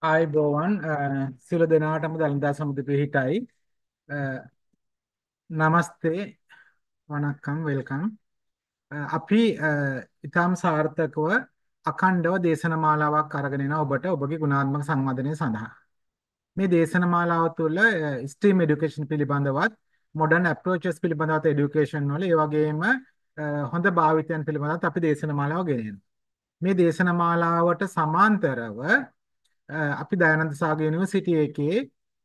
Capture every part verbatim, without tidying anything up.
ආයුබෝවන් සියලු දෙනාටම දළදා සමුද පිහිටයි නමස්තේ වණක්කම් වෙල්කම් අපි ඉතාම සාර්ථකව අඛණ්ඩව දේශනමාලාවක් අරගෙන එන ඔබට ඔබගේ ගුණාත්මක සංවර්ධනය සඳහා මේ දේශනමාලාව තුළ ස්ට්‍රීම් එඩියුකේෂන් පිළිබඳවත් මොඩර්න් අප්‍රෝචස් පිළිබඳවත් එඩියුකේෂන් වල ඒ වගේම හොඳ භාවිතයන් පිළිබඳවත් අපි දේශනමාලාව ගෙනෙනවා. මේ දේශනමාලාවට සමාන්තරව අපි දයානන්ද සාගර යුනිවර්සිටි එකේ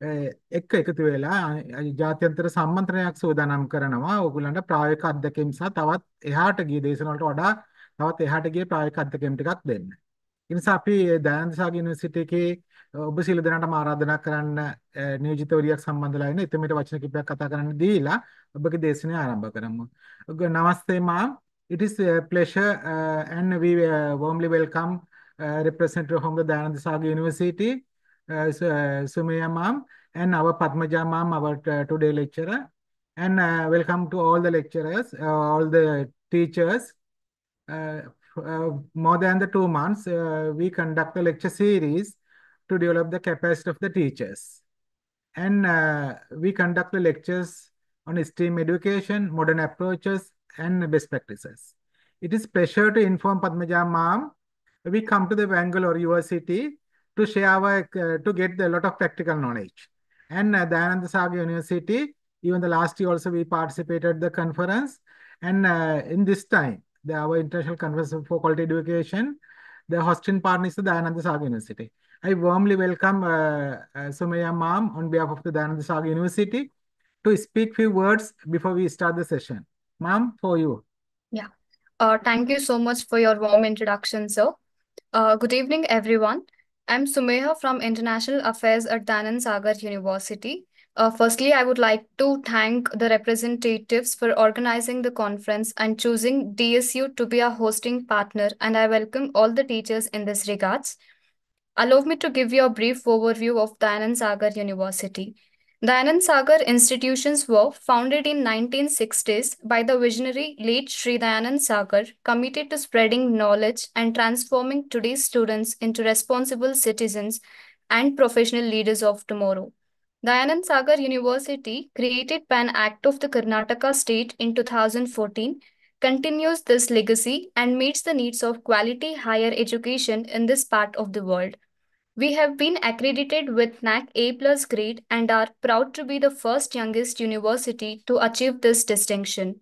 එක්ක එකතු වෙලා ජාත්‍යන්තර සම්මන්ත්‍රණයක් සූදානම් කරනවා. ඕගොල්ලන්ට ප්‍රායෝගික අත්දැකීම් සහ තවත් එහාට ගිය දේශන වලට වඩා තවත් එහාට ගිය ප්‍රායෝගික අත්දැකීම් ටිකක් දෙන්න. ඒ නිසා අපි දයානන්ද සාගර යුනිවර්සිටි එකේ ඔබ සියලු දෙනාටම ආරාධනා කරන්න නියෝජිතවරියක් සම්බන්ධලා ඉන්න එතුමිට වචන කිහිපයක් කතා කරන්න දීලා ඔබගේ දේශනය ආරම්භ කරමු. නමස්තේ ma'am. It is a pleasure uh, and we uh, warmly welcome uh, representative from the Dayananda Sagar University, uh, Su- uh, Sumaya ma'am, and our Padmaja ma'am, our uh, today lecturer. And uh, welcome to all the lecturers, uh, all the teachers. Uh, uh, More than the two months, uh, we conduct a lecture series to develop the capacity of the teachers. And uh, we conduct the lectures on STEAM education, modern approaches, and best practices. It is pleasure to inform Padmaja ma'am. We come to the Bangalore University to share our, uh, to get a lot of practical knowledge. And uh, Dayananda Sagar University, even the last year also we participated the conference. And uh, in this time, the, our International Conference for Quality Education, the hosting partner is the Dayananda Sagar University. I warmly welcome uh, uh, Sumaya ma'am on behalf of the Dayananda Sagar University to speak few words before we start the session. Ma'am, for you. Yeah. Uh, thank you so much for your warm introduction, sir. Uh, good evening, everyone. I'm Sumeha from International Affairs at Dayanand Sagar University. Uh, firstly, I would like to thank the representatives for organizing the conference and choosing D S U to be a hosting partner, and I welcome all the teachers in this regards. Allow me to give you a brief overview of Dayanand Sagar University. Dayanand Sagar institutions were founded in nineteen sixties by the visionary late Sri Dayanand Sagar, committed to spreading knowledge and transforming today's students into responsible citizens and professional leaders of tomorrow. Dayanand Sagar University, created by an act of the Karnataka state in two thousand fourteen, continues this legacy and meets the needs of quality higher education in this part of the world. We have been accredited with N A C A plus grade and are proud to be the first youngest university to achieve this distinction.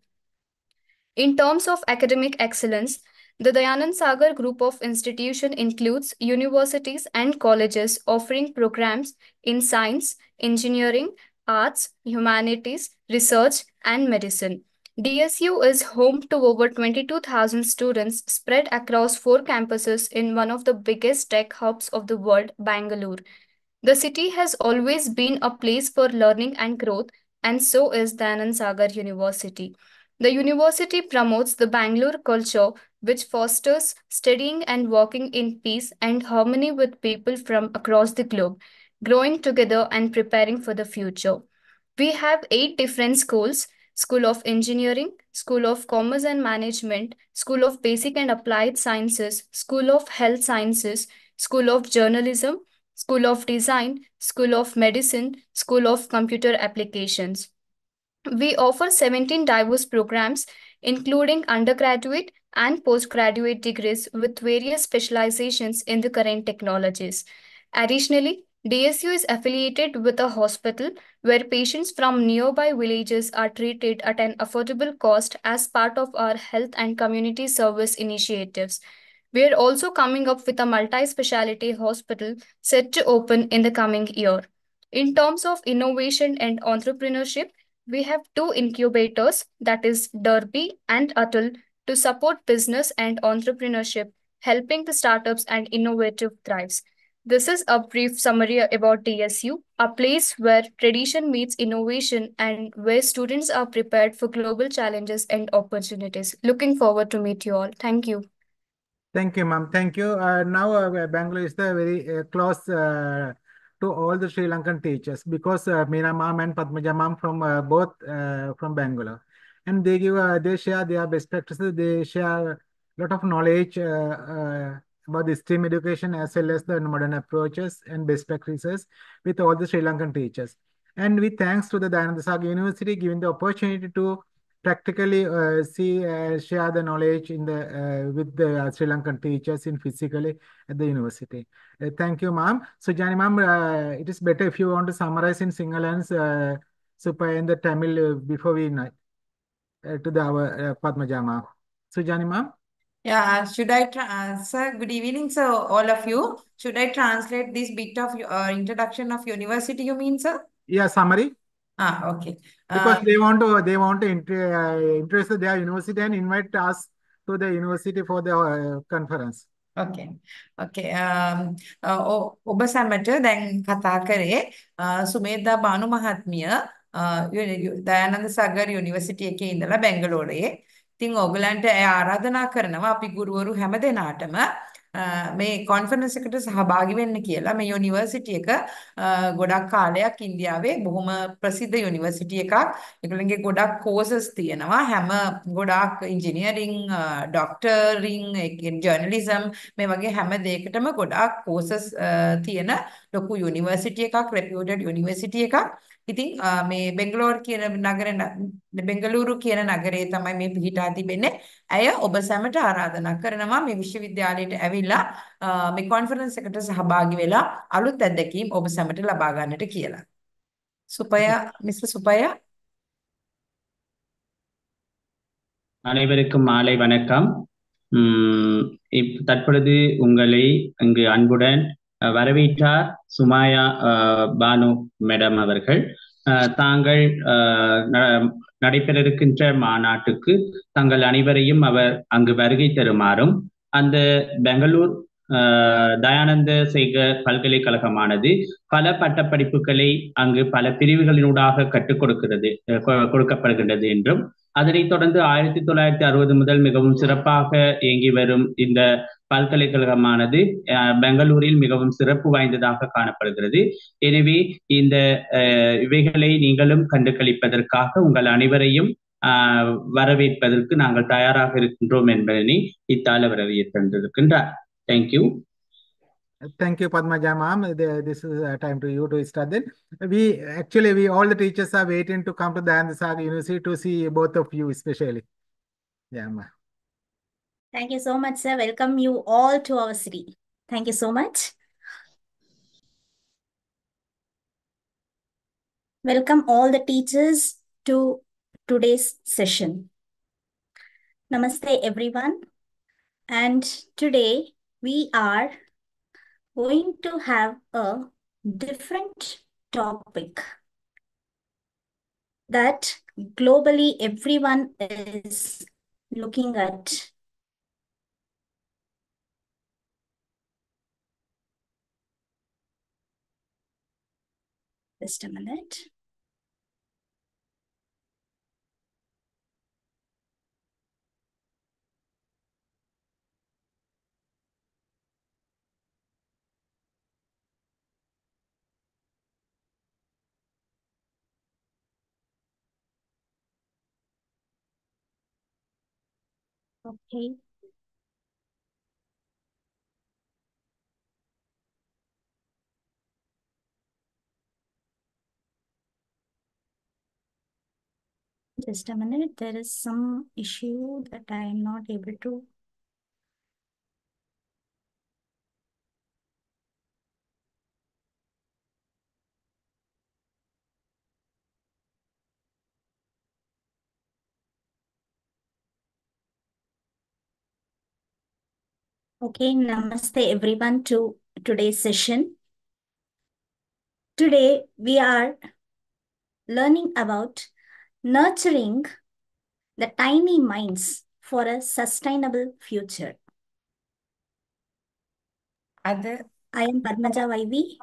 In terms of academic excellence, the Dayanand Sagar group of institutions includes universities and colleges offering programs in science, engineering, arts, humanities, research, and medicine. D S U is home to over twenty-two thousand students spread across four campuses in one of the biggest tech hubs of the world, Bangalore. The city has always been a place for learning and growth, and so is Dayanand Sagar University. The university promotes the Bangalore culture, which fosters studying and working in peace and harmony with people from across the globe, growing together and preparing for the future. We have eight different schools: School of Engineering, School of Commerce and Management, School of Basic and Applied Sciences, School of Health Sciences, School of Journalism, School of Design, School of Medicine, School of Computer Applications. We offer seventeen diverse programs, including undergraduate and postgraduate degrees with various specializations in the current technologies. Additionally, D S U is affiliated with a hospital where patients from nearby villages are treated at an affordable cost as part of our health and community service initiatives. We are also coming up with a multi speciality hospital set to open in the coming year. In terms of innovation and entrepreneurship, we have two incubators, that is Derby and Atul, to support business and entrepreneurship, helping the startups and innovative thrives. This is a brief summary about D S U, a place where tradition meets innovation and where students are prepared for global challenges and opportunities. Looking forward to meet you all. Thank you. Thank you, ma'am. Thank you. Uh, now, uh, Bangalore is the very uh, close uh, to all the Sri Lankan teachers because uh, Meena ma'am and Padmaja ma'am from uh, both uh, from Bangalore, and they give uh, they share their best practices. They share a lot of knowledge uh, uh, about the STEAM education as well as the modern approaches and best practices with all the Sri Lankan teachers. And we thanks to the Dayananda Saga University giving the opportunity to practically uh, see uh, share the knowledge in the uh, with the uh, Sri Lankan teachers in physically at the university. Uh, thank you, ma'am. So, Jani, ma'am, uh, it is better if you want to summarize in Sinhala and uh, Super in the Tamil uh, before we uh, to the our uh, Padmaja, ma'am. So, Jani, ma'am. Yeah, should I, tra- uh, sir, good evening, sir, all of you. Should I translate this bit of uh, introduction of university, you mean, sir? Yeah, summary. Ah, okay. Because Uh, they want to they want to inter, uh, interest their university and invite us to the university for the uh, conference. Okay. Okay. Um, uh, ඔ- ඔබ සැමට දැන් කතා කරේ uh, Sumedha Banu මහත්මිය uh, යු- යු- Dayananda Sagar university එකේ ඉඳලා බැංගලෝරයේ. ඉතින් ඕගලන්ට ඇය ආරාධනා කරනවා අපි ගුරුවරු හැම දෙනාටම uh, මේ කොන්ෆරන්ස් එකට සහභාගී වෙන්න කියලා. මේ යුනිවර්සිටි එක uh, ගොඩක් කාලයක් ඉන්දියාවේ බොහොම ප්‍රසිද්ධ යුනිවර්සිටි එකක්. ඒගොල්ලන්ගේ ගොඩක් කෝසස් තියෙනවා. හැම ගොඩක් ඉංජිනියරින්, ඩොක්ටරින්, ජර්නලිසම් මේ වගේ හැම දෙයකටම ගොඩාක් කෝසස් තියෙන ලොකු යුනිවර්සිටි එකක්, රෙපියුටඩ් යුනිවර්සිටි එකක්. ඉතින් මේ බෙන්ගලෝර් කියන නගරේ බෙන්ගලුරු කියන නගරේ තමයි මේ පිහිටා තිබෙන්නේ. ඇය ඔබ සැමට ආරාධනා කරනවා මේ විශ්වවිද්‍යාලයට ඇවිල්ලා මේ කොන්ෆරන්ස් එකට සහභාගී වෙලා අලුත් අත්දැකීම් ඔබ සැමට ලබා ගන්නට කියලා. සුපය, මිස්ටර් සුපය. அனைவருக்கும் மாலை வணக்கம். உம் இப்- தற்பொழுது உங்களை இங்கு அன்புடன் அஹ், வரவேற்றார் சுமாயா அஹ், பானு மேடம் அவர்கள். அஹ், தாங்கள் அஹ், ந- நடைபெற இருக்கின்ற மாநாட்டுக்கு தங்கள் அனைவரையும் அவர் அங்கு வருகை தருமாறும், அந்த பெங்களூர் அஹ், தயானந்த சேகர் பல்கலைக்கழகமானது பல பட்டப்படிப்புகளை அங்கு பல பிரிவுகளினூடாக கற்றுக் கொடுக்கிறது அஹ், கொ- கொடுக்கப்படுகின்றது என்றும், அதனைத் தொடர்ந்து ஆயிரத்தி தொள்ளாயிரத்தி அறுபது முதல் மிகவும் சிறப்பாக இயங்கி வரும் இந்த பல்கலைக்கழகமானது அஹ், பெங்களூரில் மிகவும் சிறப்பு வாய்ந்ததாக காணப்படுகிறது. எனவே இந்த அஹ், இவைகளை நீங்களும் கண்டு களிப்பதற்காக உங்கள் அனைவரையும் ஆஹ் வரவேற்பதற்கு நாங்கள் தயாராக இருக்கின்றோம் என்பதனை இத்தால வரவேற்று தந்திருக்கின்றார். Thank you. Thank you, Padmaja, ma'am. The- This is uh, time to you to start. Then we actually we all the teachers are waiting to come to the Dayananda Saga University to see both of you, especially. Yeah, ma'am. Thank you so much, sir. Welcome you all to our city. Thank you so much. Welcome all the teachers to today's session. Namaste, everyone. And today we are going to have a different topic that globally everyone is looking at. Just a minute. Okay. Just a minute. There is some issue that I am not able to. Okay, namaste everyone to today's session. Today we are learning about nurturing the tiny minds for a sustainable future. Other I am Padmaja Vaivi.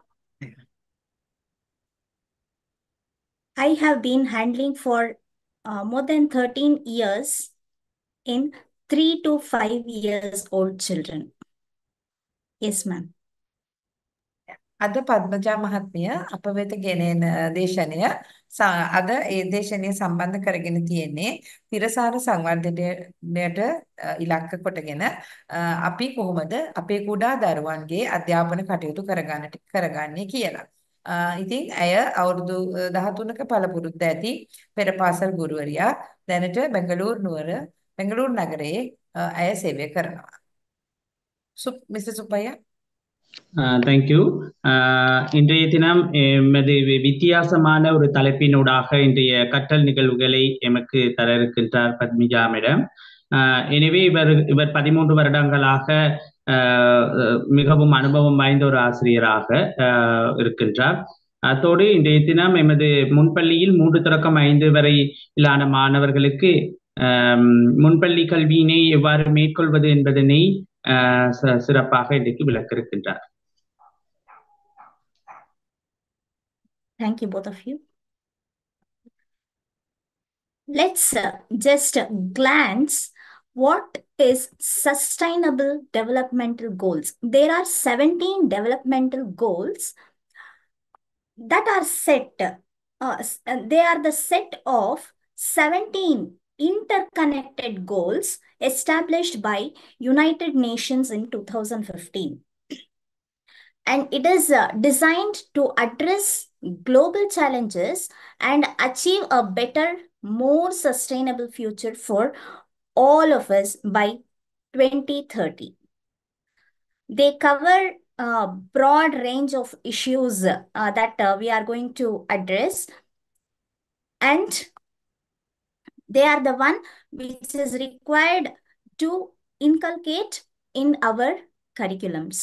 I have been handling for uh, more than thirteen years in three to five years old children. Yes, ma'am. අද පද්මජා මහත්මිය අප වෙත ගෙනෙන දේශනය සා- අද ඒ දේශනය සම්බන්ධ කරගෙන තියෙන්නේ තිරසාර සංවර්ධනයට අ, ඉලක්ක කොටගෙන අ, අපි කොහොමද අපේ කුඩා දරුවන්ගේ අධ්‍යාපන කටයුතු කරගන්නට කරගන්නේ කියලා. අ, ඉතින් ඇය අවුරුදු දහතුනක පළපුරුද්ද ඇති පෙර පාසල් ගුරුවරියක්. දැනට බැංගලෝර නුවර බැංගලෝර නගරයේ අ, ඇය සේවය කරනවා. Soup mister Suppaiah. தேங்க்யூ இன்றைய தினம் எமது வித்தியாசமான ஒரு தலைப்பினூடாக இன்றைய கற்றல் நிகழ்வுகளை எமக்கு தர இருக்கின்றார் பத்மிஜா மேடம். ஆஹ் எனவே இவர் இவர் பதிமூன்று வருடங்களாக ஆஹ் மிகவும் அனுபவம் வாய்ந்த ஒரு ஆசிரியராக ஆஹ் இருக்கின்றார். அத்தோடு இன்றைய தினம் எமது முன்பள்ளியில் மூன்று தொடக்கம் ஐந்து வரையிலான மாணவர்களுக்கு ஆஹ் முன்பள்ளி கல்வியினை எவ்வாறு மேற்கொள்வது என்பதனை ஆஹ் சி- சிறப்பாக இன்றைக்கு விளக்க இருக்கின்றார். Thank you, both of you. Let's uh, just glance what is sustainable developmental goals. There are seventeen developmental goals that are set. Uh, s- uh, they are the set of seventeen interconnected goals established by United Nations in two thousand fifteen. And it is uh, designed to address global challenges and achieve a better, more sustainable future for all of us by twenty thirty. They cover a broad range of issues uh, that uh, we are going to address, and they are the one which is required to inculcate in our curriculums.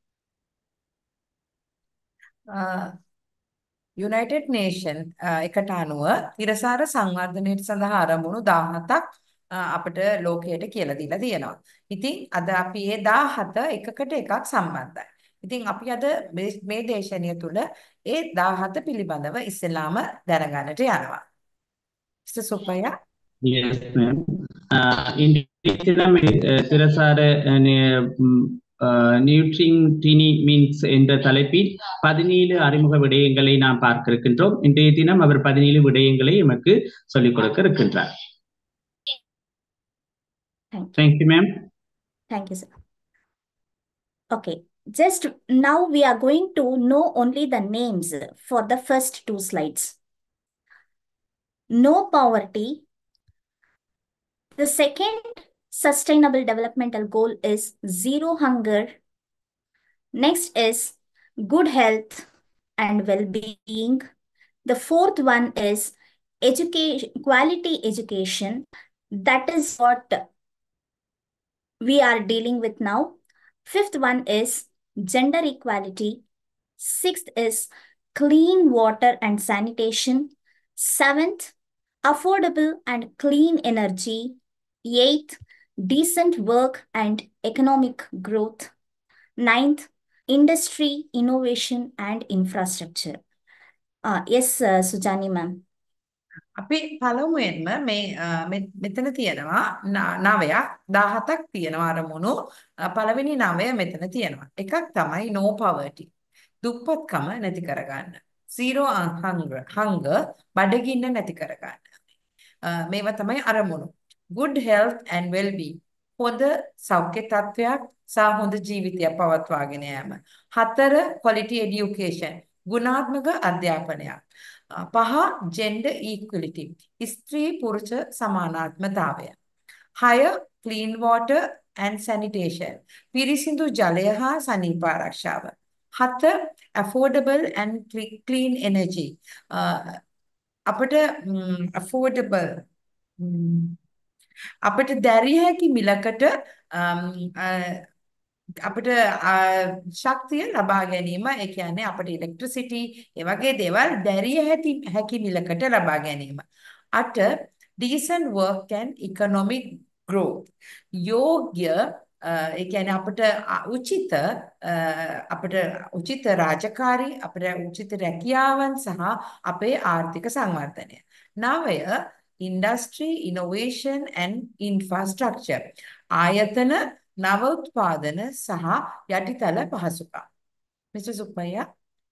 United Nation එකට අනුව තිරසාර සංවර්ධනයට සඳහා ආරමුණු දහහතක් අ, අපිට ලෝකයට කියලා දීලා තියෙනවා. ඉතින් අද අපි ඒ දහහත එකකට එකක් සම්බන්ධයි. ඉතින් අපි අද මේ මේ දේශනය තුළ ඒ දහහත පිළිබඳව ඉස්සෙල්ලාම දැනගන්නට යනවා. මිස්ටර් සුප්පයියා. Yes, ma'am. Uh, இன்றைய தினம் அஹ், திரசார நியூட்ரிங் டினி மீன்ஸ் என்ற தலைப்பில் பதினேழு அறிமுக விடயங்களை நாம் பார்க்க இருக்கின்றோம். இன்றைய தினம் அவர் பதினேழு விடயங்களை எமக்கு சொல்லிக் கொடுக்க இருக்கின்றார். Thank you. Thank you, ma'am. Thank you, sir. Okay, just now we are going to know only the names for the first two slides. No poverty. The second sustainable developmental goal is zero hunger. Next is good health and well-being. The fourth one is education, quality education. That is what we are dealing with now. Fifth one is gender equality. Sixth is clean water and sanitation. Seventh, affordable and clean energy. Eighth, decent work and economic growth. Ninth, industry, innovation and infrastructure. Uh, yes, uh, Sujani ma'am. අපි පළමුවෙන්ම මේ අ, මෙ- මෙතන තියෙනවා න- නවයක් දහහතක් තියෙනවා අරමුණු. අ, පළවෙනි නවය මෙතන තියෙනවා. එකක් තමයි no poverty. දුප්පත්කම නැති කරගන්න. zero hunger hunger බඩගින්න නැති කරගන්න. අ, මේවා තමයි අරමුණු. good health and well-being. හොඳ සෞඛ්‍ය තත්ත්වයක් සහ හොඳ ජීවිතයක් පවත්වාගෙන යාම. හතර quality education. ගුණාත්මක අධ්‍යාපනයක්. අ, පහ gender equality. ස්ත්‍රී පුරුෂ සමානාත්මතාවය. හය clean water and sanitation. පිරිසිදු ජලය හා සනීප ආරක්ෂාව. හත affordable and cle- clean energy. අ, අපිට ම්, affordable ම්, අපිට දැරිය හැකි මිලකට අම්, අ, අපිට අ, ශක්තිය ලබා ගැනීම ඒ කියන්නේ අපිට ඉලෙක්ට්‍රිසිටි ඒ වගේ දේවල් දැරිය හැකි හැකි මිලකට ලබා ගැනීම. අට decent work and economic growth. යෝග්‍ය අ, ඒ කියන්නේ අපිට අ, උචිත අ, අපිට උචිත රාජකාරී අපිට උචිත රැකියාවන් සහ අපේ ආර්ථික සංවර්ධනය. නවය industry innovation and infrastructure. ආයතන නව උත්පාදන සහ යටිතල පහසුකම්. මිස්ටර් සුප්පයියා.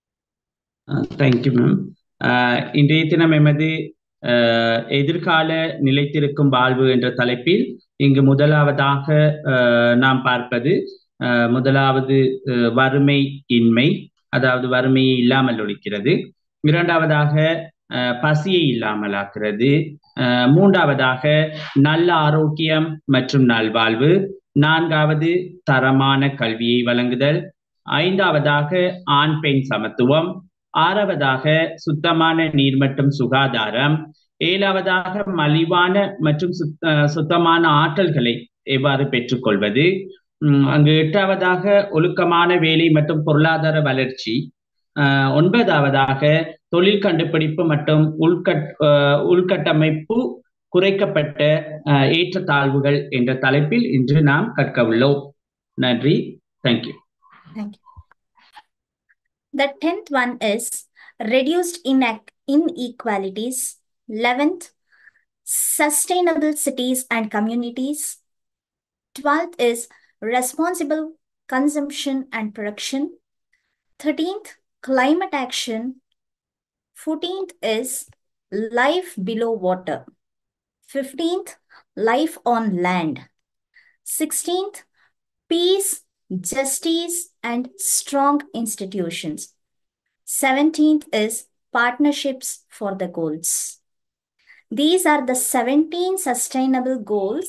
Thank you ma'am. இன்றைய தினம் எமது அஹ், எதிர்கால நிலைத்திருக்கும் வாழ்வு என்ற தலைப்பில் இங்கு முதலாவதாக அஹ், நாம் பார்ப்பது அஹ், முதலாவது அஹ், வறுமை இன்மை, அதாவது வறுமையை இல்லாமல் ஒழிக்கிறது. இரண்டாவதாக அஹ், பசியை இல்லாமலாக்குறது. அஹ், மூன்றாவதாக நல்ல ஆரோக்கியம் மற்றும் நல்வாழ்வு. நான்காவது தரமான கல்வியை வழங்குதல். ஐந்தாவதாக ஆண் பெண் சமத்துவம். ஆறாவதாக சுத்தமான நீர் மற்றும் சுகாதாரம். ஏழாவதாக மலிவான மற்றும் சுத்தமான ஆற்றல்களை எவ்வாறு பெற்றுக்கொள்வது. அங்கு எட்டாவதாக ஒழுக்கமான வேலை மற்றும் பொருளாதார வளர்ச்சி. அஹ் ஒன்பதாவதாக தொழில் கண்டுபிடிப்பு மற்றும் உள்கட் உள்கட்டமைப்பு குறைக்கப்பட்ட ஏற்றத்தாழ்வுகள் என்ற தலைப்பில் இன்று நாம் கற்க உள்ளோம். நன்றி. Thank you. Thank you. The tenth one is reduced inequalities. eleventh, sustainable cities and communities. twelfth is responsible consumption and production. thirteenth, climate action. fourteenth is life below water. fifteenth, life on land. sixteenth, peace, justice, and strong institutions. seventeenth is partnerships for the goals. These are the seventeen sustainable goals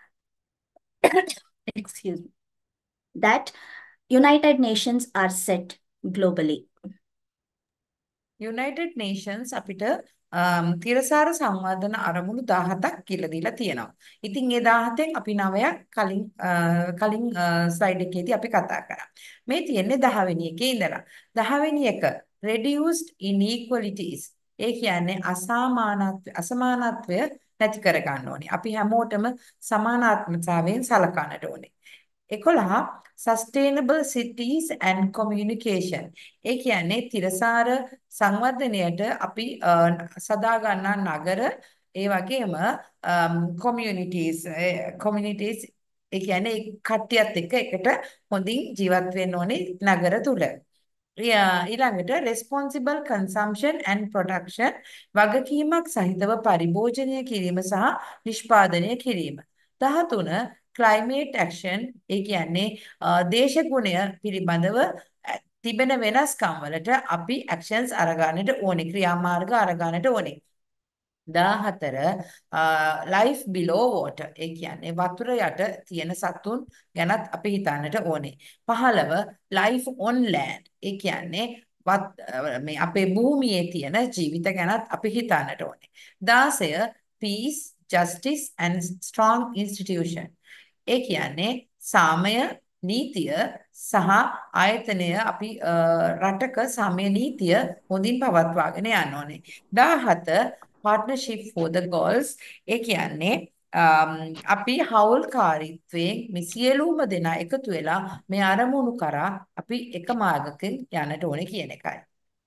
excuse me, that United Nations are set globally. United Nations අපිට තිරසාර සංවර්ධන අරමුණු දහහතක් කියලා දීලා තියෙනවා. ඉතින් ඒ දහහතෙන් අපි නවයක් කලින් කලින් ස්ලයිඩ් එකේදී අපි කතා කරා. මේ තියෙන්නේ දහ වෙනි එකේ ඉඳලා. දහ වෙනි එක reduced inequalities. ඒ කියන්නේ අසමානත්වය අසමානත්වය නැති කර ගන්න ඕනේ. අපි හැමෝටම සමානාත්මතාවයෙන් සලකන්නට ඕනේ. එකොළහ sustainable cities and communication. ඒ කියන්නේ තිරසාර සංවර්ධනයට අපි සදා ගන්නා නගර ඒ වගේම communities communities ඒ කියන්නේ කට්ටියත් එක්ක එකට හොඳින් ජීවත් වෙන්න ඕනේ නගර තුල. ඊළඟට responsible consumption and production වගකීමක් සහිතව පරිභෝජනය කිරීම සහ නිෂ්පාදනය කිරීම. දහතුන climate action ඒ කියන්නේ දේශගුණය පිළිබඳව තිබෙන වෙනස්කම් වලට අපි actions අරගන්නට ඕනේ, ක්‍රියාමාර්ග අරගන්නට ඕනේ. දාහතර life below water ඒ කියන්නේ වතුර යට තියෙන සතුන් ගැනත් අපි හිතන්නට ඕනේ. පහළව life on land ඒ කියන්නේ මේ අපේ භූමියේ තියෙන ජීවිත ගැනත් අපි හිතන්නට ඕනේ. දාසය peace, justice and strong institution ඒ කියන්නේ සාමය, නීතිය සහ ආයතනය අපි රටක සාමය නීතිය හොඳින් පවත්වාගෙන යන්න ඕනේ. දාහත partnership for the goals ඒ කියන්නේ අපි හවුල්කාරීත්වයෙන් මේ සියලුම දෙනා එකතු වෙලා මේ අරමුණු කරා අපි එක මාර්ගකින් යන්නට ඕනේ කියන එකයි.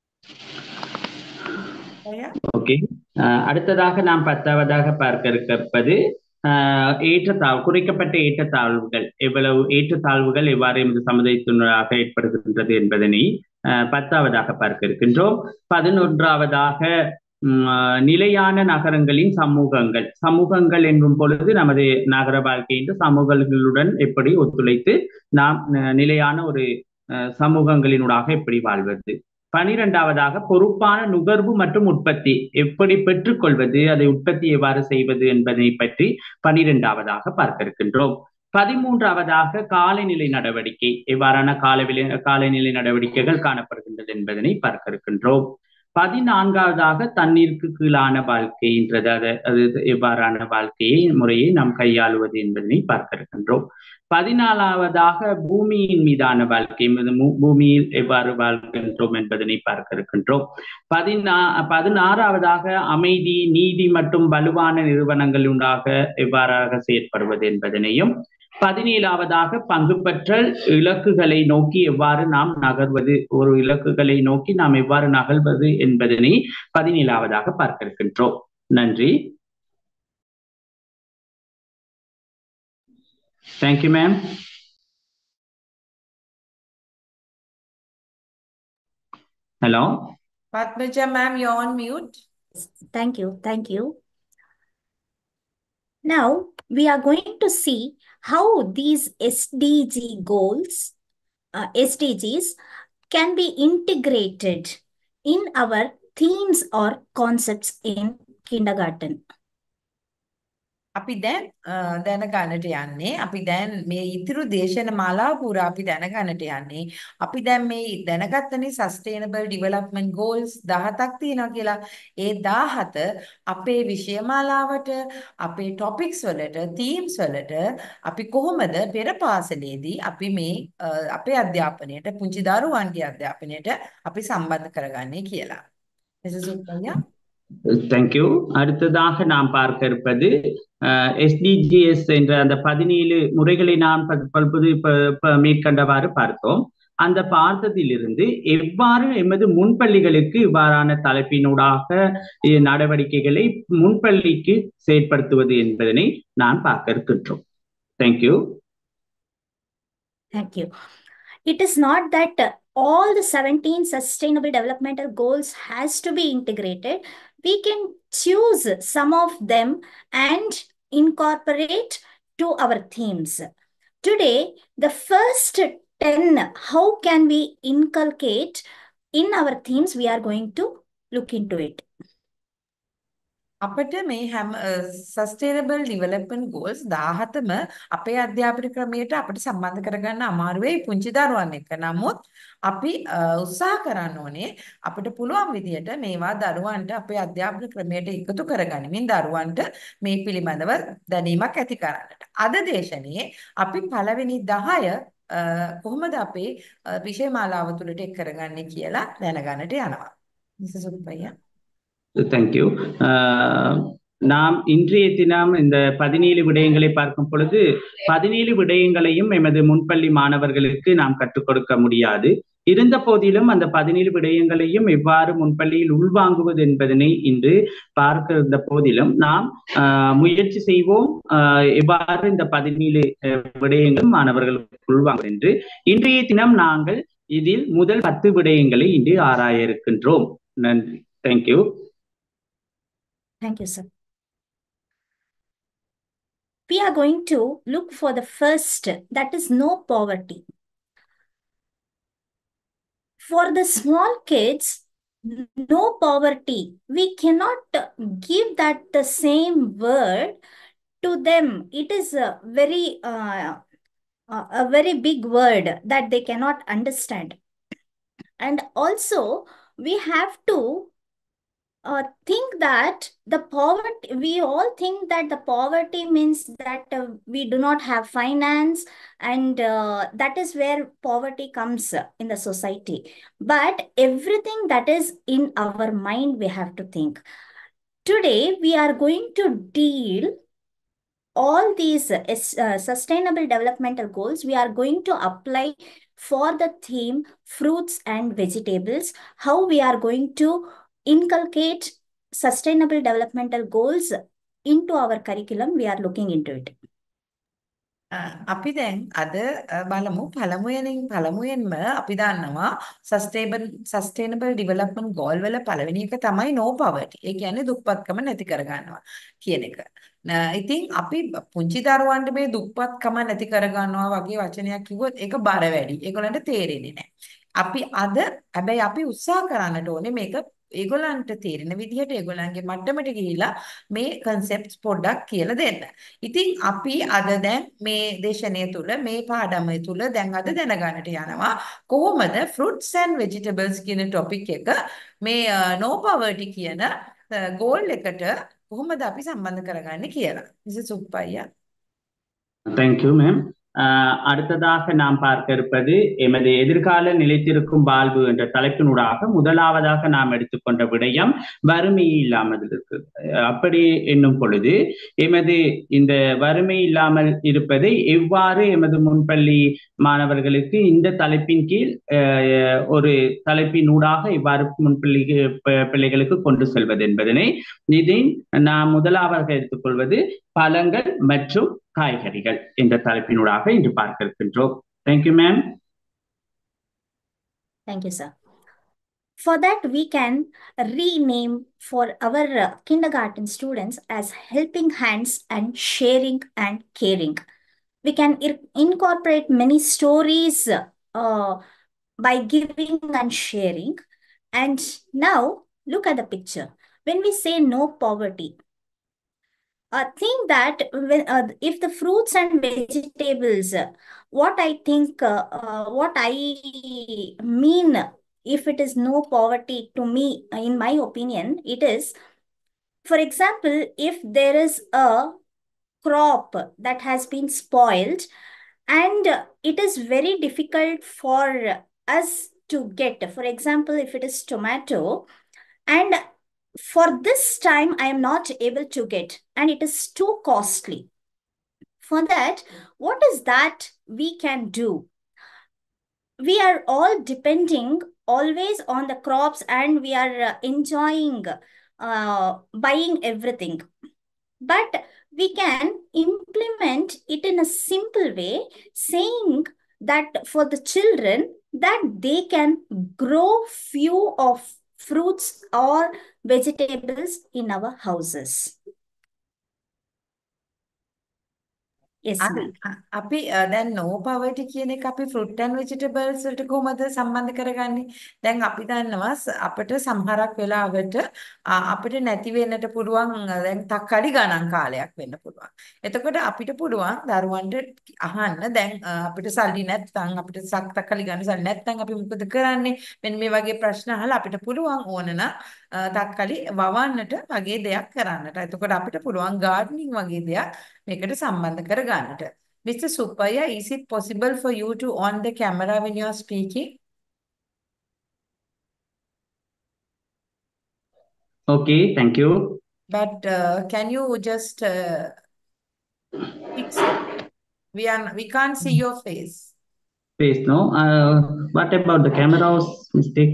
ஓகே, அடுத்ததாக நாம் பத்தாவதாக பார்க்க இருப்பது ஏற்றத்தாழ்வு, குறைக்கப்பட்ட ஏற்றத்தாழ்வுகள். எவ்வளவு ஏற்றத்தாழ்வுகள் எவ்வாறு இந்த சமுதாயத்தினராக ஏற்படுகின்றது என்பதனை பத்தாவதாக பார்க்க இருக்கின்றோம். பதினொன்றாவதாக நிலையான நகரங்களின் சமூகங்கள். சமூகங்கள் என்னும் பொழுது நமது நகர வாழ்க்கை என்று சமூகங்களுடன் எப்படி ஒத்துழைத்து நாம் நிலையான ஒரு சமூகங்களினூடாக எப்படி வாழ்வது. பனிரெண்டாவதாக பொறுப்பான நுகர்வு மற்றும் உற்பத்தி எப்படி பெற்றுக்கொள்வது, அதை உற்பத்தி எவ்வாறு செய்வது என்பதை பற்றி பனிரெண்டாவதாக பார்க்க இருக்கின்றோம். பதிமூன்றாவதாக காலநிலை நடவடிக்கை, எவ்வாறான காலநிலை காலநிலை நடவடிக்கைகள் காணப்படுகின்றது என்பதனை பார்க்க இருக்கின்றோம். பதினான்காவதாக தண்ணீருக்கு கீழான வாழ்க்கைன்றது, அது எவ்வாறான வாழ்க்கையை முறையை நாம் கையாளுவது என்பதனை பார்க்க இருக்கின்றோம். பதினாலாவதாக பூமியின் மீதான வாழ்க்கை, பூமியில் எவ்வாறு வாழ்கின்றோம் என்பதனை பார்க்க இருக்கின்றோம். பதினா பதினாறாவதாக அமைதி, நீதி மற்றும் வலுவான நிறுவனங்களுடாக எவ்வாறாக செயற்படுவது என்பதனையும், பதினேழாவதாக பங்கு பெற்றல் இலக்குகளை நோக்கி எவ்வாறு நாம் நகர்வது, ஒரு இலக்குகளை நோக்கி நாம் எவ்வாறு நகர்வது என்பதனை பதினேழாவதாக பார்க்க இருக்கின்றோம். நன்றி. Thank you, ma'am. Hello. Padmaja ma'am, you're on mute. Thank you. Thank you. Now, we are going to see how these S D G goals, uh, S D Gs, can be integrated in our themes or concepts in kindergarten. අපි දැන් දැනගන්නට යන්නේ අපි දැන් මේ ඉතිරු දේශන මාලාව පුරා අපි දැනගන්නට යන්නේ අපි දැන් මේ දැනගත්තනේ sustainable development goals දහසක් තියෙනවා කියලා ඒ දහස අපේ විෂය මාලාවට අපේ topics වලට themes වලට අපි කොහොමද පෙර පාසලේදී අපි මේ අපේ අධ්‍යාපනයට පුංචි දරුවන්ගේ අධ්‍යාපනයට අපි සම්බන්ධ කරගන්නේ කියලා. මිසස් උප්පయ్య. Thank you. அடுத்ததாக நாம் பார்க்க இருப்பது எஸ்டிஜிஎஸ் என்ற அந்த பதினேழு முறைகளை நாம் பல்பது மேற்கண்டவாறு பார்த்தோம். அந்த பார்த்ததிலிருந்து எவ்வாறு எமது முன்பள்ளிகளுக்கு இவ்வாறான தலைப்பினூடாக நடவடிக்கைகளை முன்பள்ளிக்கு செயற்படுத்துவது என்பதனை நான் பார்க்க இருக்கின்றோம். Thank you. Thank you. It is not that all the seventeen sustainable developmental goals has to be integrated. We can choose some of them and incorporate to our themes. Today, the first ten, how can we inculcate in our themes? We are going to look into it. අපිට මේ හැම sustainable development goals දහසම අපේ අධ්‍යාපන ක්‍රමයට අපිට සම්බන්ධ කරගන්න අමාරු වෙයි පුංචි දරුවන් එක්ක. නමුත් අපි උත්සාහ කරන්න ඕනේ අපිට පුළුවන් විදියට මේවා දරුවන්ට අපේ අධ්‍යාපන ක්‍රමයට එකතු කරගනිමින් දරුවන්ට මේ පිළිබඳව දැනීමක් ඇති කරන්නට. අද දේශනේ අපි පළවෙනි දහය කොහොමද අපේ විෂය මාලාව තුළට එක් කරගන්නේ කියලා දැනගන්නට යනවා. මිසස් උප්පయ్య. Thank you. நாம் இன்றைய தினம் இந்த பதினேழு விடயங்களை பார்க்கும் பொழுது பதினேழு விடயங்களையும் எமது முன்பள்ளி மாணவர்களுக்கு நாம் கற்றுக் கொடுக்க முடியாது. இருந்த போதிலும் அந்த பதினேழு விடயங்களையும் எவ்வாறு முன்பள்ளியில் உள்வாங்குவது என்பதனை இன்று பார்க்க இருந்த போதிலும் நாம் முயற்சி செய்வோம் எவ்வாறு இந்த பதினேழு விடயங்களும் மாணவர்களுக்கு உள்வாங்குவது என்று. இன்றைய தினம் நாங்கள் இதில் முதல் பத்து விடயங்களை இன்று ஆராய இருக்கின்றோம். நன்றி. Thank you. Thank you, sir. We are going to look for the first, that is no poverty. For the small kids, no poverty, we cannot give that the same word to them. It is a very, uh, a very big word that they cannot understand. And also, we have to Uh, think that the poverty, we all think that the poverty means that uh, we do not have finance, and uh, that is where poverty comes in the society. But everything that is in our mind, we have to think. Today, we are going to deal all these uh, sustainable developmental goals. We are going to apply for the theme fruits and vegetables, how we are going to inculcate sustainable developmental goals into our curriculum. We are looking into it. අපි දැන් අද බලමු පළමුවෙනින් පළමුවෙන්ම අපි දන්නවා sustainable sustainable development goal වල පළවෙනි එක තමයි no poverty. ඒ කියන්නේ දුප්පත්කම නැති කරගන්නවා කියන එක. ඉතින් අපි පුංචි දරුවන්ට මේ දුප්පත්කම නැති කරගන්නවා වගේ වචනයක් කිව්වොත් ඒක බර වැඩි. ඒගොල්ලන්ට තේරෙන්නේ නැහැ. අපි අද හැබැයි අපි උත්සාහ කරන්නට ඕනේ මේක ඒගොල්ලන්ට තේරෙන විදිහට ඒගොල්ලන්ගේ මට්ටමට ගිහිලා මේ concepts පොඩ්ඩක් කියලා දෙන්න. ඉතින් අපි අද දැන් මේ දේශනය තුල මේ පාඩම තුල දැන් අද දැනගන්නට යනවා කොහොමද fruits and vegetables කියන topic එක මේ no poverty කියන goal එකට කොහොමද අපි සම්බන්ධ කරගන්නේ කියලා. Mrs Uppaiah. Thank you, ma'am. அடுத்ததாக நாம் பார்க்க இருப்பது எமது எதிர்கால நிலைத்திருக்கும் வாழ்வு என்ற தலைப்பினூடாக முதலாவதாக நாம் எடுத்துக்கொண்ட விடயம் வறுமை இல்லாமல் இருக்கு. அப்படி என்னும் பொழுது எமது இந்த வறுமை இல்லாமல் இருப்பதை எவ்வாறு எமது முன்பள்ளி மாணவர்களுக்கு இந்த தலைப்பின் கீழ் ஒரு தலைப்பினூடாக எவ்வாறு முன்பள்ளி பிள்ளைகளுக்கு கொண்டு செல்வது என்பதனை இதை நாம் முதலாவதாக எடுத்துக்கொள்வது பழங்கள் மற்றும் காய்கறிகள் என்ற தலைப்பினூடாக இன்று பார்க்க இருக்கின்றோம். Thank you, ma'am. Thank you, sir. For that, we can rename for our uh, kindergarten students as helping hands and sharing and caring. We can incorporate many stories uh, by giving and sharing. And now look at the picture. When we say no poverty, I think that when, uh, if the fruits and vegetables, uh, what I think, uh, uh, what I mean, if it is no poverty to me, in my opinion, it is, for example, if there is a crop that has been spoiled and it is very difficult for us to get, for example, if it is tomato, and for this time I am not able to get, and it is too costly. For that, what is that we can do? We are all depending always on the crops, and we are uh, enjoying uh, buying everything. But we can implement it in a simple way, saying that for the children, that they can grow few of fruits or vegetables in our houses. Yes, අර ma'am. අ- අපි අ, දැන් no poverty කියන එක අපි fruit and vegetables වලට කොහොමද සම්බන්ධ කරගන්නේ? දැන් අපි දන්නවා ස- අපිට සමහරක් වෙලාවට අ, අපිට නැති වෙන්නට පුළුවන් අ, දැන් තක්කාලි ගණන් කාලයක් වෙන්න පුළුවන්. එතකොට අපිට පුළුවන් දරුවන්ට අහන්න දැන් අ, අපිට සල්ලි නැත්නම් අපිට සක් තක්කාලි ගන්න සල්ලි නැත්නම් අපි මොකද කරන්නේ? මෙන්න මේ වගේ ප්‍රශ්න අහලා අපිට පුළුවන් ඕන නම් අ, තක්කාලි වවන්නට වගේ දෙයක් කරන්නට. එතකොට අපිට පුළුවන් gardening වගේ දෙයක් මේකට සම්බන්ධ කරගන්නට. Mister Supaya, is it possible for you to on the camera when you are speaking? Okay, thank you. But uh, can you just uh, fix it? We are we can't see your face. Please, no. Uh, what about the camera was mistake?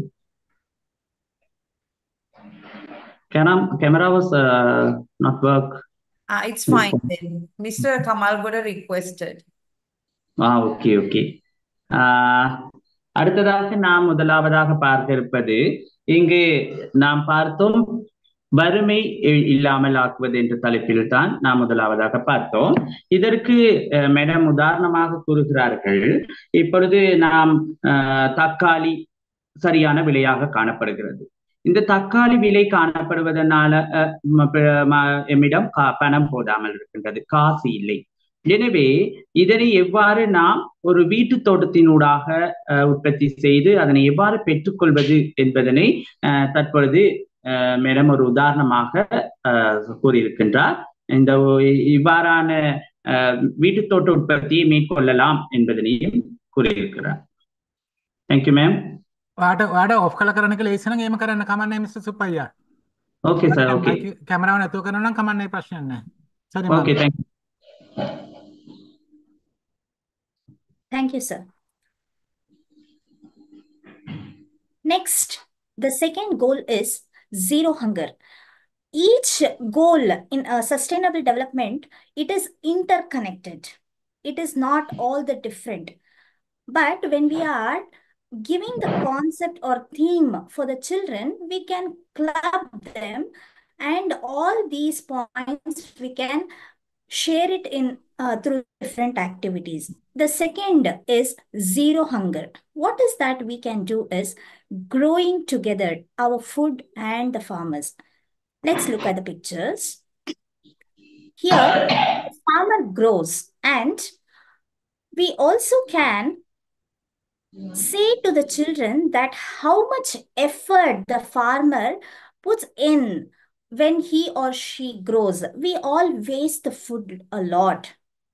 Camera, camera was uh, not work. Ah, it's fine then. Mister Kamal got a requested. ஆ okay okay அடுத்ததாக நாம் முதலாவதாக பார்க்க இருப்பது இங்கு நாம் பார்த்தோம் வறுமை இ- இல்லாமல் ஆக்குவது என்ற தலைப்பில் தான் நாம் முதலாவதாக பார்த்தோம். இதற்கு அஹ், மேடம் உதாரணமாக கூறுகிறார்கள், இப்பொழுது நாம் அஹ், தக்காளி சரியான விலையாக காணப்படுகிறது. இந்த தக்காளி விலை காணப்படுவதனால அஹ், ம- ப- ம- எம்மிடம் கா- பணம் போதாமல் இருக்கின்றது, காசு இல்லை. எனவே இதனை எவ்வாறு நாம் ஒரு வீட்டு தோட்டத்தினூடாக அஹ், உற்பத்தி செய்து அதனை எவ்வாறு பெற்றுக்கொள்வது என்பதனை அஹ், தற்பொழுது அஹ், மேடம் ஒரு உதாரணமாக அஹ், கூறியிருக்கின்றார். இந்த ஒ- இவ்வாறான அஹ், வீட்டு தோட்ட உற்பத்தியை மேற்கொள்ளலாம் என்பதனையும் கூறியிருக்கிறார். Thank you ma'am. ඔයාට ඔයාට ඔෆ් කළ කරන එක ලේසි නම් එහෙම කරන්න කමන්නේ mister සුප්පයියා. Okay sir, okay mike කැමරාව නැතුව කරනවා නම් කමන්නේ ප්‍රශ්නයක් නැහැ. සරි මම. Okay thank you. Thank you, sir. Next, the second goal is zero hunger. Each goal in a sustainable development, it is interconnected. It is not all the different. But when we are giving the concept or theme for the children, we can club them, and all these points we can share it in uh, through different activities. The second is zero hunger. What is that we can do is growing together our food and the farmers. Let's look at the pictures. Here, the farmer grows, and we also can say to the children that how much effort the farmer puts in when he or she grows. We all waste the food a lot.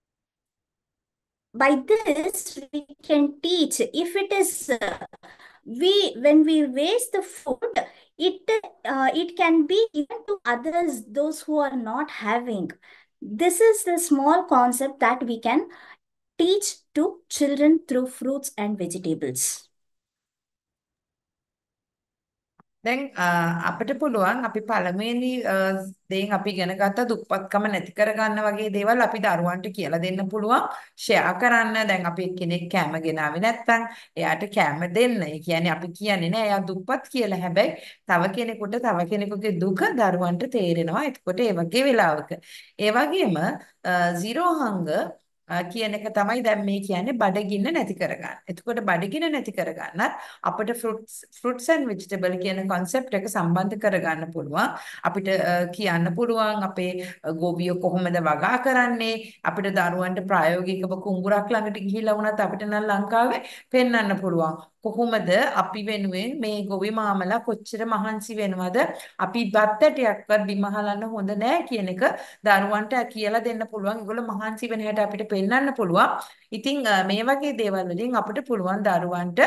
By this, we can teach if it is uh, we when we waste the food, it uh, it can be given to others, those who are not having. This is the small concept that we can teach to children through fruits and vegetables. දැන් අපිට පුළුවන් අපි පළමුවෙනි දෙයින් අපි ඉගෙන ගත්ත දුප්පත්කම නැති කරගන්න වගේ දේවල් අපි දරුවන්ට කියලා දෙන්න පුළුවන් ෂෙයා කරන්න. දැන් අපි කෙනෙක් කැම ගෙනාවේ නැත්නම් එයාට කැම දෙන්න. ඒ කියන්නේ අපි කියන්නේ නෑ එයා දුප්පත් කියලා. හැබැයි තව කෙනෙකුට තව කෙනෙකුගේ දුක දරුවන්ට තේරෙනවා. එතකොට ඒ වගේ වෙලාවක ඒ වගේම zero hunger කියන එක තමයි දැන් මේ කියන්නේ බඩගින්න නැති කරගන්න. එතකොට බඩගින්න නැති කරගන්නත් අපිට fruits fruits and vegetable කියන concept එක සම්බන්ධ කරගන්න පුළුවන්. අපිට කියන්න පුළුවන් අපේ ගෝවිය කොහොමද වගා කරන්නේ. අපිට දරුවන්ට ප්‍රායෝගිකව කුඹුරක් ළඟට ගිහිල්ලා වුණත් අපිට නම් ලංකාවේ පෙන්වන්න පුළුවන්. කොහොමද අපි වෙනුවෙන් මේ ගොවි මාමලා කොච්චර මහන්සි වෙනවද අපි බත්තටයක්වත් බිම හලන්න හොඳ නෑ කියන එක දරුවන්ට කියලා දෙන්න පුළුවන්. ඒගොල්ලෝ මහන්සි වෙන හැට අපිට පෙන්වන්න පුළුවන්. ඉතින් මේ වගේ දේවල් වලින් අපිට පුළුවන් දරුවන්ට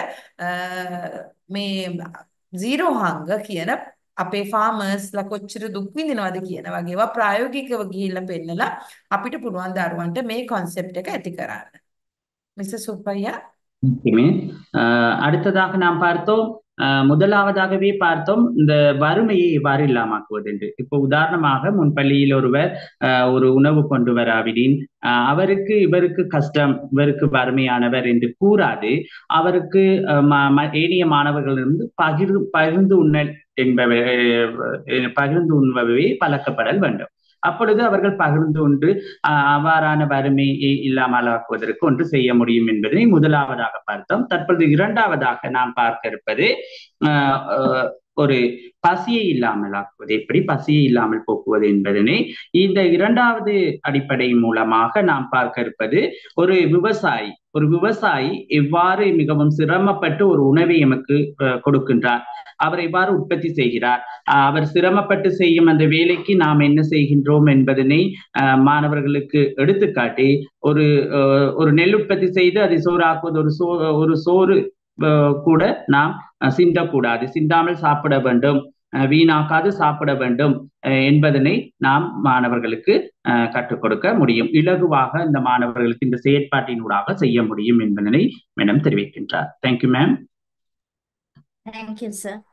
මේ zero hunger කියන අපේ ෆාමර්ස්ලා කොච්චර දුක් විඳිනවද කියන වගේ ඒවා ප්‍රායෝගිකව ගිහිල්ලා පෙන්නලා අපිට පුළුවන් දරුවන්ට මේ concept එක ඇති කරන්න. மிஸ்டர் சுப்பையா. அடுத்ததாக நாம் பார்த்தோம் முதலாவதாகவே பார்த்தோம் இந்த வறுமையை எவ்வாறு இல்லாமக்குவது என்று. இப்போ உதாரணமாக முன்பள்ளியில் ஒருவர் ஒரு உணவு கொண்டு வராவிடின் அவருக்கு இவருக்கு கஷ்டம் இவருக்கு வறுமையானவர் என்று கூறாது அவருக்கு ஏனைய மாணவர்களிலிருந்து பகிர் பகிர்ந்து உண்ணல் என்பவை பகிர்ந்து உண்பவை பழக்கப்படல் வேண்டும். அப்பொழுது அவர்கள் பகிர்ந்து கொண்டு அவ்வாறான வறுமையை இல்லாமலாக்குவதற்கு ஒன்று செய்ய முடியும் என்பதை முதலாவதாக பார்த்தோம். தற்பொழுது இரண்டாவதாக நாம் பார்க்க இருப்பது ஒரு பசியை இல்லாமலாக்குவது, எப்படி பசியை இல்லாமல் போக்குவது என்பதனை இந்த இரண்டாவது அடிப்படை மூலமாக நாம் பார்க்க இருப்பது ஒரு விவசாயி ஒரு விவசாயி எவ்வாறு மிகவும் சிரமப்பட்டு ஒரு உணவை எமக்கு கொடுக்கின்றார், அவர் எவ்வாறு உற்பத்தி செய்கிறார், அவர் சிரமப்பட்டு செய்யும் அந்த வேலைக்கு நாம் என்ன செய்கின்றோம் என்பதனை மாணவர்களுக்கு எடுத்துக்காட்டி ஒரு ஒரு நெல் உற்பத்தி செய்து அதை சோறாக்குவது ஒரு சோ ஒரு சோறு கூட நாம் சிந்தக்கூடாது, சிந்தாமல் சாப்பிட வேண்டும், வீணாக்காது சாப்பிட வேண்டும் என்பதனை நாம் மாணவர்களுக்கு கற்றுக் கொடுக்க முடியும். இலகுவாக இந்த மாணவர்களுக்கு இந்த செயற்பாட்டினூடாக செய்ய முடியும் என்பதனை மேடம் தெரிவிக்கின்றார். Thank you ma'am. Thank you, sir.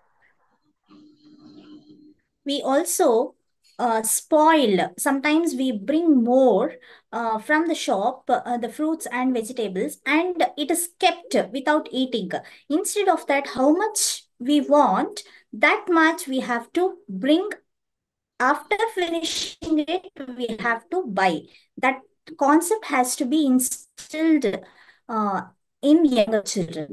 We also uh, spoil. Sometimes we bring more uh, from the shop, uh, the fruits and vegetables, and it is kept without eating. Instead of that, how much we want, that much we have to bring. After finishing it, we have to buy. That concept has to be instilled uh, in younger children.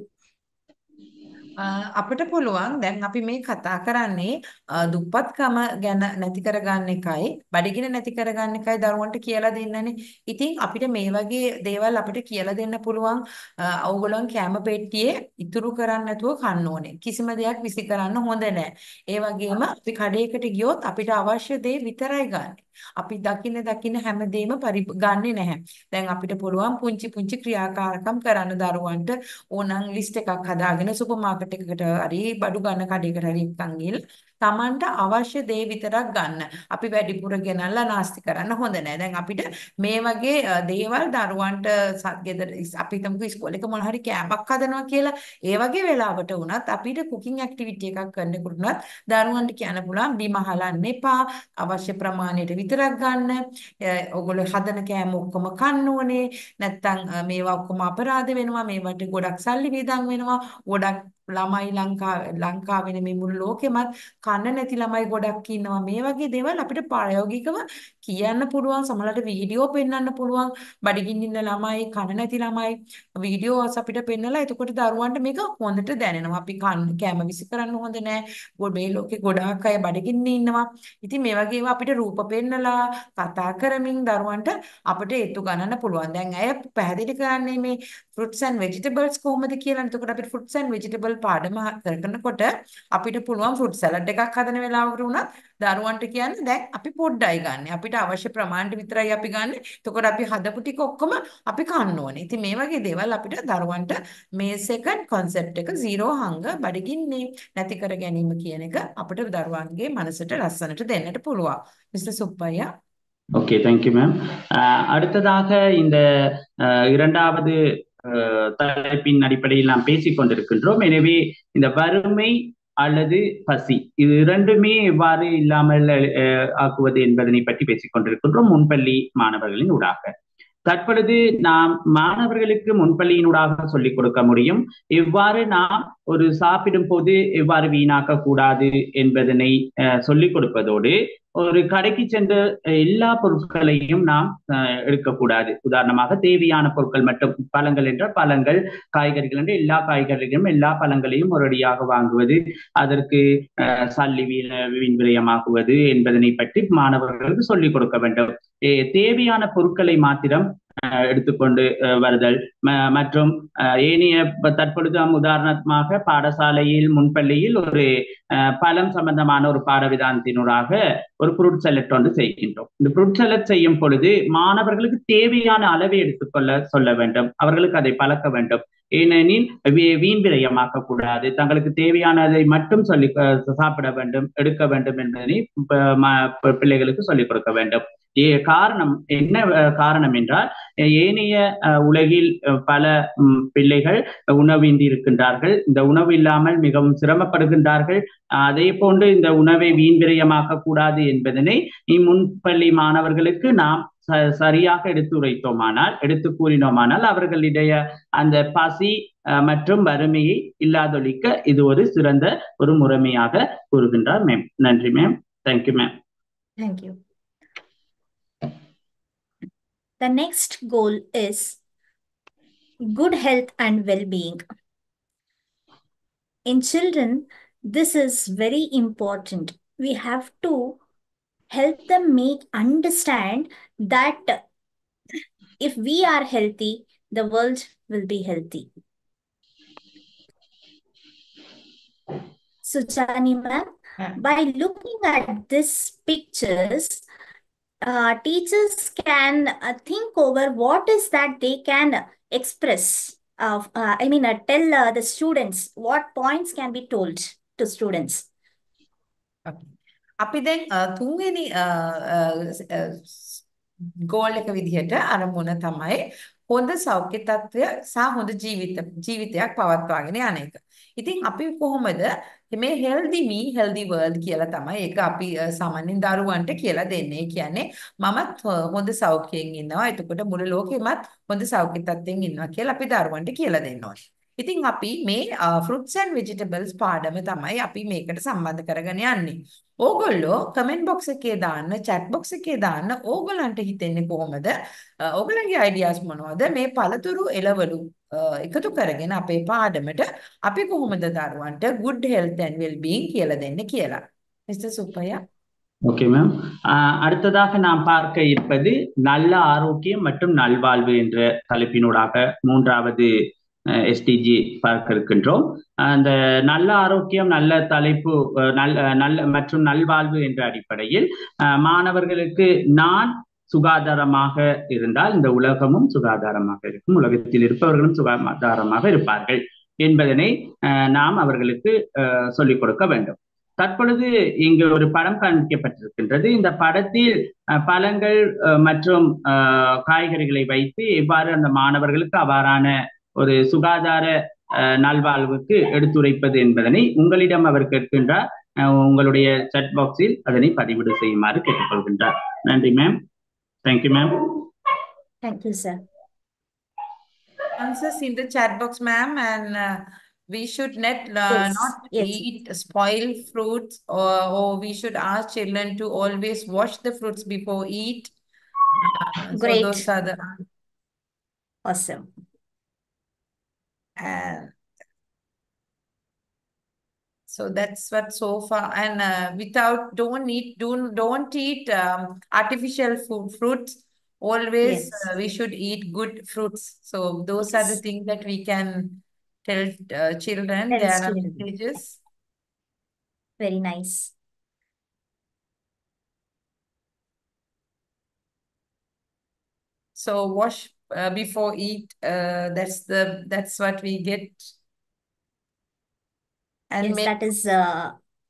අපිට පුළුවන් දැන් අපි මේ කතා කරන්නේ දුප්පත්කම ගැන නැති කරගන්න එකයි බඩගින නැති කරගන්න එකයි දරුවන්ට කියලා දෙන්නනේ. ඉතින් අපිට මේ වගේ දේවල් අපිට කියලා දෙන්න පුළුවන්. ඕගොල්ලන් කැම පෙට්ටියේ ඉතුරු කරන්න නැතුව කන්න ඕනේ. කිසිම දෙයක් විසි කරන්න හොඳ නැහැ. ඒ වගේම අපි කඩේකට ගියොත් අපිට අවශ්‍ය දේ විතරයි ගන්න. අපි දකින්න දකින්න හැමදේම ගන්නෙ නැහැ. දැන් අපිට පුළුවන් පුංචි පුංචි ක්‍රියාකාරකම් කරන්න දරුවන්ට ඕනනම් ලිස්ට් එකක් හදාගෙන සුපර් මාකට් එකකට හරි බඩු ගන්න කඩේකට හරි එක්කන් ගිහලා තමන්ට අවශ්‍ය දේ විතරක් ගන්න. අපි වැඩිපුර ගෙනල්ලා නාස්ති කරන්න හොඳ නැහැ. දැන් අපිට මේ වගේ දේවල් දරුවන්ට ගෙදර අපි හිතමුකෝ ඉස්කෝලේ එක මොන හරි කෑමක් හදනවා කියලා ඒ වගේ වෙලාවට වුණත් අපිට කුකින් ඇක්ටිවිටි එකක් කරනකොට උනත් දරුවන්ට කියන්න පුළුවන් බිම හලන්න එපා. අවශ්‍ය ප්‍රමාණයට විතරක් ගන්න. ඔයගොල්ලෝ හදන කෑම ඔක්කොම කන්න ඕනේ. නැත්තම් මේවා ඔක්කොම අපරාධ වෙනවා. මේවට ගොඩක් සල්ලි වියදම් වෙනවා. ගොඩක් ළමයි ලංකාවේ ලංකාවේ නෙමෙයි මුළු ලෝකෙමත් කන්න නැති ළමයි ගොඩක් ඉන්නවා. මේ වගේ දේවල් අපිට ප්‍රායෝගිකව කියන්න පුළුවන්. සමහරවිට වීඩියෝ පෙන්වන්න පුළුවන්. බඩගින්න ඉන්න ළමයි කන්න නැති ළමයි වීඩියෝස් අපිට පෙන්නලා එතකොට දරුවන්ට මේක හොඳට දැනෙනවා. අපි කෑම විසි කරන්න හොඳ නෑ. මේ ලෝකේ ගොඩාක් අය බඩගින්න ඉන්නවා. ඉතින් මේ වගේ ඒවා අපිට රූප පෙන්නලා කතා කරමින් දරුවන්ට අපිට ඒතු ගණන්න පුළුවන්. දැන් අය පැහැදිලි කරන්නේ මේ fruits and vegetables කොහොමද කියලා. එතකොට අපිට fruits and vegetable පාඩම කරනකොට අපිට පුළුවන් fruit salad එකක් හදන වෙලාවකට උනත් දරුවන්ට කියන්නේ දැන් අපි පොඩ්ඩයි ගන්න. අපිට අවශ්‍ය ප්‍රමාණයට විතරයි අපි ගන්න. එතකොට අපි හදපු ටික ඔක්කොම අපි කන්න ඕනේ. ඉතින් මේ වගේ දේවල් අපිට දරුවන්ට මේ second concept එක zero hunger බඩගින්නේ නැති කර ගැනීම කියන එක අපිට දරුවන්ගේ මනසට ලස්සනට දෙන්නට පුළුවන්. Mister Suppaiah. Okay, thank you ma'am. அடுத்ததாக இந்த இரண்டாவது தலைப்பின் அடிப்படையில் நாம் பேசிக் கொண்டிருக்கின்றோம். எனவே இந்த வறுமை அல்லது பசி, இது இரண்டுமே எவ்வாறு இல்லாமல் அஹ், ஆக்குவது என்பதனை பற்றி பேசிக் கொண்டிருக்கின்றோம் முன்பள்ளி மாணவர்களின் ஊடாக. தற்பொழுது நாம் மாணவர்களுக்கு முன்பள்ளியினூடாக சொல்லிக் கொடுக்க முடியும் எவ்வாறு நாம் ஒரு சாப்பிடும் போது எவ்வாறு வீணாக்க கூடாது என்பதனை அஹ், சொல்லிக் கொடுப்பதோடு ஒரு கடைக்கு சென்ற எல்லா பொருட்களையும் நாம் அஹ், எடுக்கக்கூடாது. உதாரணமாக தேவையான பொருட்கள் மட்டும், பழங்கள் என்ற பழங்கள், காய்கறிகள் என்ற எல்லா காய்கறிகளும் எல்லா பழங்களையும் ஒரடியாக வாங்குவது, அதற்கு அஹ், சல்லி வீண வீண் விரயமாகுவது என்பதனை பற்றி மாணவர்களுக்கு சொல்லிக் கொடுக்க வேண்டும். ஏ- தேவையான பொருட்களை மாத்திரம் அஹ், எடுத்துக்கொண்டு அஹ், வருதல் ம- மற்றும் அஹ், ஏனைய ப- தற்பொழுது நாம் உதாரணமாக பாடசாலையில் முன்பள்ளியில் ஒரு அஹ், பழம் சம்பந்தமான ஒரு பாடவிதானத்தினூடாக ஒரு ஃப்ரூட் செலக்ட் ஒன்று செய்கின்றோம். இந்த ஃப்ரூட் செலக்ட் செய்யும் பொழுது மாணவர்களுக்கு தேவையான அளவை எடுத்துக்கொள்ள சொல்ல வேண்டும், அவர்களுக்கு அதை பழக்க வேண்டும். ஏனெனில் வீ- வீண் விரயமாக்க கூடாது, தங்களுக்கு தேவையானதை மட்டும் சொல்லி அஹ், சாப்பிட வேண்டும், எடுக்க வேண்டும் என்பதனை ப- ம- ப- பிள்ளைகளுக்கு சொல்லிக் கொடுக்க வேண்டும். ஏ காரணம் என்ன அஹ், காரணம் என்றால் அஹ், ஏனைய அஹ், உலகில் அஹ், பல ம், பிள்ளைகள் உணவின்றி இருக்கின்றார்கள், இந்த உணவு இல்லாமல் மிகவும் சிரமப்படுகின்றார்கள். அதே போன்று இந்த உணவை வீண் விரயமாக்க கூடாது என்பதனை முன்பள்ளி மாணவர்களுக்கு நாம் ச- சரியாக எடுத்துரைத்தோமானால், எடுத்து கூறினோமானால் அவர்களிடைய அந்த பசி அஹ், மற்றும் வறுமையை இல்லாதொழிக்க இது ஒரு சிறந்த ஒரு முறைமையாக கூறுகின்றார் மேம். நன்றி ma'am. Thank you ma'am. Thank you. The next goal is good health and well-being. In children, this is very important. We have to help them make understand that if we are healthy, the world will be healthy. Suchani ma'am, Yeah. by looking at these pictures, uh, teachers can uh, think over what is that they can express. Uh, uh, I mean, uh, tell uh, the students what points can be told to students. Okay. අපි දැන් අ, තුන්වෙනි goal එක විදිහට අරමුණ තමයි හොඳ සෞඛ්‍ය තත්ත්වය සහ හොඳ ජීවිත ජීවිතයක් පවත්වාගෙන යන එක. ඉතින් අපි කොහොමද මේ healthy me healthy world කියලා තමයි ඒක අපි අ, සාමාන්‍යයෙන් දරුවන්ට කියලා දෙන්නේ. ඒ කියන්නේ මමත් හො- හොඳ සෞඛ්‍යයෙන් ඉන්නවා. එතකොට මුළු ලෝකෙමත් හොඳ සෞඛ්‍ය තත්ත්වයෙන් ඉන්නවා කියලා අපි දරුවන්ට කියලා දෙන්න ඕනේ. ඉතින් අපි මේ fruits and vegetables පාඩම තමයි අපි මේකට සම්බන්ධ කරගෙන යන්නේ. ඕගොල්ලෝ කමෙන්ට් බොක්ස් එකේ දාන්න, chat box එකේ දාන්න ඕගොල්ලන්ට හිතෙන්නේ කොහොමද? අ, ඕගොල්ලන්ගේ ideas මොනවද? මේ පළතුරු එළවලු අ, එකතු කරගෙන අපේ පාඩමට අපි කොහොමද දරුවන්ට good health and well-being කියලා දෙන්නේ කියලා. මිස්ටර් සුප්පையா. Okay ma'am. அடுத்ததாக நாம் பார்க்க இருப்பது நல்ல ஆரோக்கியம் மற்றும் நல்வாழ்வு என்ற தலைப்பினூடாக மூன்றாவது எஸ்டிஜி பார்க்க இருக்கின்றோம். அந்த நல்ல ஆரோக்கியம், நல்ல தலைப்பு, அஹ், நல்ல நல்ல மற்றும் நல்வாழ்வு என்ற அடிப்படையில் அஹ், மாணவர்களுக்கு நான் சுகாதாரமாக இருந்தால் இந்த உலகமும் சுகாதாரமாக இருக்கும், உலகத்தில் இருப்பவர்களும் சுகாதாரமாக இருப்பார்கள் என்பதனை அஹ், நாம் அவர்களுக்கு அஹ், சொல்லிக் கொடுக்க வேண்டும். தற்பொழுது இங்கு ஒரு படம் காண்பிக்கப்பட்டிருக்கின்றது. இந்த படத்தில் அஹ், பழங்கள் அஹ், மற்றும் அஹ், காய்கறிகளை வைத்து எவ்வாறு அந்த மாணவர்களுக்கு அவ்வாறான ஒரு சுகாதார அஹ், நல்வாழ்வுக்கு எடுத்துரைப்பது என்பதனை உங்களிடம் அவர் கேட்கின்றார். அஹ், உங்களுடைய chat பாக்ஸில் அதனை பதிவிடு செய்யுமாறு கேட்டுக்கொள்கின்றார். நன்றி ma'am. Thank you ma'am. Thank you, sir. Answers in the chat box, ma'am, and uh, we should not uh, Yes, not yes. eat spoiled fruits, or, or we should ask children to always wash the fruits before eat. Uh, so Great. those are the Awesome. and so that's what so far. And uh, without don't eat don't don't eat um, artificial food fruits. Always Yes. uh, we should eat good fruits. So those are the Yes. things that we can tell uh, children. Tell There are children. messages. Very nice. So wash uh, before eat. Uh, that's the that's what we get. And Yes, make that is uh,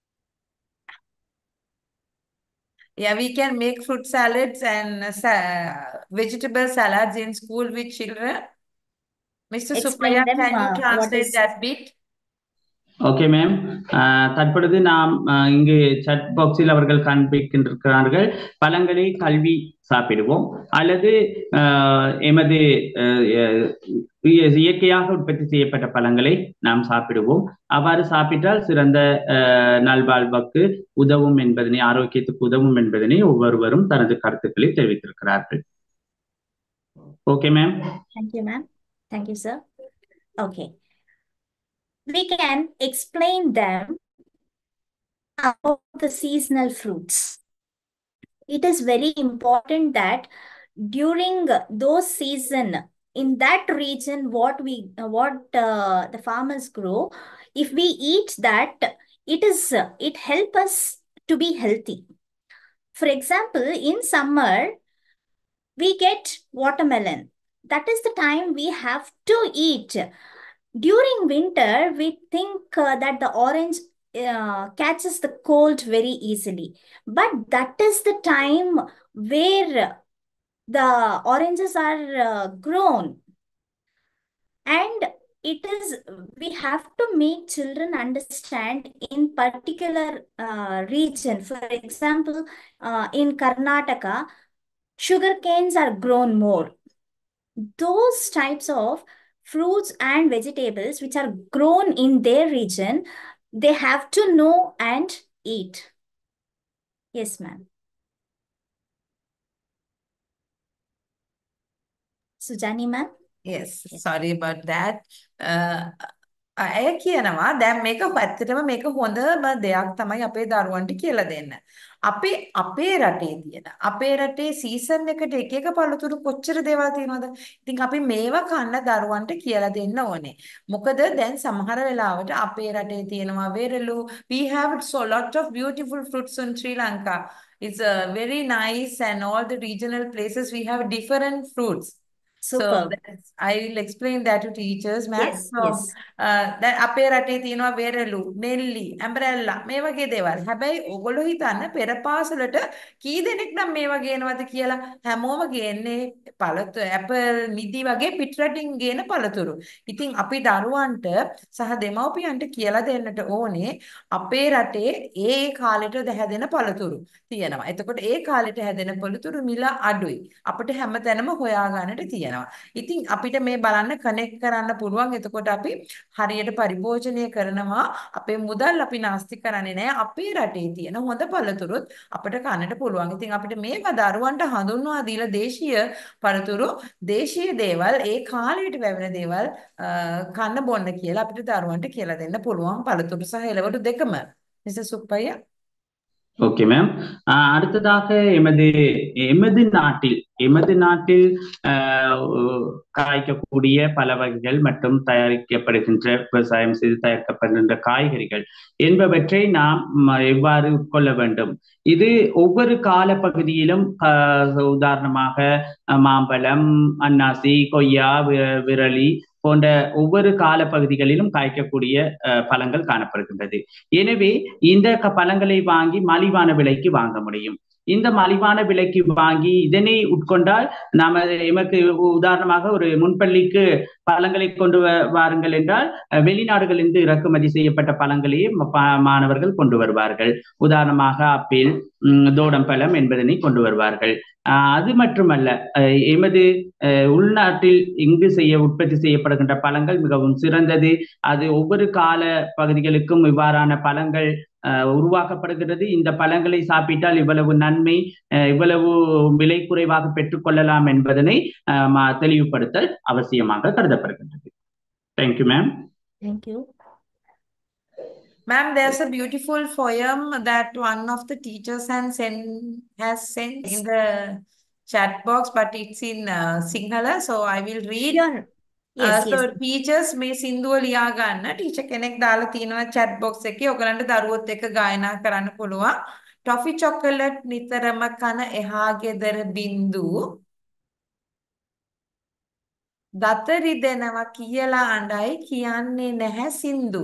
yeah, we can make fruit salads and uh, sa vegetable salads in school with children. Mister explain Suppaiah, them can you uh, what translate is that bit? Okay ma'am. தற்பொழுது நாம் அஹ், இங்கு சட் பாக்ஸில் அவர்கள் காண்பிக்கின்றிருக்கிறார்கள். பழங்களை கல்வி சாப்பிடுவோம் அல்லது அஹ், எமது அஹ், அஹ், இய- இயற்கையாக உற்பத்தி செய்யப்பட்ட பழங்களை நாம் சாப்பிடுவோம். அவ்வாறு சாப்பிட்டால் சிறந்த அஹ், நல்வாழ்வுக்கு உதவும் என்பதனை, ஆரோக்கியத்துக்கு உதவும் என்பதனை ஒவ்வொருவரும் தனது கருத்துக்களை தெரிவித்திருக்கிறார்கள். Okay ma'am. Thank you, ma'am. Thank you, sir. Okay. We can explain them about the seasonal fruits. It is very important that during those season in that region what we what uh, the farmers grow, if we eat that, it is it help us to be healthy. For example, in summer we get watermelon. That is the time we have to eat. During winter we think uh, that the orange uh, catches the cold very easily, but that is the time where the oranges are uh, grown. And it is, we have to make children understand in particular uh, region. For example, uh, in Karnataka sugar canes are grown more. Those types of fruits and vegetables which are grown in their region, they have to know and eat. Yes, ma'am. Sujani, ma'am. Yes, sorry about that. Uh, අය කියනවා දැන් මේක ඇත්තටම මේක හොඳම දෙයක් තමයි අපේ දරුවන්ට කියලා දෙන්න. අපේ අපේ රටේ තියෙන අපේ රටේ සීසන් එකට එක එක පළතුරු කොච්චර දේවල් තියෙනවද? ඉතින් අපි මේවා කන්න දරුවන්ට කියලා දෙන්න ඕනේ. මොකද දැන් සමහර වෙලාවට අපේ රටේ තියෙනවා වෙරළු. We have so lot of beautiful fruits in Sri Lanka. It's uh, very nice, and all the regional places we have different fruits. So Superb. that's, I will explain that to teachers, ma'am. Yes, So yes. දැන් අපේ රටේ තියෙනවා වෙරළු, නෙල්ලි, ඇම්බ්‍රෙල්ලා මේ වගේ දේවල්. හැබැයි ඕගොල්ලෝ හිතන්න පෙර පාසලට කී දෙනෙක් නම් මේවා ගේනවද කියලා? හැමෝම ගේන්නේ පළතුරු, ඇපල්, මිදි වගේ පිටරටින් ගේන පළතුරු. ඉතින් අපි දරුවන්ට සහ දෙමව්පියන්ට කියලා දෙන්නට ඕනේ අපේ රටේ ඒ කාලෙට හැදෙන පළතුරු තියෙනවා. එතකොට ඒ කාලෙට හැදෙන පළතුරු මිල අඩුයි. අපිට හැමතැනම හොයාගන්නට තියෙනවා. ඉතින් අපිට මේ බලන්න කනෙක්ට් කරන්න පුළුවන්. එතකොට අපි හරියට පරිභෝජනය කරනවා. අපේ මුදල් අපි නාස්ති කරන්නේ නැහැ. අපේ රටේ තියෙන හොඳ පළතුරුත් අපිට කන්නට පුළුවන්. ඉතින් අපිට මේවා දරුවන්ට හඳුන්වා දීලා දේශීය පළතුරු, දේශීය දේවල්, ඒ කාලයට වැවෙන දේවල් කන්න බොන්න කියලා අපිට දරුවන්ට කියලා දෙන්න පුළුවන්. පළතුරු සහ එළවලු දෙකම. මිස්ටර් සුප්පయ్య. Okay ma'am. அடுத்ததாக எமது எமது நாட்டில் எமது நாட்டில் காய்க்கக்கூடிய பல வகைகள் மற்றும் தயாரிக்கப்படுகின்ற விவசாயம் செய்து தயாரிக்கப்படுகின்ற காய்கறிகள் என்பவற்றை நாம் எவ்வாறு உட்கொள்ள வேண்டும்? இது ஒவ்வொரு கால பகுதியிலும் உதாரணமாக மாம்பழம், அன்னாசி, கொய்யா, விரலி போன்ற ஒவ்வொரு கால பகுதிகளிலும் காய்க்கக்கூடிய பழங்கள் காணப்படுகின்றது. எனவே இந்த பழங்களை வாங்கி மலிவான விலைக்கு வாங்க முடியும். இந்த மலிவான விலைக்கு வாங்கி இதனை உட்கொண்டால் நாம எமக்கு உதாரணமாக ஒரு முன்பள்ளிக்கு பழங்களை கொண்டு வாருங்கள் என்றால் வெளிநாடுகளிலிருந்து இறக்குமதி செய்யப்பட்ட பழங்களையே மாணவர்கள் கொண்டு வருவார்கள். உதாரணமாக ஆப்பிள், தோடம்பழம் என்பதனை கொண்டு வருவார்கள். அது மட்டுமல்ல, எமது உள்நாட்டில் இங்கு செய்ய உற்பத்தி செய்யப்படுகின்ற பழங்கள் மிகவும் சிறந்தது. அது ஒவ்வொரு கால பகுதிகளுக்கும் இவ்வாறான பழங்கள் உருவாக்கப்படுகிறது. இந்த பழங்களை சாப்பிட்டால் இவ்வளவு நன்மை, இவ்வளவு விலை குறைவாக பெற்றுக்கொள்ளலாம் என்பதனை தெளிவுபடுத்தல் அவசியமாக கருதப்படுகின்றது. Thank you ma'am. Thank you. Ma'am, there's a beautiful poem that one of the teachers has sent, has sent in the chat box, but it's in uh, Sinhala, so I will read. Sure. Yes, uh, so yes. teachers මේ සින්දුව ලියා ගන්න teacher කෙනෙක් දාලා තියෙනවා chat box එකේ. ඔයගලන්ට දරුවොත් එක්ක ගායනා කරන්න පුළුවන්. ටොෆි චොකලට් නිතරම කන එහා ගෙදර බින්දු දත රිදෙනවා කියලා අඬයි කියන්නේ නැහැ සින්දු.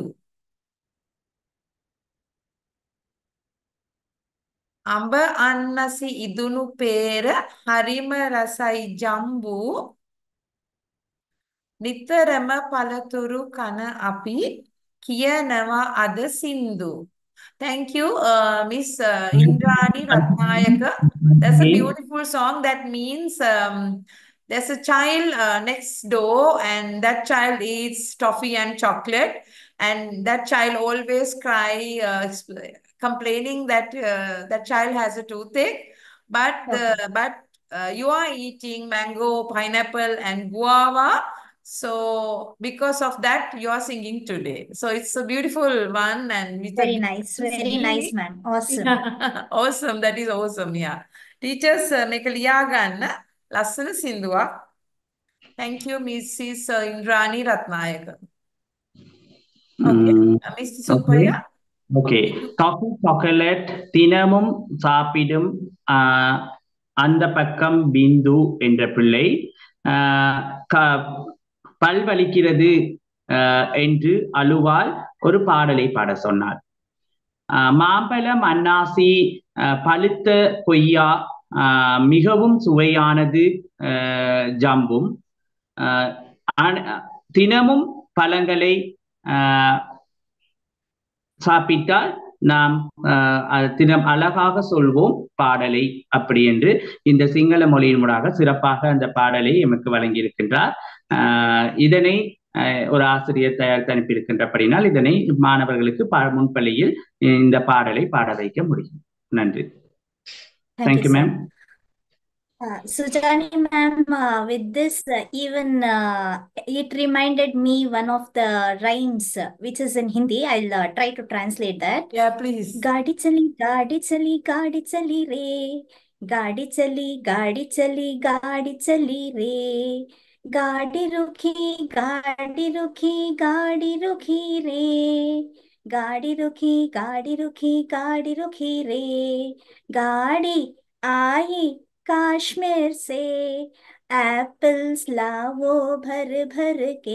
අඹ අන්නසි ඉදුණු පේර හරිම රසයි ජම්බු නිතරම පළතුරු කන අපි කියනවා අද සින්දු. Thank you, uh, Miss uh, Indrani Ratnayaka. That's a beautiful song. That means um, there's a child uh, next door, and that child eats toffee and chocolate, and that child always cry, uh, complaining that uh, that child has a toothache. But Okay. the but uh, you are eating mango, pineapple, and guava. So because of that, you are singing today. So it's a beautiful one, and with a Very nice. beautiful Very nice, feeling. ma'am. Awesome. Yeah, awesome. That is awesome. Yeah. Teachers uh, මේක ලියා ගන්න ලස්සන සින්දුවක්. Thank you, Missus Indrani Ratnayaka. Okay. Hmm, Uh, Mister okay Subbaya. Okay coffee chocolate தினமும் சாப்பிடும் ஆஹ், அந்த பக்கம் பிந்து என்ற பிள்ளை ஆஹ், க- பல் வலிக்கிறது ஆஹ், என்று அழுவால் ஒரு பாடலை பாட சொன்னார். ஆஹ், மாம்பழம் அன்னாசி ஆஹ், பழுத்த கொய்யா ஆஹ், மிகவும் சுவையானது ஆஹ், ஜம்பும் ஆஹ், அன- தினமும் பழங்களை ஆஹ், சாப்பிட்டால் நாம் ஆஹ், அது தினம் அழகாக சொல்வோம் பாடலை அப்படி என்று இந்த சிங்கள மொழியினூடாக சிறப்பாக அந்த பாடலை எமக்கு வழங்கியிருக்கின்றார். ஆஹ், இதனை ஆஹ், ஒரு ஆசிரியர் தயாரித்து அனுப்பியிருக்கின்றபடினால் இதனை மாணவர்களுக்கு பா- முன்பள்ளியில் இந்த பாடலை பாட வைக்க முடியும். நன்றி. Thank you, thank you sir. Ma'am. Uh, Sujani ma'am, uh, with this, uh, even uh, it reminded me one of the rhymes, uh, which is in Hindi. I'll uh, try to translate that. Yeah, please. गाड़ी चली गाड़ी चली गाड़ी चली रे, गाड़ी चली गाड़ी चली गाड़ी चली रे, गाड़ी रुकी गाड़ी रुकी गाड़ी रुकी रे, गाड़ी रुकी गाड़ी रुकी गाड़ी रुकी रे, गाड़ी आई कश्मीर से, एप्पल्स लाओ भर भर के,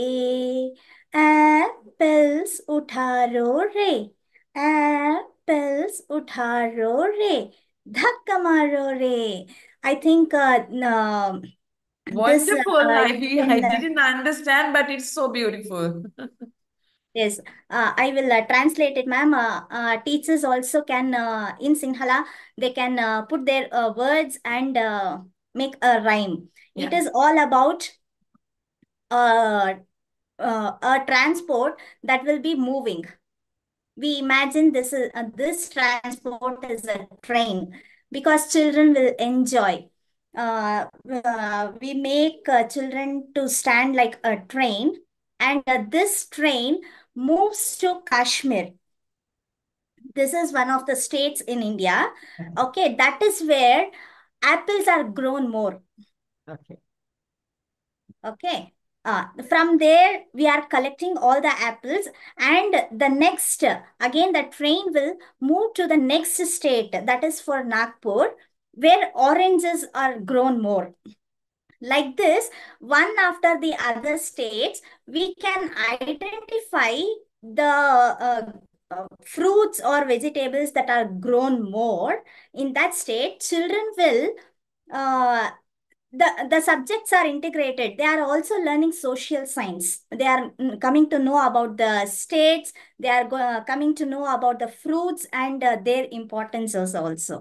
एप्पल्स उठा रो रे, एप्पल्स उठा रो रे, धक्का मारो रे. I think uh, no, this uh, Wonderful. I, you I can, uh, didn't understand, but it's so beautiful. yes, uh, I will uh, translate it, ma'am. Uh, uh, teachers also can, uh, in Sinhala, they can uh, put their uh, words and uh, make a rhyme. It Yeah. is all about uh, uh, a transport that will be moving. We imagine this is uh, this transport is a train because children will enjoy. Uh, uh, we make uh, children to stand like a train, and uh, this train moves to Kashmir. This is one of the states in India. Okay, that is where apples are grown more. Okay. Okay. Uh, from there, we are collecting all the apples, and the next, again, the train will move to the next state, that is for Nagpur, where oranges are grown more. Like this, one after the other states, we can identify the uh, uh, fruits or vegetables that are grown more in that state. Children will uh, the the subjects are integrated. They are also learning social science. They are mm, coming to know about the states. They are go- coming to know about the fruits and uh, their importances also.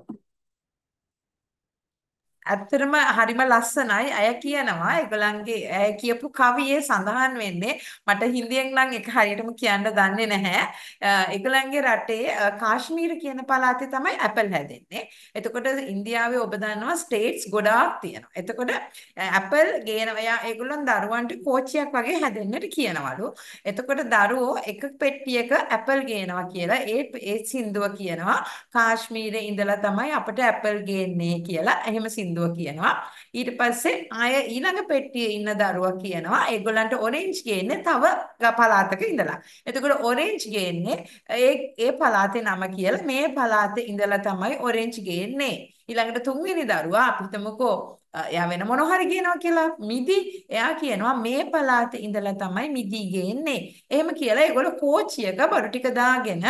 ඇත්තටම හරිම ලස්සනයි. අය කියනවා ඒගොල්ලන්ගේ අය කියපු කවියේ සඳහන් වෙන්නේ මට හින්දියෙන් නම් ඒක හරියටම කියන්න දන්නේ නැහැ. අ, ඒගොල්ලන්ගේ රටේ අ, කාශ්මීර කියන පළාතේ තමයි ඇපල් හැදෙන්නේ. එතකොට ඉන්දියාවේ ඔබ දන්නවා ස්ටේට්ස් ගොඩාක් තියෙනවා. එතකොට ඇපල් ගේනවා. එයා ඒගොල්ලන් දරුවන්ට කෝච්චියක් වගේ හැදෙන්නට කියනවලු. එතකොට දරුවෝ එක පෙට්ටියක ඇපල් ගේනවා කියලා ඒ ඒ සින්දුව කියනවා කාශ්මීරේ ඉඳලා තමයි අපිට ඇපල් ගේන්නේ කියලා. එහෙම සින්දුව කියනවා. ඊට පස්සේ ආය ඊළඟ පෙට්ටියේ ඉන්න දරුවා කියනවා ඒගොල්ලන්ට ඔරෙන්ජ් ගේන්නේ තව පළාතක ඉඳලා. එතකොට ඔරෙන්ජ් ගේන්නේ ඒ ඒ පළාතේ නම කියලා මේ පළාතේ ඉඳලා තමයි ඔරෙන්ජ් ගේන්නේ. ඊළඟට තුන්වෙනි දරුවා අපි හිතමුකෝ එයා වෙන මොන හරි කියනවා කියලා මිදි එයා කියනවා මේ පළාතේ ඉඳලා තමයි මිදි ගේන්නේ. එහෙම කියලා ඒගොල්ලෝ කෝච්චියක බඩු ටික දාගෙන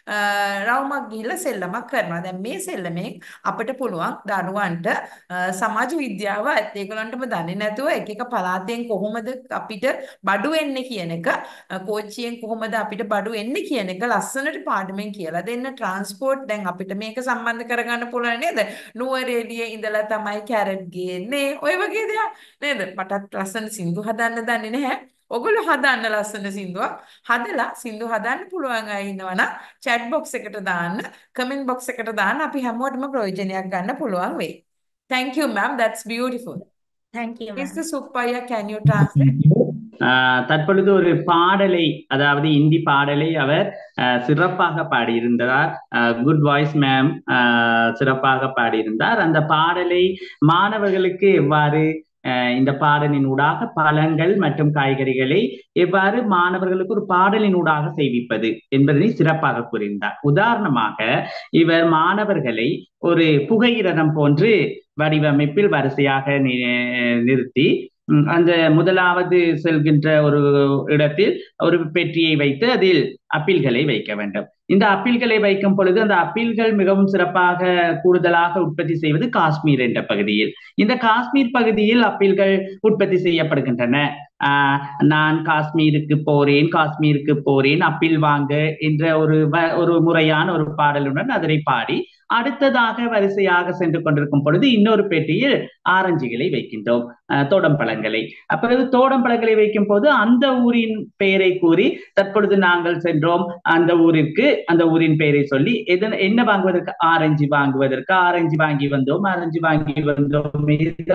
රවුමක් ගිහිල්ලා සෙල්ලමක් කරනවා. දැන් මේ සෙල්ලමෙන් අපිට පුළුවන් දරුවන්ට සමාජ විද්‍යාව ඒගොල්ලන්ටම දන්නේ නැතුව එක එක පළාතෙන් කොහොමද අපිට බඩු එන්නේ කියන එක කෝච්චියෙන් කොහොමද අපිට බඩු එන්නේ කියන එක ලස්සනට පාඩමෙන් කියලා දෙන්න. ට්‍රාන්ස්පෝර්ට් දැන් අපිට මේක සම්බන්ධ කරගන්න පුළුවන් නේද? නුවරඑළියේ ඉඳලා තමයි කැරට් ගේන්නේ. ඔය වගේ දේවල් නේද? මටත් ලස්සන සින්දු හදන්න දන්නේ නැහැ. ඔගොල්ලෝ හදන්න ලස්සන සින්දුවක් හදලා සින්දු හදන්න පුළුවන් අය ඉන්නවනම් chat box එකට දාන්න, comment box එකට දාන්න අපි හැමෝටම ප්‍රයෝජනයක් ගන්න පුළුවන් වෙයි. Thank you ma'am, that's beautiful. Thank you, Mister ma'am. Suppaya, can you translate? ஆஹ் தற்பொழுது ஒரு பாடலை அதாவது இந்தி பாடலை அவர் ஆஹ் சிறப்பாக பாடியிருந்தார். குட் வாய்ஸ் மேம், சிறப்பாக பாடியிருந்தார். அந்த பாடலை மாணவர்களுக்கு எவ்வாறு இந்த பாடலின் ஊடாக பழங்கள் மற்றும் காய்கறிகளை எவ்வாறு மாணவர்களுக்கு ஒரு பாடலின் ஊடாக செய்விப்பது என்பதனை சிறப்பாக கூறியிருந்தார். உதாரணமாக இவர் மாணவர்களை ஒரு புகையிரதம் போன்று வடிவமைப்பில் வரிசையாக நிறுத்தி அந்த முதலாவது செல்கின்ற ஒரு இடத்தில் ஒரு பெட்டியை வைத்து அதில் அப்பீல்களை வைக்க வேண்டும். இந்த அப்பீல்களை வைக்கும் பொழுது அந்த அப்பீல்கள் மிகவும் சிறப்பாக கூடுதலாக உற்பத்தி செய்வது காஷ்மீர் என்ற பகுதியில். இந்த காஷ்மீர் பகுதியில் அப்பீல்கள் உற்பத்தி செய்யப்படுகின்றன. ஆஹ் நான் காஷ்மீருக்கு போறேன், காஷ்மீருக்கு போறேன், அப்பீல் வாங்க என்ற ஒரு ஒரு முறையான ஒரு பாடலுடன் அதனை பாடி அடுத்ததாக வரிசையாக சென்று கொண்டிருக்கும் பொழுது இன்னொரு பெட்டியில் ஆரஞ்சுகளை வைக்கின்றோம், தோடம்பழங்களை. அப்பொழுது தோடம்பழங்களை வைக்கும் போது அந்த ஊரின் பெயரை கூறி தற்பொழுது நாங்கள் சென்றோம் அந்த ஊருக்கு, அந்த ஊரின் பெயரை சொல்லி எதன் என்ன வாங்குவதற்கு, ஆரஞ்சு வாங்குவதற்கு ஆரஞ்சு வாங்கி வந்தோம், ஆரஞ்சு வாங்கி வந்தோம்.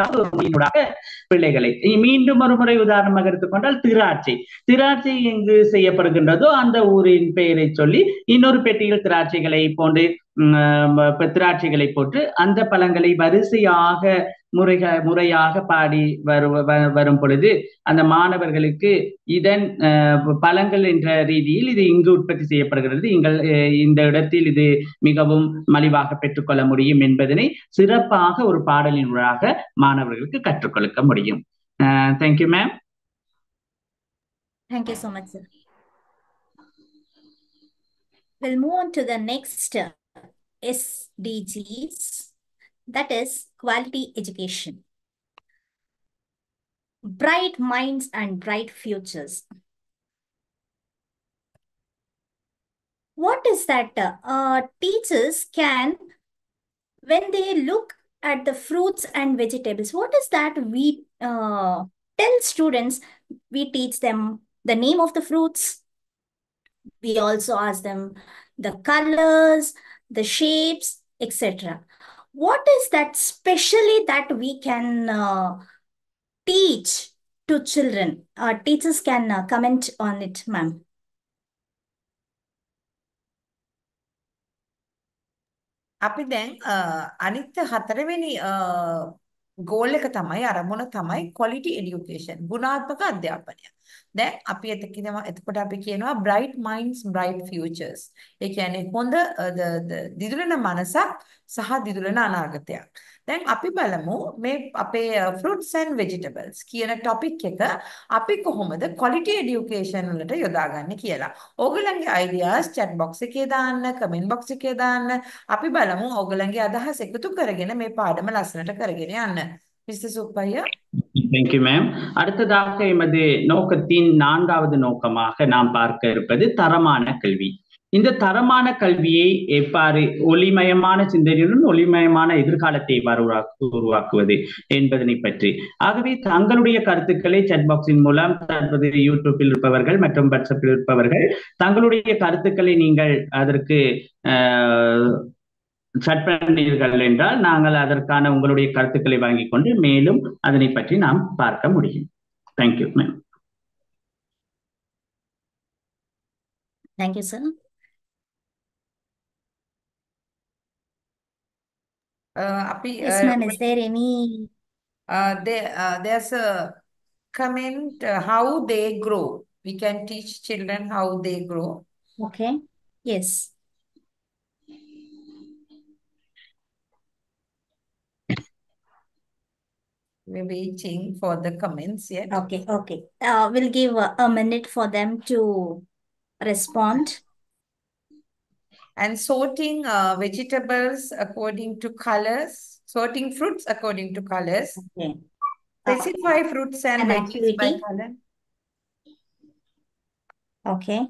பிள்ளைகளை மீண்டும் ஒரு முறை உதாரணமாக எடுத்துக்கொண்டால் திராட்சை, திராட்சை எங்கு செய்யப்படுகின்றதோ அந்த ஊரின் பெயரை சொல்லி இன்னொரு பெட்டியில் திராட்சைகளை போன்று திராட்சைகளை போட்டு அந்த பழங்களை வரிசையாக முறைக முறையாக பாடி வரு வரும் பொழுது அந்த மாணவர்களுக்கு இதன் பழங்கள் என்ற ரீதியில் இது இங்கு உற்பத்தி செய்யப்படுகிறது, எங்கள் இந்த இடத்தில் இது மிகவும் மலிவாக பெற்றுக்கொள்ள முடியும் என்பதனை சிறப்பாக ஒரு பாடலின் ஊடாக மாணவர்களுக்கு கற்றுக் கொடுக்க முடியும். Thank you ma'am. Thank you so much, sir. We'll move on to the next S D Gs, that is quality education. Bright minds and bright futures. What is that? Uh, teachers can, when they look at the fruits and vegetables, what is that we uh, tell students? We teach them the name of the fruits. We also ask them the colors, the shapes, et cetera. What is that specially that we can uh, teach to children? Uh, teachers can uh, comment on it, ma'am. අපි දැන් අනිත් හතරවෙනි goal එක තමයි අරමුණ තමයි quality education, ගුණාත්මක අධ්‍යාපනය. දැන් අපි එතකිනවා එතකොට අපි කියනවා bright minds bright futures. ඒ කියන්නේ හොඳ දිදුලන මනසක් සහ දිදුලන අනාගතයක්. දැන් අපි බලමු මේ අපේ fruits and vegetables කියන topic එක අපි කොහොමද quality education වලට යොදාගන්නේ කියලා. ඕගොල්ලන්ගේ ideas chat box එකේ දාන්න, comment box එකේ දාන්න. අපි බලමු ඕගොල්ලන්ගේ අදහස් එකතු කරගෙන මේ පාඩම ලස්සනට කරගෙන යන්න. Mister Suppaya. Thank you ma'am. அடுத்ததாக எமது நோக்கத்தின் நான்காவது நோக்கமாக நாம் பார்க்க இருப்பது தரமான கல்வி. இந்த தரமான கல்வியை எவ்வாறு ஒளிமயமான சிந்தனையுடன் ஒளிமயமான எதிர்காலத்தை எவ்வாறு உருவாக்குவது என்பதனை பற்றி. ஆகவே தங்களுடைய கருத்துக்களை chat boxின் மூலம் தற்போது யூடியூப்பில் இருப்பவர்கள் மற்றும் வாட்ஸ்அப்பில் இருப்பவர்கள் தங்களுடைய கருத்துக்களை நீங்கள் அதற்கு சட் பண்ணீர்கள் என்றால் நாங்கள் அதற்கான உங்களுடைய கருத்துக்களை வாங்கிக் கொண்டு மேலும் அதனை பற்றி நாம் பார்க்க முடியும். Thank you ma'am. Thank you, sir. Uh, api, yes, uh, ma'am. Is there any? Uh, there, uh, there's a comment uh, how they grow. We can teach children how they grow. Okay. Yes. We're waiting for the comments yet. Okay. Okay. Uh, we'll give a, a minute for them to respond. and sorting uh, vegetables according to colors, sorting fruits according to colors, Okay. Uh, specify fruits and an veggies by activity. color. Okay.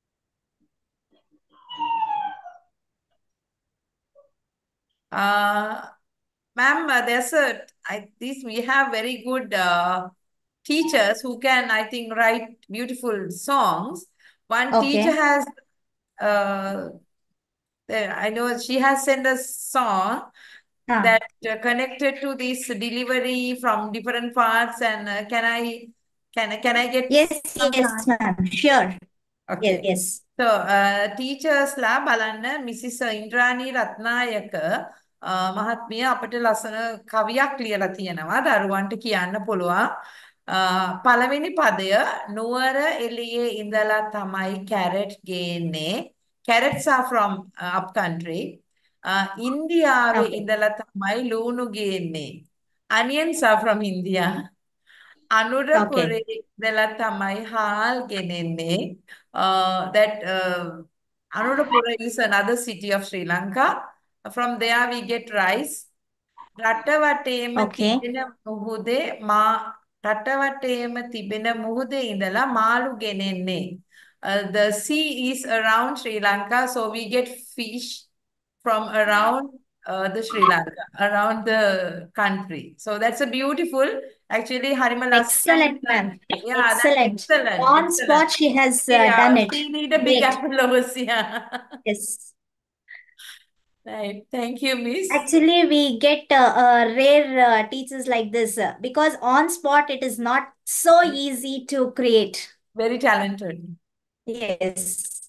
Uh, ma'am, uh, there's a, I, these, we have very good uh, teachers who can, I think, write beautiful songs. One teacher Okay. has, uh, uh, I know she has sent a song Ah. that uh, connected to this delivery from different parts. And uh, can I, can, I- can I get Yes, some yes, time? ma'am. Sure. Okay. Yes. So, uh, teachersලා බලන්න Mrs Indrani Ratnayake uh, මහත්මිය අපිට ලස්සන කවියක් ලියලා තියෙනවා දරුවන්ට කියන්න පුළුවන්. Uh, පළවෙනි පදය නුවර එළියේ ඉඳලා තමයි කැරට් ගේන්නේ. Carrots are from uh, up country. Uh, ඉන්දියාවේ Okay. ඉඳලා තමයි ලූණු ගේන්නේ. Onions are from India. Okay. අනුරපුරේ ඉඳලා තමයි හාල් ගෙනෙන්නේ. Uh, that uh, Anuradhapura is another city of Sri Lanka. From there we get rice. රටවටේම Okay. තිබෙන මුහුදේ මා රටවටේම තිබෙන මුහුදේ ඉඳලා මාළු ගෙනෙන්නේ. Uh, the sea is around Sri Lanka, so we get fish from around uh, the Sri Lanka, around the country. So that's a beautiful, actually, Harima Excellent, ma'am. yeah, that's Excellent. excellent, On excellent. spot, she has uh, Yeah, done it. she need a big Great. applause, yeah. Yes. Right, thank you, Miss. Actually, we get uh, uh, rare uh, teachers like this uh, because on spot it is not so easy to create. Very talented. Yes.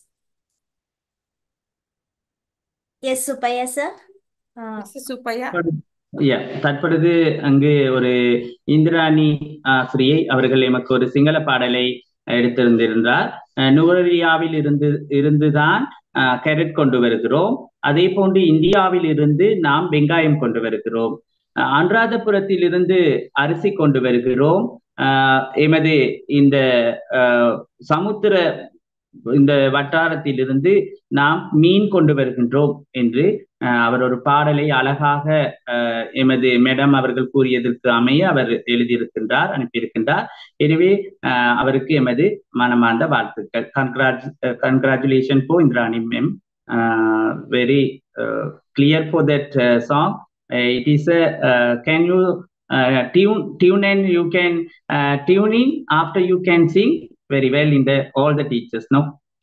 Yes, Supaya sir. Uh, Mister Supaya. Yeah, தற்பொழுது அங்கு ஒரு இந்திராணி ஆசிரியை அவர்கள் எமக்கு ஒரு சிங்கள பாடலை எடுத்திருந்திருந்தார். நுவரியாவில் இருந்து இருந்துதான் கேரட் கொண்டு வருகிறோம். அதே போன்று இந்தியாவில் இருந்து நாம் வெங்காயம் கொண்டு வருகிறோம். அனுராதபுரத்தில் இருந்து அரிசி கொண்டு வருகிறோம். எமது இந்த சமுத்திர இந்த வட்டாரத்திலிருந்து நாம் மீன் கொண்டு வருகின்றோம் என்று அவர் ஒரு பாடலை அழகாக எமது மேடம் அவர்கள் கூறியதற்கு அமைய அவர் எழுதியிருக்கின்றார், அனுப்பியிருக்கின்றார். எனவே அவருக்கு எமது மனமார்ந்த வாழ்த்துக்கள். Congrats congratulation for Indrani ma'am. Very clear for that song. It is a uh, can you uh, tune tune and you can uh, tune in after you can sing very well in the all the teachers, no?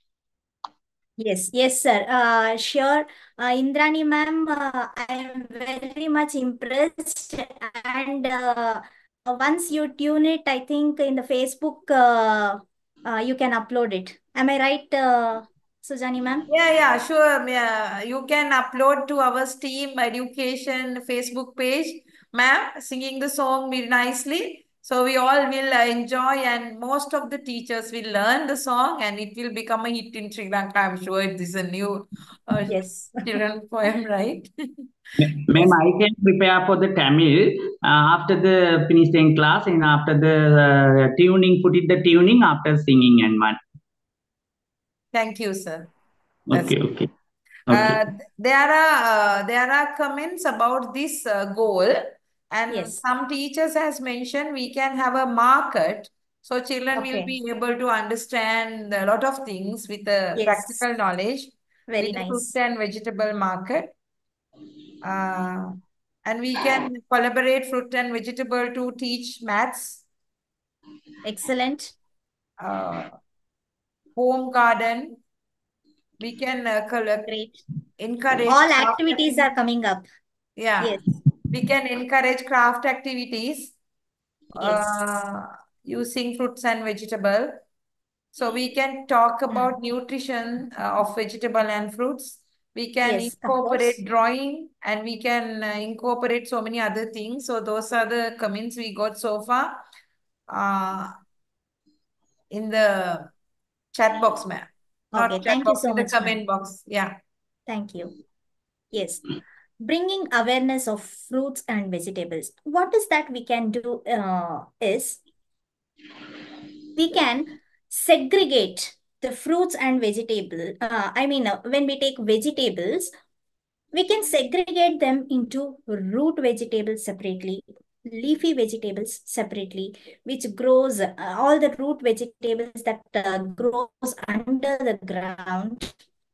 Yes, yes, sir. Uh, sure. Uh, Indrani ma'am, uh, I am very much impressed. And uh, once you tune it, I think in the Facebook, uh, uh, you can upload it. Am I right, uh, Sujani ma'am? Yeah, yeah, sure. Yeah, you can upload to our STEAM Education Facebook page, ma'am, singing the song very nicely. So we all will uh, enjoy, and most of the teachers will learn the song, and it will become a hit in Sri Lanka. I'm sure it is a new uh, Yes. children poem, right? Ma'am, I can prepare for the Tamil uh, after the finishing class and after the uh, tuning, put it the tuning after singing and one. Thank you, sir. Okay, That's okay. Okay. Uh, there are uh, there are comments about this uh, goal, and Yes. some teachers has mentioned we can have a market, so children Okay. will be able to understand a lot of things with a Yes. practical knowledge. Very with nice. Fruit and vegetable market, uh, and we can collaborate fruit and vegetable to teach maths. Excellent. Uh, home garden. We can uh, collect, Great. encourage All craft activities are coming up. Yeah. Yes. We can encourage craft activities Yes. uh, using fruits and vegetable. So we can talk about Mm. nutrition uh, of vegetable and fruits. We can Yes, of incorporate course. drawing, and we can uh, incorporate so many other things. So those are the comments we got so far uh, in the chat box, ma'am. Not Okay, chat thank you box, so in the much, ma'am. comment box. Yeah. Thank you. Yes. Bringing awareness of fruits and vegetables. What is that we can do uh, is we can segregate the fruits and vegetable, uh, I mean, uh, when we take vegetables, we can segregate them into root vegetables separately, leafy vegetables separately, which grows, uh, all the root vegetables that uh, grows under the ground,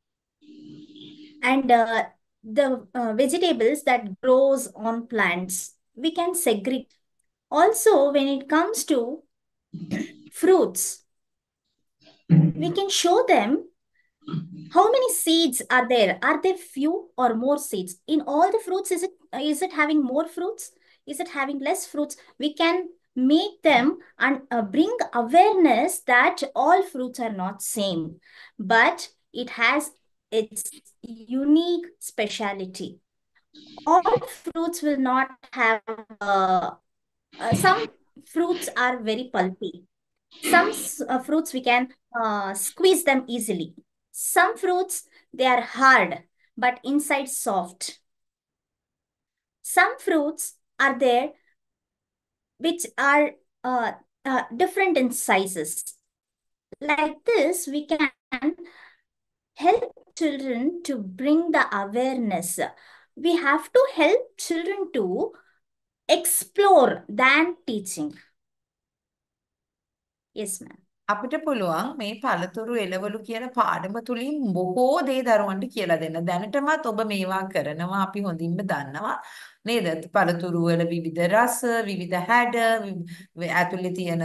and uh, the uh, vegetables that grows on plants, we can segregate. Also, when it comes to fruits, we can show them how many seeds are there. Are there few or more seeds in all the fruits? Is it is it having more fruits? Is it having less fruits? We can make them and uh, bring awareness that all fruits are not same, but it has its unique speciality. All fruits will not have uh, uh, some fruits are very pulpy. Some uh, fruits we can uh, squeeze them easily. Some fruits, they are hard, but inside soft. Some fruits are there which are uh, uh, different in sizes. Like this, we can help children to bring the awareness. We have to help children to explore than teaching. Yes, ma'am. අපිට පුළුවන් මේ පළතුරු එළවලු කියන පාඩම තුලින් බොහෝ දේ දරුවන්ට කියලා දෙන්න. දැනටමත් ඔබ මේවා කරනවා අපි හොඳින්ම දන්නවා නේද? පළතුරු වල විවිධ රස, විවිධ හැඩ, වි- ඇතුලේ තියෙන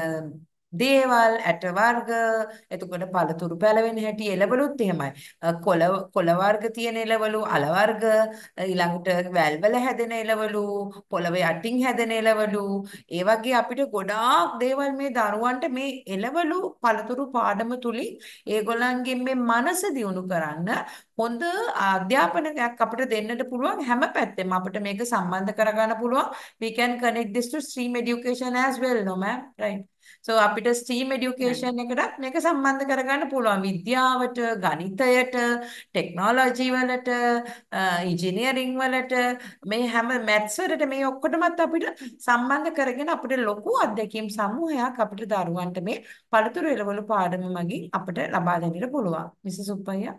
දේවල්, ඇට වර්ග, එතකොට පළතුරු පැලවෙන හැටි එළවලුත් එහෙමයි. අ, කොළ කොළ වර්ග තියෙන එළවලු, අල වර්ග, ඊළඟට වැල් වල හැදෙන එළවලු, පොළවේ අටින් හැදෙන එළවලු, ඒ වගේ අපිට ගොඩාක් දේවල් මේ දරුවන්ට මේ එළවලු පළතුරු පාඩම තුලින් ඒගොල්ලන්ගේ මේ මනස දියුණු කරන්න හොඳ අධ්‍යාපනයක් අපිට දෙන්නට පුළුවන් හැම පැත්තෙම අපිට මේක සම්බන්ධ කරගන්න පුළුවන්. We can connect this to STEAM education as well, no ma'am, right? So අපිට STEAM education එකටත් මේක සම්බන්ධ කරගන්න පුළුවන්. විද්‍යාවට, ගණිතයට, ටෙක්නොලොජි වලට, ඉංජිනේරින් වලට, මේ හැම මැත්ස් වලට මේ ඔක්කොටමත් අපිට සම්බන්ධ කරගෙන අපිට ලොකු අත්දැකීම් සමූහයක් අපිට දරුවන්ට මේ පළතුරු එළවලු පාඩම මගින් අපිට ලබා දෙන්නට පුළුවන්. මිසස් උප්පయ్య.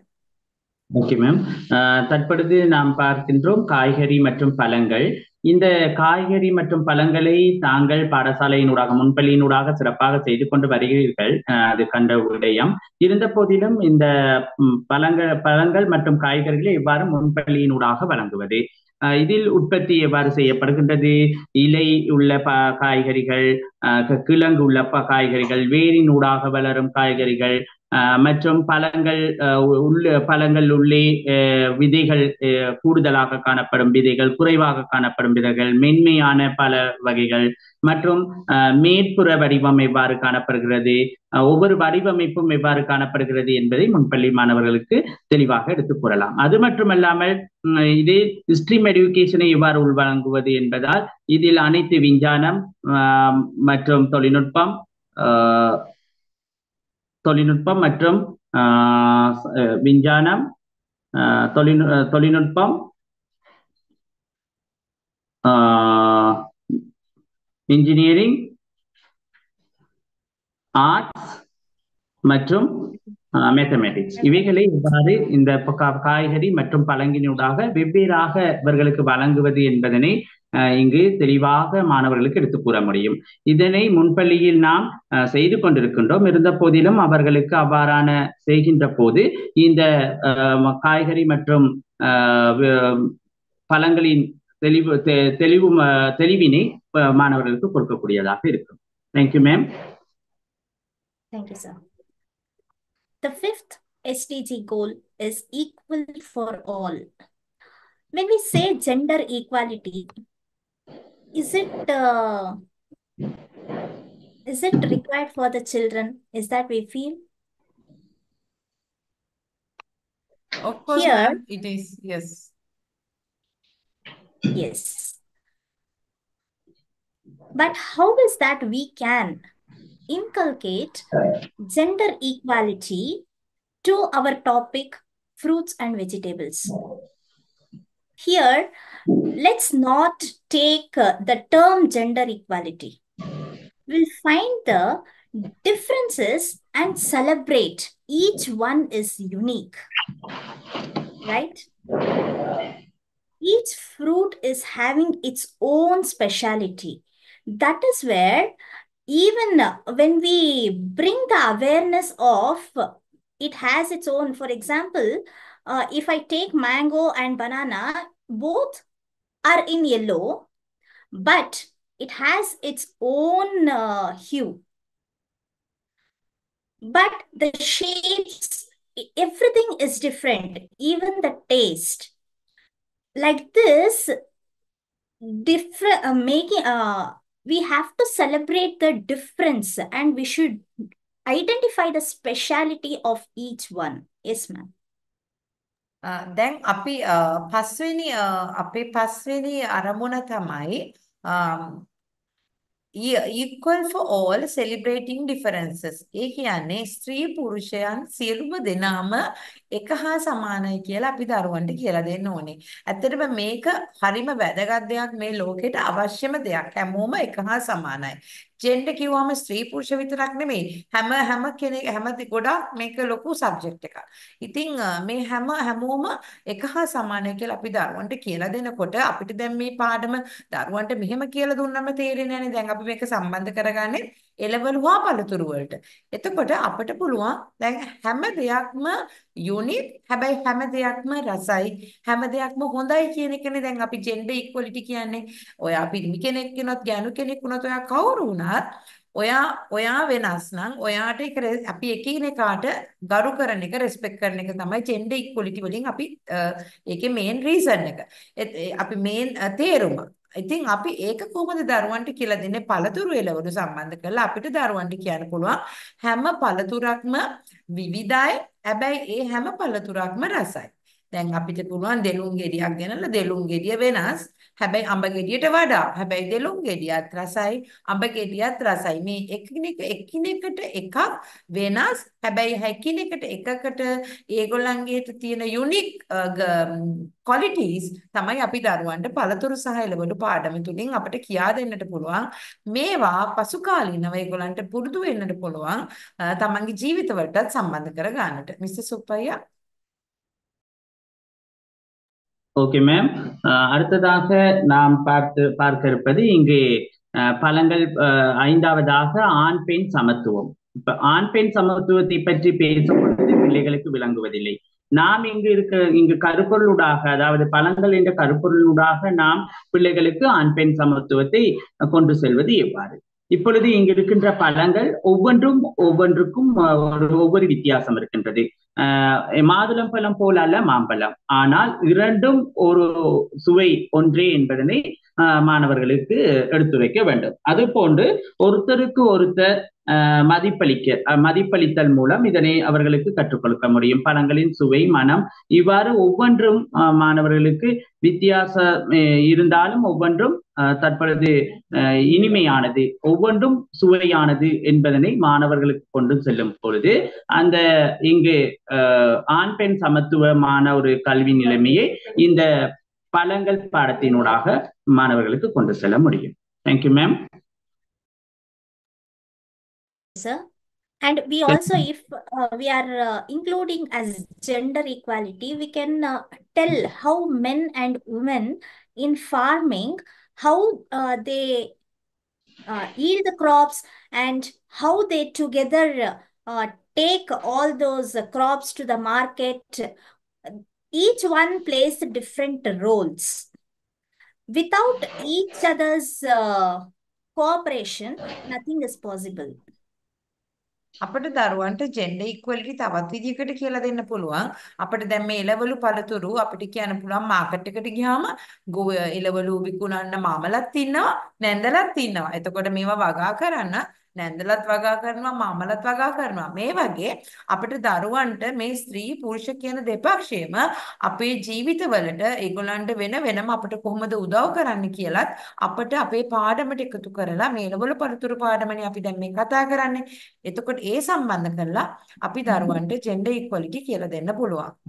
Okay ma'am. தற்பொழுது நாம் பார்க்கின்றோம் காய்கறி மற்றும் பழங்கள். இந்த காய்கறி மற்றும் பழங்களை தாங்கள் பாடசாலையினூடாக முன்பள்ளியினூடாக சிறப்பாக செய்து கொண்டு வருகிறீர்கள். அஹ், அது கண்ட விடயம். இருந்த போதிலும் இந்த ம், பழங்கள் பழங்கள் மற்றும் காய்கறிகளை எவ்வாறு முன்பள்ளியினூடாக வழங்குவது, அஹ், இதில் உற்பத்தி எவ்வாறு செய்யப்படுகின்றது, இலை உள்ள ப காய்கறிகள், அஹ், க- கிழங்கு உள்ள ப காய்கறிகள், வேரினூடாக வளரும் காய்கறிகள், அஹ், மற்றும் பழங்கள், அஹ், உ- உள்ள பழங்கள் உள்ளே அஹ், விதைகள், அஹ், கூடுதலாக காணப்படும் விதைகள், குறைவாக காணப்படும் விதைகள், மென்மையான பல வகைகள், மற்றும் அஹ், மேற்புற வடிவம் எவ்வாறு காணப்படுகிறது, அஹ், ஒவ்வொரு வடிவமைப்பும் எவ்வாறு காணப்படுகிறது என்பதை முன்பள்ளி மாணவர்களுக்கு தெளிவாக எடுத்துக் கூறலாம். அது மட்டுமல்லாமல் உம், இது ஸ்ட்ரீம் எடுகேஷனை எவ்வாறு உள்வழங்குவது என்பதால் இதில் அனைத்து விஞ்ஞானம் ஆஹ், மற்றும் தொழில்நுட்பம், ஆஹ், தொழில்நுட்பம் மற்றும் ஆஹ், அஹ், விஞ்ஞானம், ஆஹ், தொழில் தொழில்நுட்பம், இன்ஜினியரிங், ஆர்ட்ஸ் மற்றும் மேத்தமேட்டிக்ஸ், இவைகளை இவ்வாறு இந்த ப- காய்கறி மற்றும் பழங்கினூடாக வெவ்வேறாக இவர்களுக்கு வழங்குவது என்பதனை அஹ், இங்கு தெளிவாக மாணவர்களுக்கு எடுத்துக் கூற முடியும். இதனை முன்பள்ளியில் நாம் அஹ், செய்து கொண்டிருக்கின்றோம். இருந்த போதிலும் அவர்களுக்கு அவ்வாறான செய்கின்ற போது இந்த அஹ், காய்கறி மற்றும் அஹ், வே- பழங்களின் தெளிவு தெ- தெளிவு அஹ், தெளிவினை அஹ், மாணவர்களுக்கு கொடுக்கக்கூடியதாக இருக்கும். Thank you ma'am. Thank you, sir. The fifth S D G goal is equal for all. When we say gender equality, is it uh, is it required for the children? Is that we feel? Of course, Here, ma'am, it is. Yes. yes. But how is that we can inculcate gender equality to our topic, fruits and vegetables? Here, let's not take uh, the term gender equality. We'll find the differences and celebrate. Each one is unique, right? Each fruit is having its own speciality. That is where, even uh, when we bring the awareness of uh, it has its own, for example, uh, if I take mango and banana, both are in yellow, but it has its own uh, hue. But the shapes, e- everything is different, even the taste. Like this, different uh, making uh, we have to celebrate the difference and we should identify the speciality of each one. Yes, ma'am. අ, දැන් අපි අ, පස්වෙනි අ, අපේ පස්වෙනි අරමුණ තමයි equal for all celebrating differences. ඒ කියන්නේ ස්ත්‍රී පුරුෂයන් සියලුම දෙනාම එක හා සමානයි කියලා අපි දරුවන්ට කියලා දෙන්න ඕනේ. ඇත්තටම මේක හරිම වැදගත් දෙයක් මේ ලෝකෙට අවශ්‍යම දෙයක්. හැමෝම එක හා සමානයි. ජෙන්ඩර් කිව්වම ස්ත්‍රී පුරුෂ විතරක් නෙමෙයි. හැම හැම කෙනෙක් හැම ගොඩක් මේක ලොකු සබ්ජෙක්ට් එකක්. ඉතින් මේ හැම හැමෝම එක හා සමානයි කියලා අපි දරුවන්ට කියලා දෙනකොට අපිට දැන් මේ පාඩම දරුවන්ට මෙහෙම කියලා දුන්නම තේරෙන්නේ නැහැ. දැන් අපි මේක සම්බන්ධ කරගන්නේ එළවලු හා පළතුරු වලට. එතකොට අපිට පුළුවන් දැන් හැම දෙයක්ම යුනික්, හැබැයි හැම දෙයක්ම රසයි, හැම දෙයක්ම හොඳයි කියන එකනේ දැන් අපි ජෙන්ඩර් ඉක්වලිටි කියන්නේ. ඔයා පිරිමි කෙනෙක් වුණත්, ගෑනු කෙනෙක් වුණත්, ඔයා කවුරු වුණත් ඔයා ඔයා වෙනස් නම් ඔයාට ඒක අපි එකිනෙකාට ගරු කරන එක, රෙස්පෙක්ට් කරන එක තමයි ජෙන්ඩර් ඉක්වලිටි වලින් අපි ඒකේ මේන් රීසන් එක. අපි මේන් තේරුම. ඉතින් අපි ඒක කොහොමද දරුවන්ට කියලා දෙන්නේ? පළතුරු එළවලු සම්බන්ධ කරලා අපිට දරුවන්ට කියන්න පුළුවන් හැම පළතුරක්ම විවිධයි. හැබැයි ඒ හැම පළතුරක්ම රසයි. දැන් අපිට පුළුවන් දෙලුම් ගෙඩියක් ගෙනලා දෙලුම් ගෙඩිය වෙනස්. හැබැයි අඹ ගෙඩියට වඩා. හැබැයි දෙලුම් ගෙඩියත් රසයි, අඹ ගෙඩියත් රසයි. මේ එකිනෙක එකිනෙකට එකක් වෙනස්. හැබැයි එකිනෙකට එකකට ඒගොල්ලන්ගේ තියෙන යුනික් qualities තමයි අපි දරුවන්ට පළතුරු සහ එළවලු පාඩම තුලින් අපිට කියා දෙන්නට පුළුවන්. මේවා පසු කාලීනව ඒගොල්ලන්ට පුරුදු වෙන්නට පුළුවන් තමන්ගේ ජීවිතවලටත් සම්බන්ධ කර ගන්නට. මිස්ටර් සුප්පයියා. Okay ma'am. அடுத்ததாக நாம் பார்த்து பார்க்க இருப்பது இங்கு அஹ், பழங்கள் அஹ், ஐந்தாவதாக ஆண் பெண் சமத்துவம். இப்ப ஆண் பெண் சமத்துவத்தை பற்றி பேசும்பொழுது பிள்ளைகளுக்கு விளங்குவதில்லை. நாம் இங்கு இருக்க இங்கு கருப்பொருளூடாக, அதாவது பழங்கள் என்ற கருப்பொருளூடாக நாம் பிள்ளைகளுக்கு ஆண் பெண் சமத்துவத்தை கொண்டு செல்வது எவ்வாறு? இப்பொழுது இங்கு இருக்கின்ற பழங்கள் ஒவ்வொன்றும் ஒவ்வொன்றுக்கும் ஒரு ஒவ்வொரு வித்தியாசம் இருக்கின்றது. ஆஹ் மாதுளம் பழம் போல அல்ல மாம்பழம், ஆனால் இரண்டும் ஒரு சுவை ஒன்றே என்பதனை ஆஹ் மாணவர்களுக்கு எடுத்து வைக்க வேண்டும். அது போன்று ஒருத்தருக்கு ஒருத்தர் ஆஹ் மதிப்பளிக்க மதிப்பளித்தல் மூலம் இதனை அவர்களுக்கு கற்றுக் கொடுக்க முடியும். பழங்களின் சுவை, மனம் இவ்வாறு ஒவ்வொன்றும் மாணவர்களுக்கு வித்தியாசம் இருந்தாலும் ஒவ்வொன்றும் தற்பொழுது இனிமையானது, ஒவ்வொன்றும் சுவையானது என்பதனை மாணவர்களுக்கு கொண்டு செல்லும் பொழுது அந்த இங்கு ஆண் பெண் சமத்துவமான ஒரு கல்வி நிலைமையை இந்த பழங்கள் பாடத்தினூடாக மாணவர்களுக்கு கொண்டு செல்ல முடியும். Thank you ma'am. Sir. And we also, if uh, we are uh, including as gender equality, we can uh, tell how men and women in farming, how uh, they uh, yield the crops and how they together uh, take all those uh, crops to the market. Each one plays different roles. Without each other's uh, cooperation, nothing is possible. අපිට දරුවන්ට gender ඉක්වලිටි තවත් විදිහකට කියලා දෙන්න පුළුවන්. අපිට දැන් මේ එළවලු පළතුරු අපිට කියන්න පුළුවන් මාකට් එකට ගියාම එළවලු විකුණන්න මාමලත් ඉන්නවා, නැන්දලත් ඉන්නවා. එතකොට මේවා වගා කරන්න නැන්දලත් වගා කරනවා, මාමලත් වගා කරනවා. මේ වගේ අපිට දරුවන්ට මේ ස්ත්‍රී පුරුෂ කියන දෙපක්ෂයේම අපේ ජීවිතවලට ඒගොල්ලන්ට වෙන වෙනම අපිට කොහොමද උදව් කරන්න කියලත් අපිට අපේ පාඩමට එකතු කරලා මේ එළවලු පළතුරු පාඩමනේ අපි දැන් මේ කතා කරන්නේ. එතකොට ඒ සම්බන්ධ කරලා අපි දරුවන්ට ජෙන්ඩර් ඉක්වලිටි කියලා දෙන්න පුළුවන්.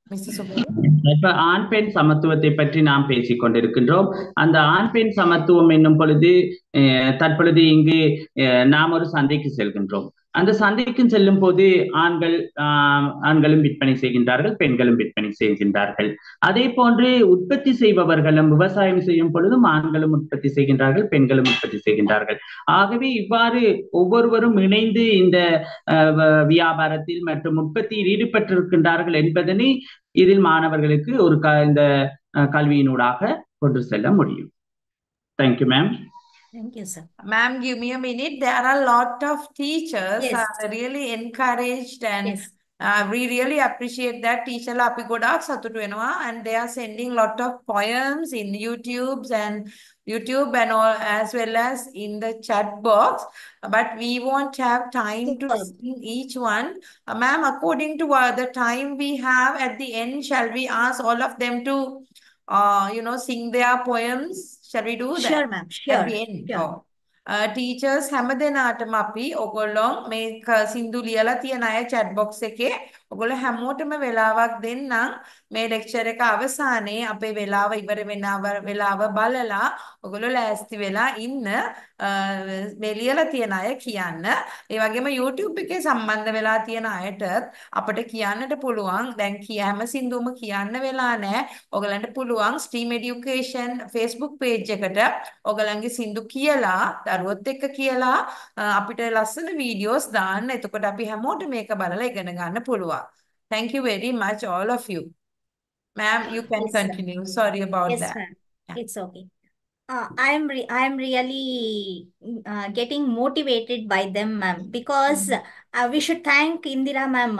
Mister Subaya? இப்ப ஆண் பெண் சமத்துவத்தை பற்றி நாம் பேசிக் கொண்டிருக்கின்றோம். அந்த ஆண் பெண் சமத்துவம் என்னும் பொழுது அஹ், தற்பொழுது இங்கு அஹ், நாம் ஒரு சந்தைக்கு செல்கின்றோம். அந்த சந்தைக்கு செல்லும் போது ஆண்கள் ஆஹ், ஆண்களும் விற்பனை செய்கின்றார்கள், பெண்களும் விற்பனை செய்கின்றார்கள். அதே போன்று உற்பத்தி செய்பவர்களும் விவசாயம் செய்யும் பொழுதும் ஆண்களும் உற்பத்தி செய்கின்றார்கள், பெண்களும் உற்பத்தி செய்கின்றார்கள். ஆகவே இவ்வாறு ஒவ்வொருவரும் இணைந்து இந்த அஹ், வ- வியாபாரத்தில் மற்றும் உற்பத்தியில் ஈடுபட்டிருக்கின்றார்கள் என்பதனை இதில் மாணவர்களுக்கு ஒரு க இந்த அஹ், கல்வியினூடாக கொண்டு செல்ல முடியும். Thank you ma'am. Thank you, sir. Ma'am, give me a minute. There are a lot of teachers Yes. are really encouraged and Yes. uh, we really appreciate that. Teacher la api godak sathutu wenawa and they are sending lot of poems in YouTubes and YouTube and all as well as in the chat box. But we won't have time to Superb. sing each one. Uh, ma'am, according to uh, the time we have at the end, shall we ask all of them to, uh, you know, sing their poems? Shall we do that? Sure, ma'am. At Sure. the end. Sure. Oh. Teachers හැම දෙනාටම අපි ඔගොල්ලොන් මේ ක- සින්දු ලියලා තියෙන අය chat box එකේ ඔගොල්ලෝ හැමෝටම වෙලාවක් දෙන්නම් මේ lecture එක අවසානයේ අපේ වෙලාව ඉවර වෙනව වෙලාව බලලා ඔගොල්ලෝ ලෑස්ති වෙලා ඉන්න අ, මේ ලියලා තියෙන අය කියන්න. ඒ වගේම YouTube එකේ සම්බන්ධ වෙලා තියෙන අයටත් අපිට කියන්නට පුළුවන්. දැන් කිය හැම සින්දුවම කියන්න වෙලා නැහැ. ඔයගලන්ට පුළුවන් Stream Education Facebook page එකට ඔයගලන්ගේ සින්දු කියලා දරුවොත් එක්ක කියලා අ, අපිට ලස්සන වීඩියෝස් දාන්න. එතකොට අපි හැමෝටම මේක බලලා ඉගෙන ගන්න පුළුවන්. Thank you very much all of you. Ma'am, you can Yes, sir. continue. Sorry about Yes, that. ma'am. Yeah. It's okay. Uh, I'm re I'm really mm, uh, getting motivated by them, ma'am, because uh, we should thank Indira, ma'am.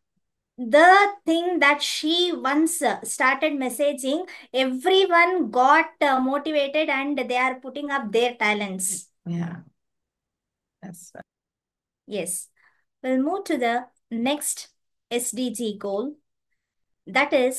The thing that she once uh, started messaging, everyone got uh, motivated and they are putting up their talents. Yeah. That's right. Yes. We'll move to the next S D G goal, that is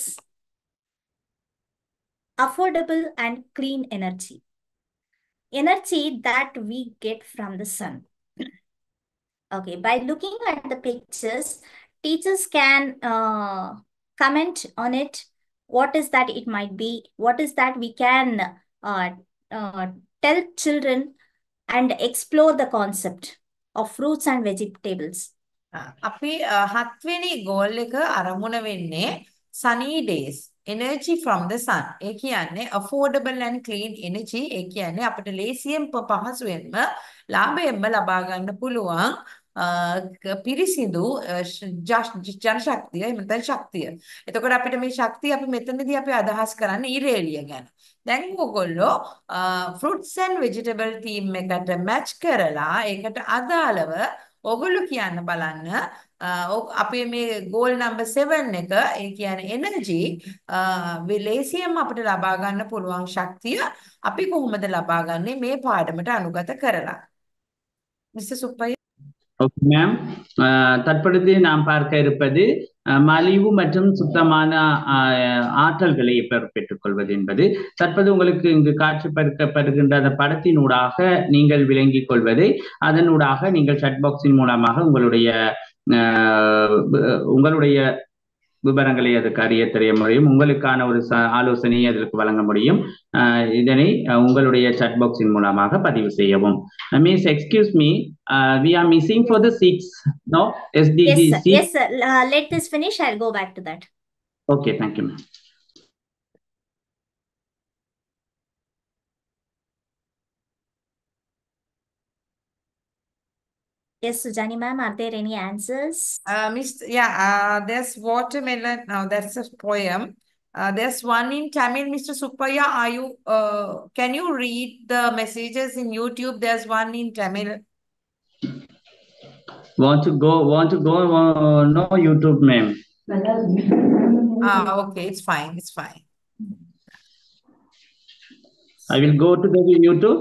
affordable and clean energy. Energy that we get from the sun. Okay, by looking at the pictures, teachers can uh, comment on it. What is that it might be? What is that we can uh, uh, tell children and explore the concept of fruits and vegetables. අපි හත්වෙනි goal එක අරමුණ වෙන්නේ sunny days energy from the sun. ඒ කියන්නේ affordable and clean energy. ඒ කියන්නේ අපිට ලේසියෙන් ප- පහසුවෙන්ම ලාභයෙන්ම ලබා ගන්න පුළුවන් අ, ක- පිරිසිදු අ, ශ- ජ- ජනශක්තිය එහෙම නැත්නම් ශක්තිය. එතකොට අපිට මේ ශක්තිය අපි මෙතනදී අපි අදහස් කරන්නේ ඉරේලිය ගැන. දැන් ඔයගොල්ලෝ fruits and vegetable team එකට match කරලා ඒකට අදාළව ඔගොල්ලෝ කියන්න බලන්න අ, ඔ- අපේ මේ goal number seven එක ඒ කියන්නේ energy ලේසියෙන්ම අපිට ලබා ගන්න පුළුවන් ශක්තිය අපි කොහොමද ලබා ගන්නේ මේ පාඩමට අනුගත කරලා. Mister Suppaya? Okay ma'am. தற்பொழுது நாம் பார்க்க இருப்பது அஹ், மலிவு மற்றும் சுத்தமான அஹ், ஆற்றல்களை எப்படி பெற்றுக்கொள்வது என்பது. தற்போது உங்களுக்கு இங்கு காட்சிப்படுத்தப்படுகின்ற அந்த படத்தினூடாக நீங்கள் விளங்கிக் கொள்வதை அதனூடாக நீங்கள் chat பாக்ஸின் மூலமாக உங்களுடைய அஹ், உங்களுடைய விவரங்களை அதுக்கு அறிய தெரிய முடியும். உங்களுக்கான ஒரு ச- ஆலோசனையை அதற்கு வழங்க முடியும். அஹ், இதனை அஹ், உங்களுடைய chat பாக்ஸின் மூலமாக பதிவு செய்யவும். Miss excuse me, we are missing for the six, no, Yes, S D G sir. six. Yes, sir. Uh, let this finish. I'll go back to that. Okay, thank you, ma'am. Yes, Sujani ma'am, are there any answers? Uh, Mister Yeah, uh, there's watermelon. Now that's a poem. Uh, there's one in Tamil. Mister Suppaya, are you? Uh, can you read the messages in YouTube? There's one in Tamil. Want to go, want to go, uh, no YouTube, ma'am. Ah, okay, it's fine. It's fine. I will go to the YouTube.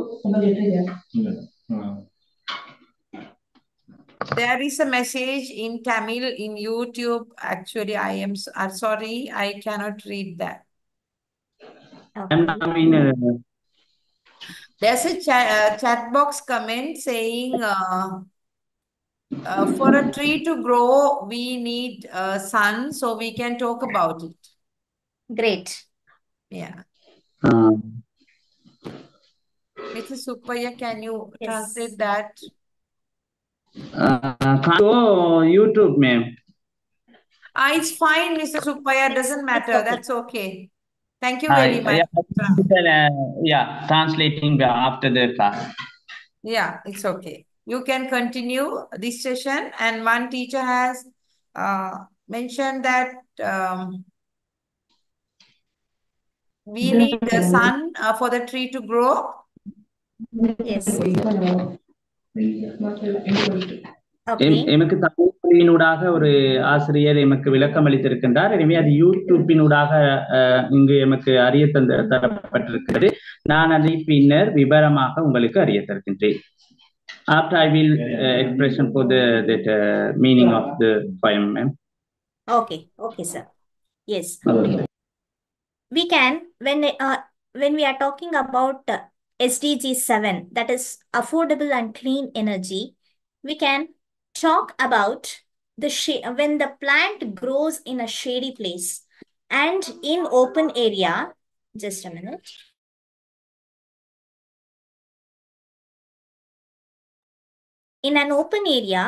There is a message in Tamil in YouTube. Actually, I am s- I'm sorry, I cannot read that. I'm Okay. now in, uh, There's a chat, uh, chat box comment saying, uh, Uh, for a tree to grow, we need uh, sun, so we can talk about it. Great. Yeah. Um, Missus Suppaya, can you Yes. translate that? uh, can't go YouTube, ma'am. Ah, it's fine, Mister Suppaya. It's, Doesn't it's matter. okay. That's okay. Thank you Uh, very much. yeah, uh, yeah, translating after the class. Yeah, it's okay. You can continue this session. And one teacher has uh, mentioned that um, we need the sun uh, for the tree to grow. Yes. எம் Okay. எமக்கு தமிழினூடாக ஒரு ஆசிரியர் எமக்கு விளக்கம் அளித்திருக்கின்றார். எனவே அது யூடியூப்பினூடாக அஹ், இங்கு எமக்கு அறிய தந்த தரப்பட்டிருக்கிறது. நான் அதை பின்னர் விவரமாக உங்களுக்கு அறிய தருகின்றேன். After I will uh, expression for the that uh, meaning of the poem, ma'am. Okay. Okay, sir. Yes. We can, when uh, when we are talking about uh, S D G seven, that is affordable and clean energy, we can talk about the sh- when the plant grows in a shady place and in open area. Just a minute. In an open area,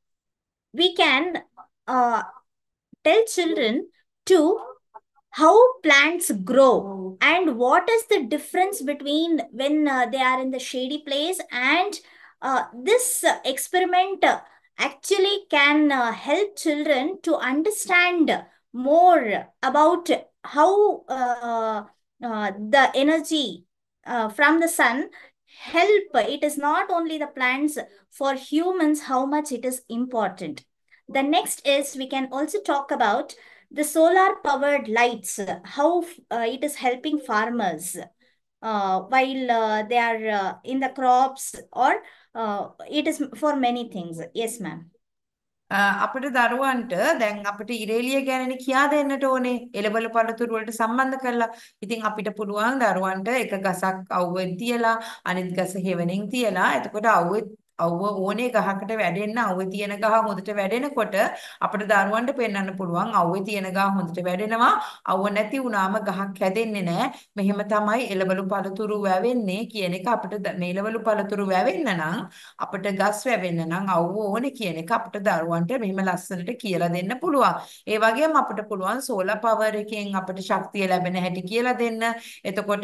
we can uh, tell children to how plants grow and what is the difference between when uh, they are in the shady place and uh, this uh, experiment uh, actually can uh, help children to understand more about how uh, uh, the energy uh, from the sun help. It is not only the plants, for humans how much it is important. The next is we can also talk about the solar powered lights, how uh, it is helping farmers uh, while uh, they are uh, in the crops, or uh, it is for many things. Yes, ma'am. අපිට දරුවන්ට දැන් අපිට ඉරේලිය ගැනනේ කියා දෙන්නට ඕනේ එළවලු පළතුරු වලට සම්බන්ධ කරලා. ඉතින් අපිට පුළුවන් දරුවන්ට එක ගසක් අවුවෙන් තියලා අනිත් ගස හෙවණෙන් තියලා එතකොට අවුවේ අවුව ඕනේ ගහකට වැඩෙන්න අවුවේ තියෙන ගහ හොඳට වැඩෙනකොට අපිට දරුවන්ට පෙන්වන්න පුළුවන් අවුවේ තියෙන ගහ හොඳට වැඩෙනවා අවුව නැති වුණාම ගහක් හැදෙන්නේ නැහැ. මෙහෙම තමයි එළවලු පළතුරු වැවෙන්නේ කියන එක අපිට මේ එළවලු පළතුරු වැවෙන්න නම් අපිට ගස් වැවෙන්න නම් අවුව ඕනේ කියන එක අපිට දරුවන්ට මෙහෙම ලස්සනට කියලා දෙන්න පුළුවන්. ඒ වගේම අපිට පුළුවන් සෝලර් පවර් එකෙන් අපිට ශක්තිය ලැබෙන හැටි කියලා දෙන්න. එතකොට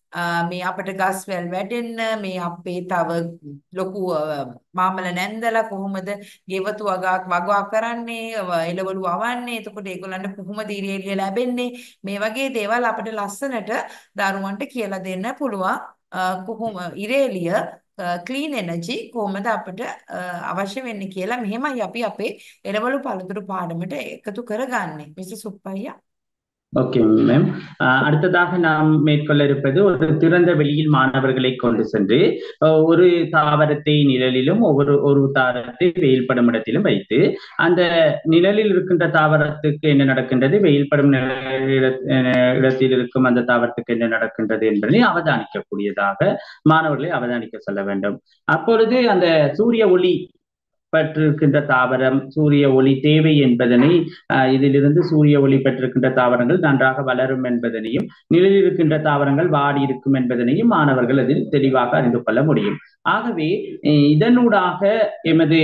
මේ අපිට ගස් වැල් වැඩෙන්න මේ අපේ තව ලොකු මාමල නැන්දලා කොහොමද ගෙවතු වගාවක් වගා කරන්නේ එළවලු අවන්නේ එතකොට ඒගොල්ලන්ට කොහොමද ඉරේලිය ලැබෙන්නේ මේ වගේ දේවල් අපිට ලස්සනට දරුවන්ට කියලා දෙන්න පුළුවන්. කොහොම ඉරේලිය ක්ලීන් එනර්ජි කොහොමද අපිට අවශ්‍ය වෙන්නේ කියලා මෙහෙමයි අපි අපේ එළවලු පළතුරු පාඩමට එකතු කරගන්නේ. මිසස් සුප්පයියා. Okay ma'am. அடுத்ததாக நாம் மேற்கொள்ள இருப்பது ஒரு திறந்த வெளியில் மாணவர்களை கொண்டு சென்று ஒரு தாவரத்தை நிழலிலும் ஒவ்வொரு ஒரு தாவரத்தை வெயில் படும் இடத்திலும் வைத்து அந்த நிழலில் இருக்கின்ற தாவரத்துக்கு என்ன நடக்கின்றது, வெயில் படும் இடத்தில் இருக்கும் அந்த தாவரத்துக்கு என்ன நடக்கின்றது என்பதை அவதானிக்கக்கூடியதாக மாணவர்களை அவதானிக்க சொல்ல வேண்டும். அப்பொழுது அந்த சூரிய ஒளி பெற்றிருக்கின்ற தாவரம் சூரிய ஒளி தேவை என்பதனை இதிலிருந்து சூரிய ஒளி பெற்றிருக்கின்ற தாவரங்கள் நன்றாக வளரும் என்பதனையும் நிழலில் இருக்கின்ற தாவரங்கள் வாடி இருக்கும் என்பதனையும் மாணவர்கள் அதில் தெளிவாக அறிந்து கொள்ள முடியும். ஆகவே இதனூடாக எமது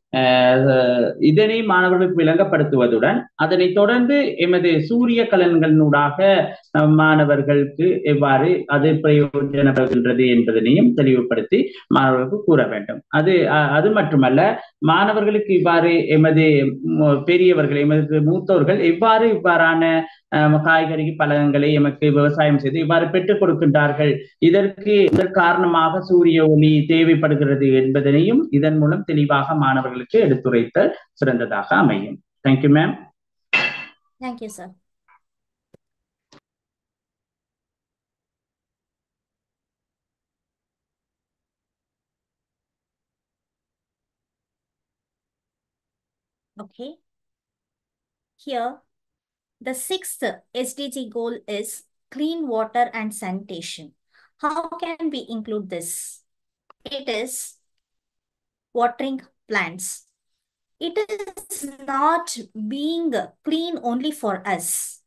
இதனை மாணவர்களுக்கு விளங்கப்படுத்துவதுடன் அதனை தொடர்ந்து எமது சூரிய கலன்களினூடாக மாணவர்களுக்கு எவ்வாறு அது பிரயோஜனப்படுகின்றது என்பதனையும் தெளிவுபடுத்தி மாணவர்களுக்கு கூற வேண்டும். அது அது மட்டுமல்ல, மாணவர்களுக்கு இவ்வாறு எமது பெரியவர்கள் எமது மூத்தோர்கள் எவ்வாறு இவ்வாறான காய்கறி பழங்களை எமக்கு விவசாயம் செய்து இவ்வாறு பெற்றுக் கொடுக்கின்றார்கள், இதற்கு இதற்கு காரணமாக சூரிய ஒளி தேவைப்படுகிறது என்பதனையும் இதன் மூலம் தெளிவாக மாணவர்களுக்கு எடுத்துரைத்தல் சிறந்ததாக அமையும். Thank you ma'am. Thank you sir. Okay. Here, the sixth S D G goal is clean water and sanitation. How can we include this? It is watering plants. it is not being clean only for us.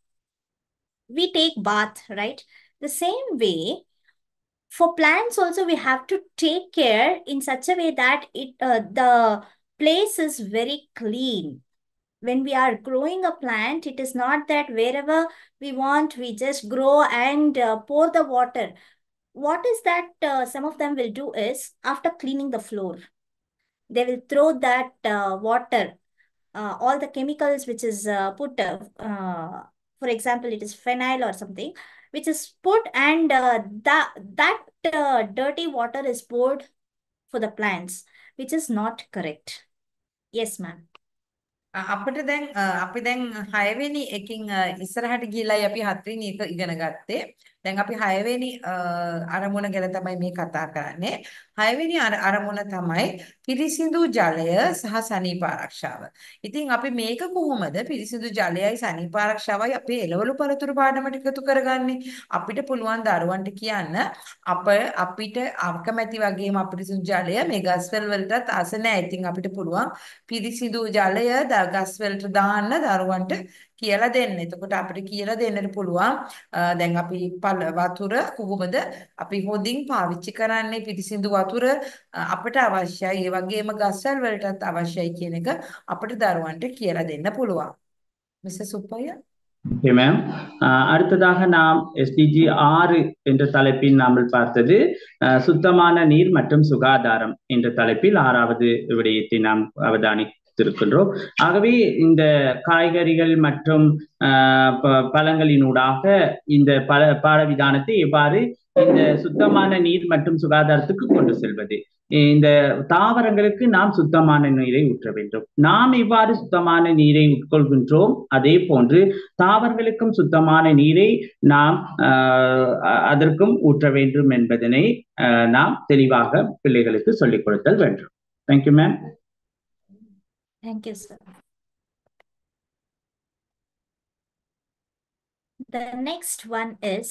We take bath, right? The same way, for plants also we have to take care in such a way that it uh, the place is very clean. When we are growing a plant, it is not that wherever we want, we just grow and uh, pour the water. What is that uh, some of them will do is, after cleaning the floor, they will throw that uh, water, uh, all the chemicals which is uh, put, uh, uh, for example, it is phenyl or something, which is put, and uh, that, that uh, dirty water is poured for the plants, which is not correct. Yes, ma'am. අපිට දැන් අපි දැන් හයවෙනි එකින් ඉස්සරහට ගිහිල්ලායි අපි හත්වෙනි එක ඉගෙන ගත්තේ. දැන් අපි හයවෙනි අරමුණ ගැන තමයි මේ කතා කරන්නේ. හයවෙනි අරමුණ තමයි පිරිසිදු ජලය සහ සනීප ආරක්ෂාව. ඉතින් අපි මේක කොහොමද පිරිසිදු ජලයයි සනීප ආරක්ෂාවයි අපේ එළවලු පළතුරු පාඩමට එකතු කරගන්නේ? අපිට පුළුවන් දරුවන්ට කියන්න අප අපිට අකමැති වගේම අපිරිසිදු ජලය මේ ගස්වැල් වලටත් ආස නැහැ. ඉතින් අපිට පුළුවන් පිරිසිදු ජලය ගස් වලට දාන්න දරුවන්ට කියලා දෙන්න. එතකොට අපිට කියලා දෙන්නට පුළුවන් දැන් අපි වතුර කොහොමද අපි හොඳින් පාවිච්චි කරන්නේ පිරිසිදු වතුර අපිට අවශ්‍යයි. ඒ වගේම ගස්වැල් වලටත් අවශ්‍යයි කියන එක අපිට දරුවන්ට කියලා දෙන්න පුළුවන්. මිසස් සුප්පయ్య. Okay ma'am. அடுத்ததாக நாம் எஸ்டிஜி ஆறு என்ற தலைப்பில் நாம் பார்த்தது சுத்தமான நீர் மற்றும் சுகாதாரம் என்ற தலைப்பில் ஆறாவது விடயத்தை நாம் அவதானித்திருக்கின்றோம். ஆகவே இந்த காய்கறிகள் மற்றும் பழங்களினூடாக இந்த பல பாடவிதானத்தை எவ்வாறு இந்த சுத்தமான நீர் மற்றும் சுகாதாரத்துக்கு கொண்டு செல்வது, இந்த தாவரங்களுக்கு நாம் சுத்தமான நீரை ஊற்ற வேண்டும். நாம் எவ்வாறு சுத்தமான நீரை உட்கொள்கின்றோம், அதே போன்று தாவரங்களுக்கும் சுத்தமான நீரை நாம் அதற்கும் ஊற்ற வேண்டும் என்பதனை நாம் தெளிவாக பிள்ளைகளுக்கு சொல்லிக் கொடுத்தல் வேண்டும். Thank you ma'am. Thank you, sir. The next one is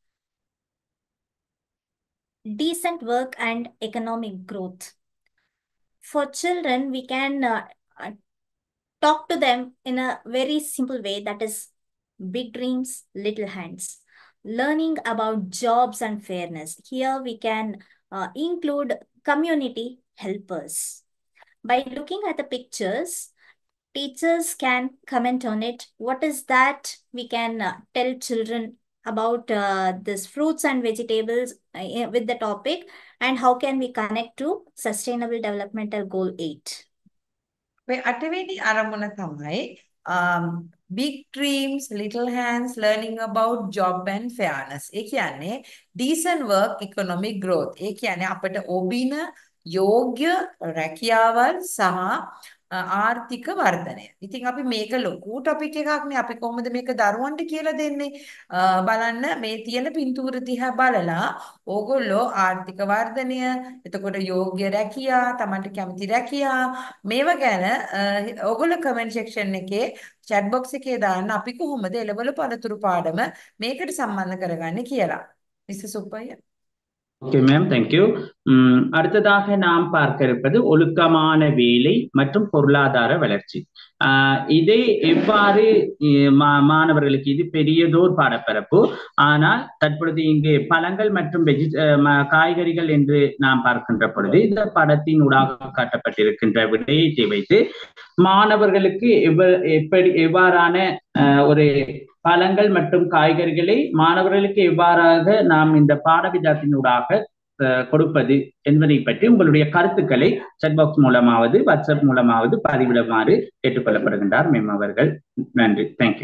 decent work and economic growth. For children, we can uh, uh, talk to them in a very simple way, that is big dreams, little hands. Learning about jobs and fairness. Here we can uh, include community helpers. By looking at the pictures, teachers can comment on it. What is that? We can uh, tell children about uh, this fruits and vegetables uh, with the topic, and how can we connect to Sustainable Developmental Goal eight. අටවෙනි අරමුණ තමයි um, big dreams, little hands, learning about job and fairness. ඒ කියන්නේ decent work, economic growth. ඒ කියන්නේ අපිට ඔබින යෝග්‍ය රැකියාවල් සහ ආර්ථික වර්ධනය. ඉතින් අපි මේක ලොකු ටොපික් එකක් නේ. අපි කොහොමද මේක දරුවන්ට කියලා දෙන්නේ? බලන්න මේ තියෙන පින්තූර දිහා බලලා ඕගොල්ලෝ ආර්ථික වර්ධනය, එතකොට යෝග්‍ය රැකියා, තමන්ට කැමති රැකියා, මේව ගැන ඕගොල්ලෝ කමෙන්ට් සෙක්ෂන් එකේ chat box එකේ දාන්න අපි කොහොමද එළවලු පළතුරු පාඩම මේකට සම්බන්ධ කරගන්නේ කියලා. මිස්ටර් සුප්පయ్య. Okay ma'am, thank you. அடுத்ததாக நாம் பார்க்க இருப்பது ஒழுக்கமான வேலை மற்றும் பொருளாதார வளர்ச்சி. இதை எவ்வாறு மாணவர்களுக்கு, இது பெரியதோர் பாடப்பரப்பு, ஆனால் தற்பொழுது இங்கு பழங்கள் மற்றும் வெஜி காய்கறிகள் என்று நாம் பார்க்கின்ற பொழுது இந்த படத்தின் ஊடாக காட்டப்பட்டிருக்கின்ற விடயத்தை வைத்து மாணவர்களுக்கு எப்படி எவ்வாறான ஒரு பழங்கள் மற்றும் காய்கறிகளை மாணவர்களுக்கு எவ்வாறாக நாம் இந்த பாடவிதாத்தினூடாக கொடுப்பது என்பதை பற்றி உங்களுடைய கருத்துக்களை chat box மூலமாவது வாட்ஸ்அப் மூலமாவது பதிவிடுமாறு கேட்டுக்கொள்ளப்படுகின்றார் மேம் அவர்கள். நன்றி. Thank you.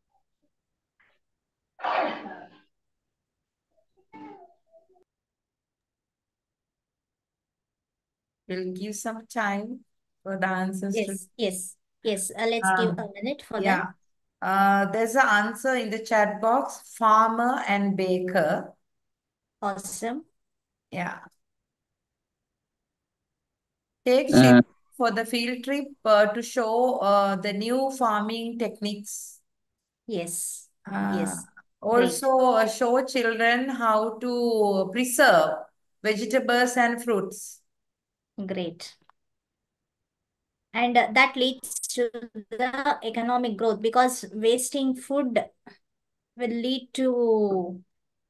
We'll give some time for the answers. Yes, to... yes, yes. Uh, let's uh, give a minute for yeah. them. Uh, there's an answer in the chat box, farmer and baker. Awesome. Yeah. Take ship uh, for the field trip uh, to show uh, the new farming techniques. Yes. Uh, yes. Also uh, show children how to preserve vegetables and fruits. Great. And uh, that leads to the economic growth, because wasting food will lead to,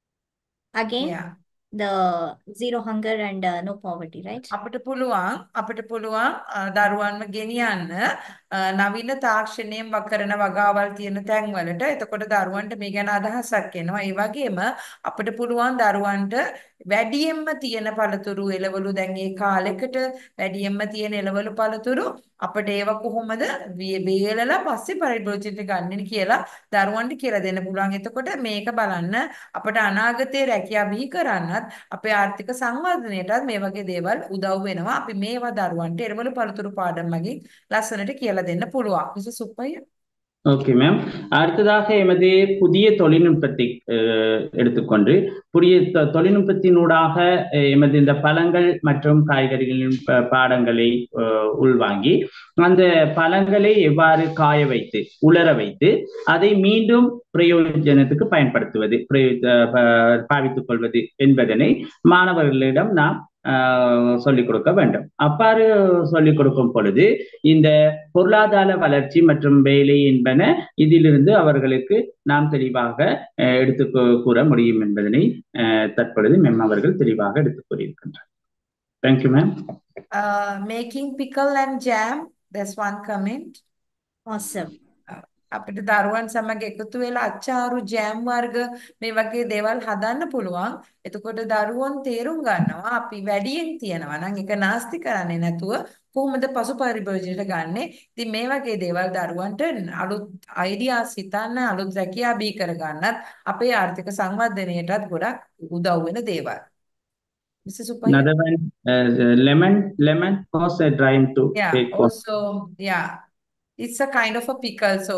again, Yeah. the zero hunger and uh, no poverty, right? අපිට පුළුවන් අපිට පුළුවන් අ, දරුවන්ව ගෙනියන්න අ, නවීන තාක්ෂණයෙන් වක් කරන වගාවල් තියෙන තැන්වලට. එතකොට දරුවන්ට මේ ගැන අදහසක් එනවා. ඒ වගේම අපිට පුළුවන් දරුවන්ට වැඩියෙන්ම තියෙන පළතුරු එළවලු දැන් ඒ කාලෙකට වැඩියෙන්ම තියෙන එළවලු පළතුරු අපිට ඒව කොහොමද වී- වේලලා පස්සේ පරිභෝජනයට ගන්න කියලා දරුවන්ට කියලා දෙන්න පුළුවන්. එතකොට මේක බලන්න අපිට අනාගතයේ රැකියාව බිහි කරන්නත් අපේ ආර්ථික සංවර්ධනයටත් මේ වගේ දේවල් උදව් වෙනවා. අපි මේවා දරුවන්ට එළවලු පළතුරු පාඩම් මගින් லස්සනට කියලා දෙන්න පුළුවන්. මිසස් සුප්පయ్య. Okay ma'am. அடுத்ததாக எமது புதிய தொழில்நுட்பத்தை அஹ், எடுத்துக்கொண்டு புதிய தொ- தொழில்நுட்பத்தினூடாக அஹ், எமது இந்த பழங்கள் மற்றும் காய்கறிகளின் ப- பாடங்களை அஹ், உள்வாங்கி அந்த பழங்களை எவ்வாறு காய வைத்து உலர வைத்து அதை மீண்டும் பிரயோஜனத்துக்கு பயன்படுத்துவது பிரயோ- அஹ், ப- பாவித்துக் கொள்வது என்பதனை மாணவர்களிடம் நாம் ஆஹ் சொல்லிக் கொடுக்க வேண்டும். அவ்வாறு சொல்லிக் கொடுக்கும் பொழுது இந்த பொருளாதார வளர்ச்சி மற்றும் வேலை என்பன இதிலிருந்து அவர்களுக்கு நாம் தெளிவாக அஹ், எடுத்து கூ- கூற முடியும் என்பதனை அஹ், தற்பொழுது மெம் அவர்கள் தெளிவாக எடுத்துக் கூறியிருக்கின்றார். Thank you ma'am. Uh, making pickle and jam, there's one comment. Awesome. අපිට දරුවන් සමග එකතු වෙලා අච්චාරු ජෑම් වර්ග මේ වගේ දේවල් හදන්න පුළුවන්. එතකොට දරුවෝන් තේරුම් ගන්නවා අපි වැඩියෙන් තියනවා නම් ඒක නාස්ති කරන්නේ නැතුව කොහොමද පසු පරිභෝජනයට ගන්නෙ. ඉතින් මේ වගේ දේවල් දරුවන්ට අලුත් අයිඩියාස් හිතන්න අලුත් රැකියා බිහි කර ගන්නත් අපේ ආර්ථික සංවර්ධනයටත් ගොඩක් උදව් වෙන දේවල්. Mrs Supaya. Another one, uh, lemon, lemon cause a drying to Yeah, take one. also, yeah, it's a kind of a pickle, so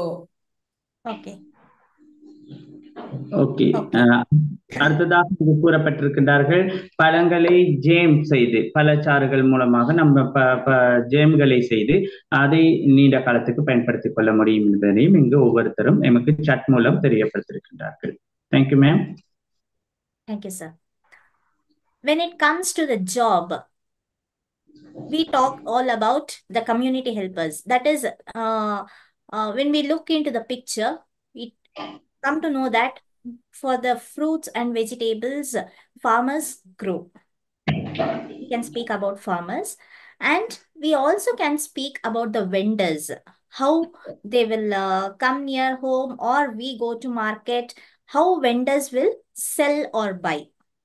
Okay. Okay. Okay. அடுத்ததாக இங்கு கூறப்பட்டிருக்கின்றார்கள் பழங்களை ஜேம் செய்து பழச்சாறுகள் மூலமாக நம்ம ப ப ஜேம்களை செய்து அதை நீண்ட காலத்துக்கு பயன்படுத்திக் கொள்ள முடியும் என்பதையும் இங்கு ஒவ்வொருத்தரும் எமக்கு chat மூலம் தெரியப்படுத்தியிருக்கின்றார்கள். Thank you ma'am. Thank you, sir. When it comes to the job, we talk all about the community helpers. That is, uh, uh, when we look into the picture, we come to know that for the fruits and vegetables, farmers grow. We can speak about farmers, and we also can speak about the vendors, how they will uh, come near home, or we go to market, how vendors will sell or buy.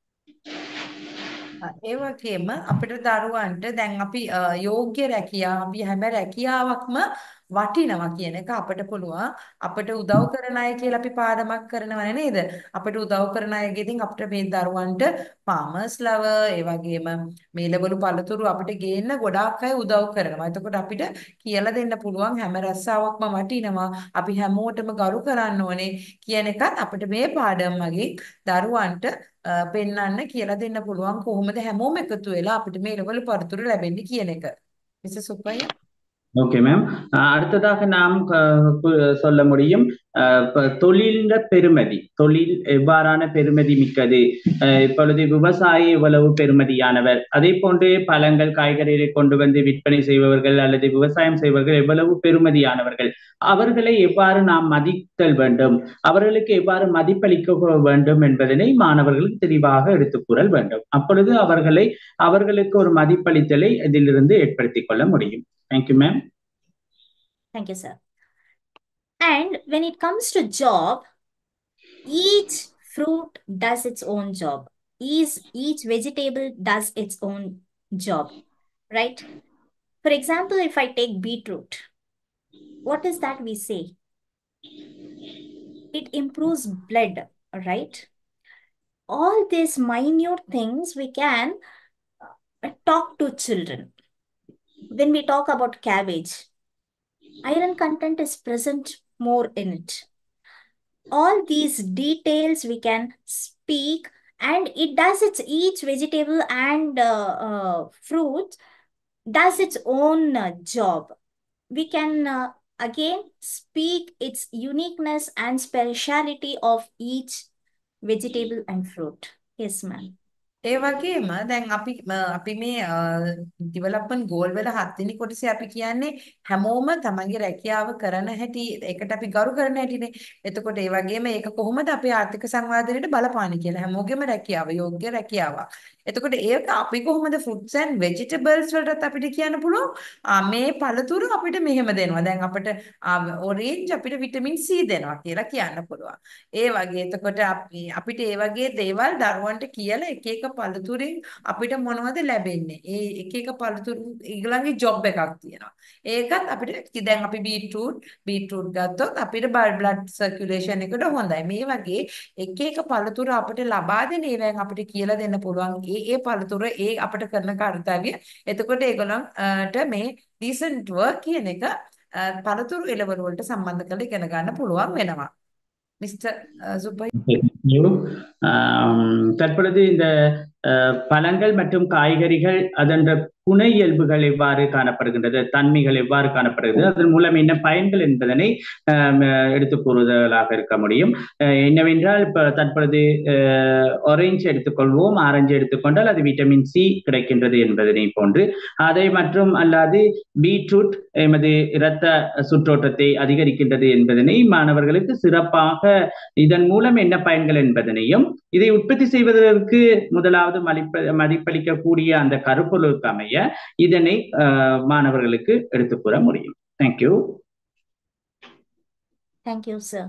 ඒ වගේම අපිට දරුවන්ට දැන් අපි අ, යෝග්‍ය රැකියාව අපි හැම රැකියාවක්ම වටිනවා කියන එක අපිට පුළුවන්. අපිට උදව් කරන අය කියලා අපි පාඩමක් කරනව නේද? අපිට උදව් කරන අයගේ ඉතින් අපිට මේ දරුවන්ට farmers lover ඒ වගේම මේ ලෙවලු පළතුරු අපිට ගේන්න ගොඩාක් අය උදව් කරනවා. එතකොට අපිට කියලා දෙන්න පුළුවන් හැම රැස්සාවක්ම වටිනවා. අපි හැමෝටම ගරු කරන්න ඕනේ කියන එකත් අපිට මේ පාඩම් මගින් දරුවන්ට අ, පෙන්වන්න කියලා දෙන්න පුළුවන් කොහොමද හැමෝම එකතු වෙලා අපිට මේ ලෙවල් පරතුරු ලැබෙන්නේ කියන එක. මිසස් සුපయ్య. Okay ma'am. அடுத்ததாக நாம் அஹ், கு- சொல்ல முடியும் அஹ், இப்ப தொழில்ல பெருமதி தொழில் எவ்வாறான பெருமதி மிக்கது. அஹ், இப்பொழுது விவசாயி எவ்வளவு பெருமதியானவர், அதே போன்று பழங்கள் காய்கறிகளை கொண்டு வந்து விற்பனை செய்பவர்கள் அல்லது விவசாயம் செய்பவர்கள் எவ்வளவு பெருமதியானவர்கள், அவர்களை எவ்வாறு நாம் மதித்தல் வேண்டும், அவர்களுக்கு எவ்வாறு மதிப்பளிக்க வேண்டும் என்பதனை மாணவர்களுக்கு தெளிவாக எடுத்துக் கூறல் வேண்டும். அப்பொழுது அவர்களை அவர்களுக்கு ஒரு மதிப்பளித்தலை இதிலிருந்து ஏற்படுத்திக் கொள்ள முடியும். Thank you ma'am. Thank you, sir. And when it comes to job, each fruit does its own job. Each, each vegetable does its own job, right? For example, if I take beetroot, what is that we say? It improves blood, right? All these minute things we can uh, talk to children. When we talk about cabbage, iron content is present more in it. All these details we can speak, and it does its each vegetable and uh, uh, fruit does its own uh, job. We can uh, again speak its uniqueness and speciality of each vegetable and fruit. Yes, ma'am. ඒ වගේම දැන් අපි අපි මේ development goal වල හත්වෙනි කොටසේ අපි කියන්නේ හැමෝම තමන්ගේ රැකියාව කරන හැටි ඒකට අපි ගරු කරන හැටිනේ. එතකොට ඒ වගේම ඒක කොහොමද අපේ ආර්ථික සංවර්ධනයට බලපාන්නේ කියලා හැමෝගෙම රැකියාව යෝග්‍ය රැකියාවක්. එතකොට ඒක අපි කොහොමද fruits and vegetables වලටත් අපිට කියන්න පුළුවන් මේ පළතුරු අපිට මෙහෙම දෙනවා. දැන් අපිට orange අපිට vitamin C දෙනවා කියලා කියන්න පුළුවන්. ඒ වගේ එතකොට අපි අපිට ඒ වගේ දේවල් දරුවන්ට කියලා එක එක පළතුරින් අපිට මොනවද ලැබෙන්නේ? ඒ එක එක පළතුරු ඊගලගේ ජොබ් එකක් තියෙනවා. ඒකත් අපිට දැන් අපි බීට්‍රූට් බීට්‍රූට් ගත්තොත් අපිට බ්ලඩ් සර්කියුලේෂන් එකට හොඳයි. මේ වගේ එක එක පළතුරු අපිට ලබා දෙන ඒවායින් අපිට කියලා දෙන්න පුළුවන්. ඒ ඒ පළතුරු ඒ අපිට කරන කාර්යය. එතකොට ඒගොල්ලන්ට මේ decent work කියන එක පළතුරු එළවලු වලට සම්බන්ධ කරලා ඉගෙන ගන්න පුළුවන් වෙනවා. மிஸ்டர் சுப்பை தற்பொழுது இந்த பழங்கள் மற்றும் காய்கறிகள் அதன் புனை இயல்புகள் எவ்வாறு காணப்படுகின்றது, தன்மைகள் எவ்வாறு காணப்படுகிறது, அதன் மூலம் என்ன பயன்கள் என்பதனை எடுத்து கூறுதலாக இருக்க முடியும். என்னவென்றால் இப்ப தற்பொழுது ஆரஞ்சு எடுத்துக்கொள்வோம். ஆரஞ்சு எடுத்துக்கொண்டால் அது விட்டமின் சி கிடைக்கின்றது என்பதனை போன்று, அதை மற்றும் அல்லாது பீட்ரூட் எமது இரத்த சுற்றோட்டத்தை அதிகரிக்கின்றது என்பதனை மாணவர்களுக்கு சிறப்பாக இதன் மூலம் என்ன பயன்கள் என்பதனையும் இதை உற்பத்தி செய்வதற்கு முதலாவது மதிப்பளிக்கக்கூடிய அந்த கருப்பொருளுக்கு அமைய இதனை மாணவர்களுக்கு எடுத்து கூற முடியும். Thank you. Thank you, sir.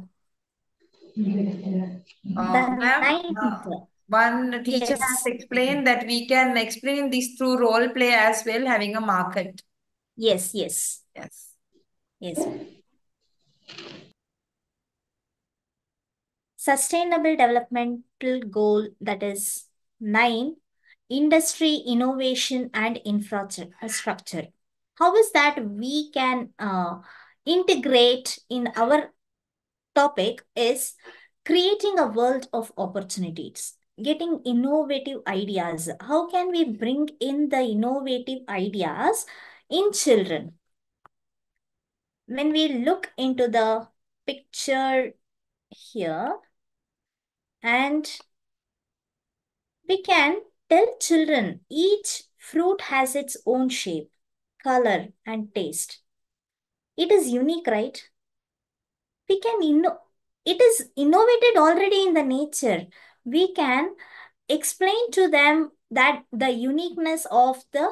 Uh, uh, one teacher yes. has explained that we can explain this through role play as well, having a market. Yes, yes. Yes. Yes. Sustainable developmental goal, that is nine, industry, innovation and infrastructure. How is that we can uh, integrate in our topic is creating a world of opportunities, getting innovative ideas. How can we bring in the innovative ideas in children? When we look into the picture here, and we can tell children each fruit has its own shape, color, and taste. It is unique, right? We can inno it is innovated already in the nature. We can explain to them that the uniqueness of the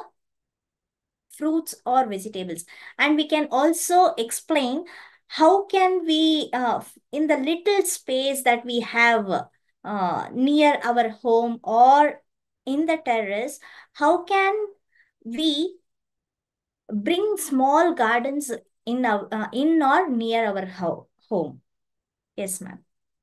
fruits or vegetables, and we can also explain how can we uh, in the little space that we have uh, near our home or in the terrace, how can we bring small gardens in our uh, in or near our ho home? Yes, ma'am.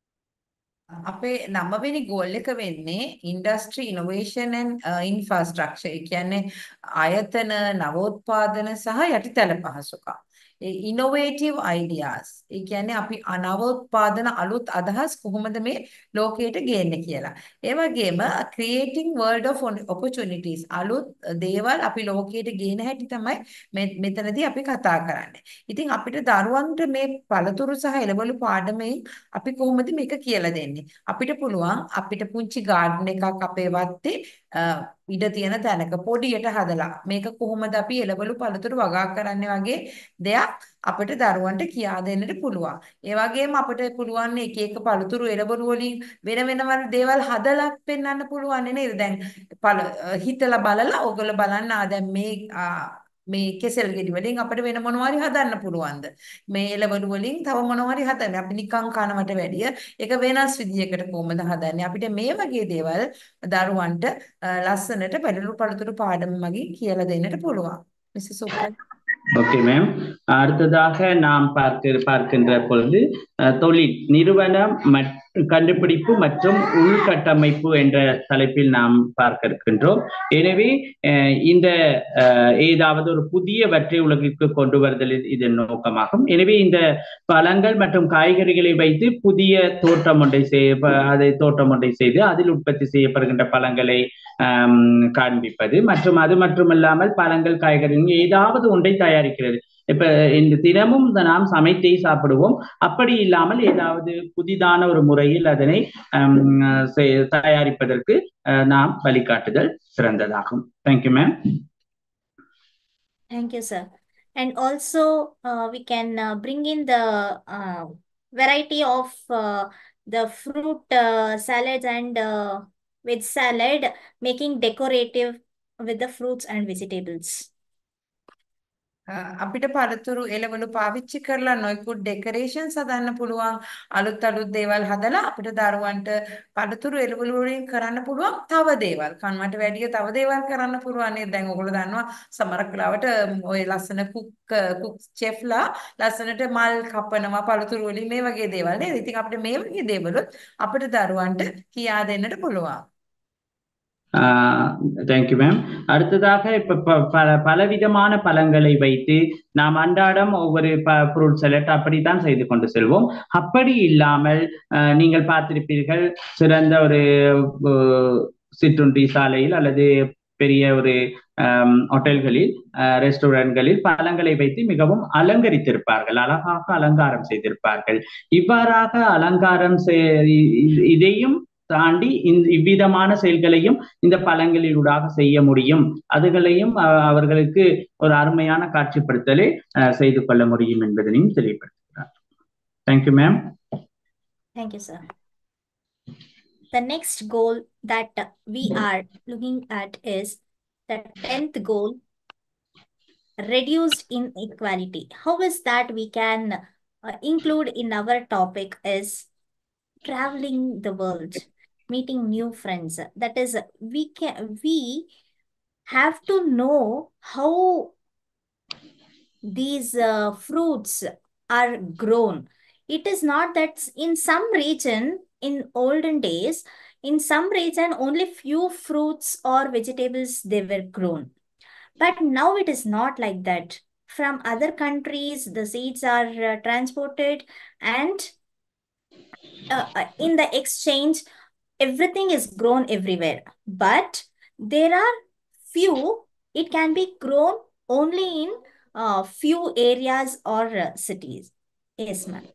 අපේ නවවෙනි goal එක වෙන්නේ industry innovation and uh, infrastructure. ඒ කියන්නේ ආයතන නවෝත්පාදන සහ යටිතල පහසුකම්. innovative ideas. ඒ කියන්නේ අපි අනවෝත්පාදන අලුත් අදහස් කොහොමද මේ ලෝකයට ගේන්නේ කියලා. ඒ වගේම creating world of opportunities. අලුත් දේවල් අපි ලෝකයට ගේන හැටි තමයි මෙතනදී අපි කතා කරන්නේ. ඉතින් අපිට දරුවන්ට මේ පළතුරු සහ එළවලු පාඩමෙන් අපි කොහොමද මේක කියලා දෙන්නේ? අපිට පුළුවන් අපිට පුංචි garden එකක් අපේ වත්තේ ඉඩ තියෙන තැනක පොඩියට හදලා මේක කොහොමද අපි එළවලු පළතුරු වගා කරන්නේ වගේ දෙයක් අපිට දරුවන්ට කියා දෙන්නට පුළුවන්. ඒ වගේම අපිට පුළුවන් එක එක පළතුරු එළවලු වලින් වෙන වෙනම දේවල් හදලා පෙන්වන්න පුළුවන් නේද? දැන් හිතලා බලලා ඔයගොල්ලෝ බලන්න ආ දැන් මේ මේ කෙසෙල් ගෙඩි වලින් අපිට වෙන මොනවාරි හදන්න පුළුවන්ද? මේ එළවලු වලින් තව මොනවාරි හදන්න. අපි නිකන් කනවට වැඩිය ඒක වෙනස් විදියකට කොහොමද හදන්නේ? අපිට මේ වගේ දේවල් දරුවන්ට ලස්සනට පළතුරු පළතුරු පාඩම මගින් කියලා දෙන්නට පුළුවන්. මිසස් සුප්පයි. Okay ma'am. அடுத்ததாக நாம் பார்க்க பார்க்கின்ற பொழுது தொழில் நிறுவனம் கண்டுபிடிப்பு மற்றும் உள்கட்டமைப்பு என்ற தலைப்பில் நாம் பார்க்க இருக்கின்றோம். எனவே இந்த ஏதாவது ஒரு புதியவற்றை உலகிற்கு கொண்டு வருதல் இதன் நோக்கமாகும். எனவே இந்த பழங்கள் மற்றும் காய்கறிகளை வைத்து புதிய தோட்டம் ஒன்றை செய்ய அதை தோட்டம் ஒன்றை செய்து அதில் உற்பத்தி செய்யப்படுகின்ற பழங்களை காண்பிப்பது மற்றும் அது மட்டுமல்லாமல் பழங்கள் காய்கறிகள் ஏதாவது ஒன்றை தயாரிக்கிறது. இப்ப இந்த தினமும் நாம் சமைத்தே சாப்பிடுவோம். அப்படி இல்லாமல் ஏதாவது புதிதான ஒரு முறையில் அதனை தயாரிப்பதற்கு நாம் வழிகாட்டுதல் சிறந்ததாகும். Thank you ma'am. Thank you, sir. And also, uh, we can uh, bring in the uh, variety of uh, the fruit uh, salads and uh, veg salad, making decorative with the fruits and vegetables. අපිට පළතුරු එළවලු පාවිච්චි කරලා නොයිකුත් ඩෙකරේෂන්ස් හදන්න පුළුවන් අලුත් අලුත් දේවල් හදලා අපිට දරුවන්ට පළතුරු එළවලු වලින් කරන්න පුළුවන් තව දේවල් කන්වට වැඩිය තව දේවල් කරන්න පුළුවන් නේද දැන් ඔයගොල්ලෝ දන්නවා සමහරක් වෙලාවට ඔය ලස්සන කුක් කුක් චෙෆ්ලා ලස්සනට මල් කපනවා පළතුරු වලින් මේ වගේ දේවල් නේද ඉතින් අපිට මේ වගේ දේවලුත් අපිට දරුවන්ට කියා දෙන්නට පුළුවන්. Thank you ma'am. அடுத்ததாக இப்ப பல பலவிதமான பழங்களை வைத்து நாம் அன்றாடம் ஒவ்வொரு ஃப்ரூட் சலட் அப்படித்தான் செய்து கொண்டு செல்வோம். அப்படி இல்லாமல் நீங்கள் பார்த்திருப்பீர்கள் சிறந்த ஒரு சிற்றுண்டி சாலையில் அல்லது பெரிய ஒரு ஹோட்டல்களில் ரெஸ்டாரண்ட்களில் பழங்களை வைத்து மிகவும் அலங்கரித்திருப்பார்கள், அழகாக அலங்காரம் செய்திருப்பார்கள். இவ்வாறாக அலங்காரம் இதையும் தாண்டி இவ்விதமான செயல்களையும் இந்த பழங்களிலூடாக செய்ய முடியும். அதுகளையும் அவர்களுக்கு ஒரு அருமையான காட்சிப்படுத்தலை செய்து கொள்ள முடியும் என்பதனையும் தெளிவுபடுத்துகிறார். Thank you ma'am. Thank you, sir. The next goal that we are looking at is the tenth goal, reduced inequality. How is that we can uh, include in our topic is traveling the world, meeting new friends. That is, we can we have to know how these uh, fruits are grown. It is not that in some region in olden days, in some region only few fruits or vegetables they were grown, but now it is not like that. From other countries the seeds are uh, transported, and uh, in the exchange everything is grown everywhere, but there are few, it can be grown only in uh, few areas or uh, cities. Yes ma'am.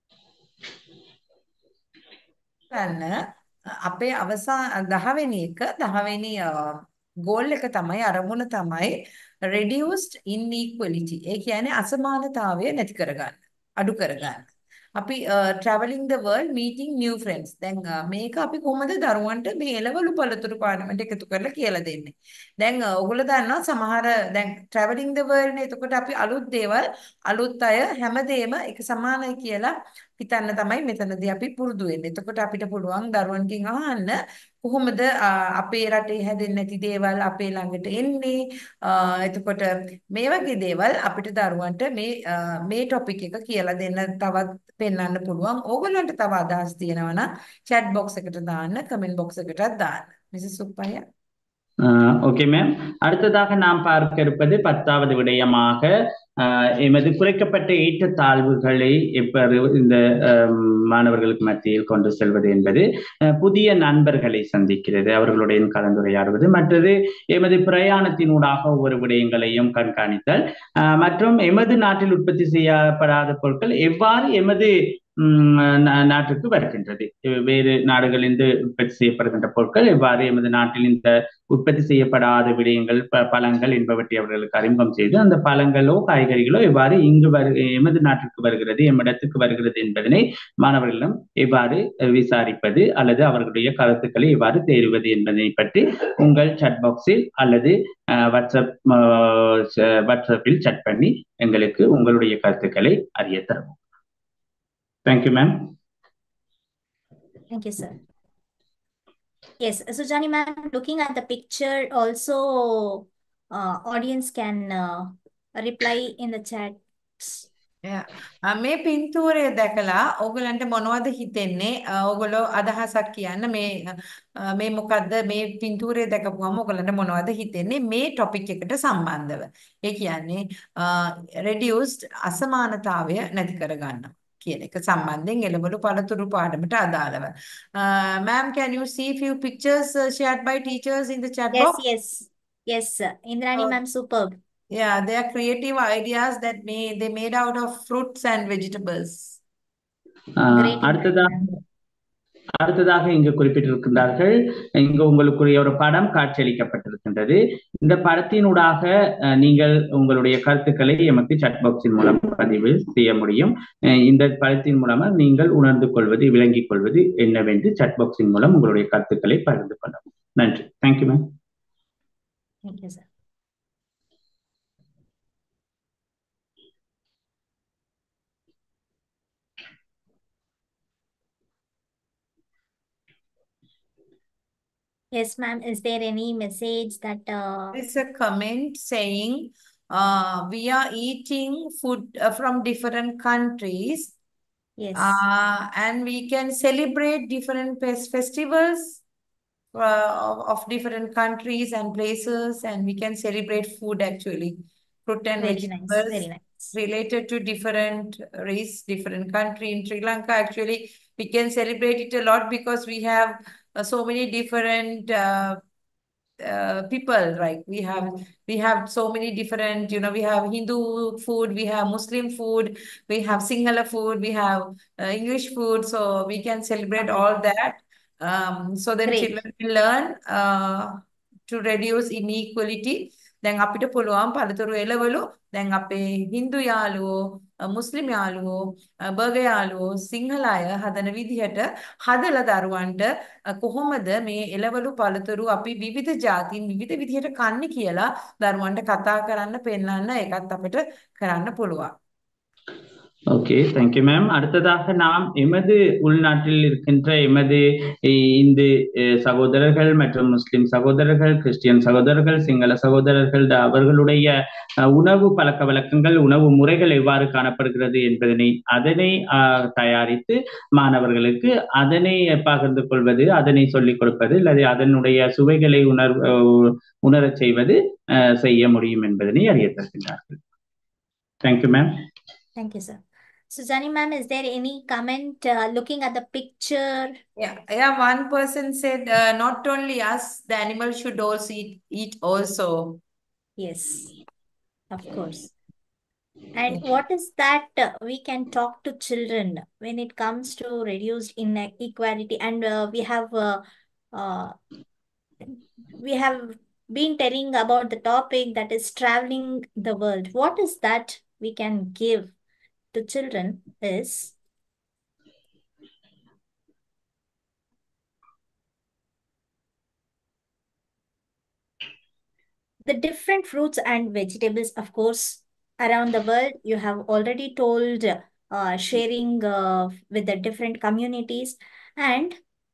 අපේ අවසාන දහවෙනි එක දහවෙනි goal එක තමයි අරමුණ තමයි reduced inequality. ඒ කියන්නේ අසමානතාවය නැති කරගන්න, අඩු කරගන්න. අපි traveling the world meeting new friends. දැන් මේක අපි කොහොමද දරුවන්ට මේ එළවලු පළතුරු පාර්ලිමේන්ට් එකතු කරලා කියලා දෙන්නේ. දැන් ඔයගොල්ලෝ දන්නවා සමහර දැන් traveling the world නේ. එතකොට අපි අලුත් දේවල් අලුත් අය හැමදේම එක සමානයි කියලා හිතන්න තමයි මෙතනදී අපි පුරුදු වෙන්නේ. එතකොට අපිට පුළුවන් දරුවන්ගෙන් අහන්න කොහොමද අපේ රටේ හැදෙන්නේ නැති දේවල් අපේ ළඟට එන්නේ. එතකොට මේ වගේ දේවල් අපිට දරුවන්ට මේ මේ ටොපික් එක කියලා දෙන්න තවත් පෙන්වන්න පුළුවන්. ඕගොල්ලන්ට තව අදහස් තියෙනවා නම් chat box එකට දාන්න, comment box එකටත් දාන්න. මිසස් සුප්පයියා. Okay ma'am. அடுத்ததாக நாம் பார்க்க இருப்பது பத்தாவது விடயமாக எமது குறைக்கப்பட்ட ஏற்றத்தாழ்வுகளை எவ்வாறு இந்த மாணவர்களுக்கு மத்தியில் கொண்டு செல்வது என்பது, புதிய நண்பர்களை சந்திக்கிறது, அவர்களுடன் கலந்துரையாடுவது, மற்றது எமது பிரயாணத்தினூடாக ஒவ்வொரு விடயங்களையும் கண்காணித்தல், மற்றும் எமது நாட்டில் உற்பத்தி செய்யப்படாத பொருட்கள் எவ்வாறு எமது நாட்டுக்கு வருகின்றது, வேறு நாடுகளிலிருந்து உற்பத்தி செய்யப்படுகின்ற பொருட்கள் எவ்வாறு எமது நாட்டில் இந்த உற்பத்தி செய்யப்படாத விடயங்கள் பழங்கள் என்பவற்றை அவர்களுக்கு அறிமுகம் செய்து அந்த பழங்களோ காய்கறிகளோ எவ்வாறு இங்கு வரு எமது நாட்டிற்கு வருகிறது, எம்மிடத்துக்கு வருகிறது என்பதனை மாணவர்களிடம் எவ்வாறு விசாரிப்பது அல்லது அவர்களுடைய கருத்துக்களை எவ்வாறு தேர்வது என்பதை பற்றி உங்கள் சட் பாக்ஸில் அல்லது வாட்ஸ்அப் வாட்ஸ்அப்பில் சட் பண்ணி எங்களுக்கு உங்களுடைய கருத்துக்களை அறிய தரவும். Thank you, ma'am. Thank you, sir. Yes, Sujani ma'am, looking at the picture also, uh, audience can uh, reply in the chats. මේ පින්තූරය දැකලා ඕගලන්ට මොනවද හිතෙන්නේ? ඕගොල්ලෝ අදහසක් කියන්න. මේ මේ මොකද්ද මේ පින්තූරය දැකපුවම ඕගලන්ට මොනවද හිතෙන්නේ මේ ටොපික් එකට සම්බන්ධව? ඒ කියන්නේ reduced අසමානතාවය නැති කරගන්න කියන එක සම්බන්ධයෙන් එළවලු පළතුරු පාඩමට අදාළව. Ma'am, can you see few pictures uh, shared by teachers in the chat yes, box? Yes, yes, yes. Indrani Oh. ma'am, superb. Yeah, they are creative ideas that may they made out of fruits and vegetables. Ah Great insight, அடுத்ததாக ma'am. அடுத்ததாக இங்கு குறிப்பிட்டிருக்கின்றார்கள். இங்கு உங்களுக்குரிய ஒரு படம் காட்சியளிக்கப்பட்டிருக்கின்றது. இந்த படத்தினூடாக அஹ், நீங்கள் உங்களுடைய கருத்துக்களை எமக்கு சாட் பாக்ஸின் மூலம் பதிவு செய்ய முடியும். அஹ், இந்த படத்தின் மூலமா நீங்கள் உணர்ந்து கொள்வது விளங்கிக் கொள்வது என்னவென்று சாட் பாக்ஸின் மூலம் உங்களுடைய கருத்துக்களை பகிர்ந்து கொள்ளவும். நன்றி. Thank you ma'am. Thank you, sir. Yes, ma'am. Is there any message that uh, There is a comment saying uh, we are eating food uh, from different countries, yes, uh, and we can celebrate different fes- festivals uh, of, of different countries and places, and we can celebrate food actually, fruit and very nice, very vegetables nice. related to different race, different country. In Sri Lanka, actually, we can celebrate it a lot because we have uh, so many different uh, uh, people, right? We have we have so many different, you know, we have Hindu food, we have Muslim food, we have Sinhala food, we have uh, English food, so we can celebrate Okay, all that. Um, so then great. children will learn uh, to reduce inequality. දැන් අපිට පුළුවන් පළතුරු එළවලු දැන් අපේ හින්දු යාළුවෝ මුස්ලිම් යාළුවෝ Burgher යාළුවෝ සිංහල අය හදන විදිහට හදලා දරුවන්ට කොහොමද මේ එළවලු පළතුරු අපි විවිධ ජාතීන් විවිධ විදිහට කන්නේ කියලා දරුවන්ට කතා කරන්න පෙන්වන්න ඒකත් අපිට කරන්න පුළුවන්. Okay, thank you ma'am. அடுத்ததாக நாம் எமது உள்நாட்டில் இருக்கின்ற எமது இ- இந்து அஹ், சகோதரர்கள் மற்றும் முஸ்லிம் சகோதரர்கள், கிறிஸ்டியன் சகோதரர்கள், சிங்கள சகோதரர்கள் த- அவர்களுடைய அஹ், உணவு பழக்க வழக்கங்கள், உணவு முறைகள் எவ்வாறு காணப்படுகிறது என்பதனை அதனை அஹ், தயாரித்து மாணவர்களுக்கு அதனை பகிர்ந்து கொள்வது, அதனை சொல்லிக் கொடுப்பது அல்லது அதனுடைய சுவைகளை உணர் அஹ், உணரச் செய்வது அஹ், செய்ய முடியும் என்பதனை அறிய தருகின்றார்கள். Thank you ma'am. Thank you, sir. So, Jani ma'am, is there any comment uh, looking at the picture? Yeah, yeah. One person said, uh, not only us, the animal should also eat, eat also. Yes, of course. And what is that uh, we can talk to children when it comes to reduced inequality? And uh, we have uh, uh, we have been telling about the topic that is traveling the world. What is that we can give to children is the different fruits and vegetables, of course, around the world. You have already told uh, sharing uh, with the different communities. And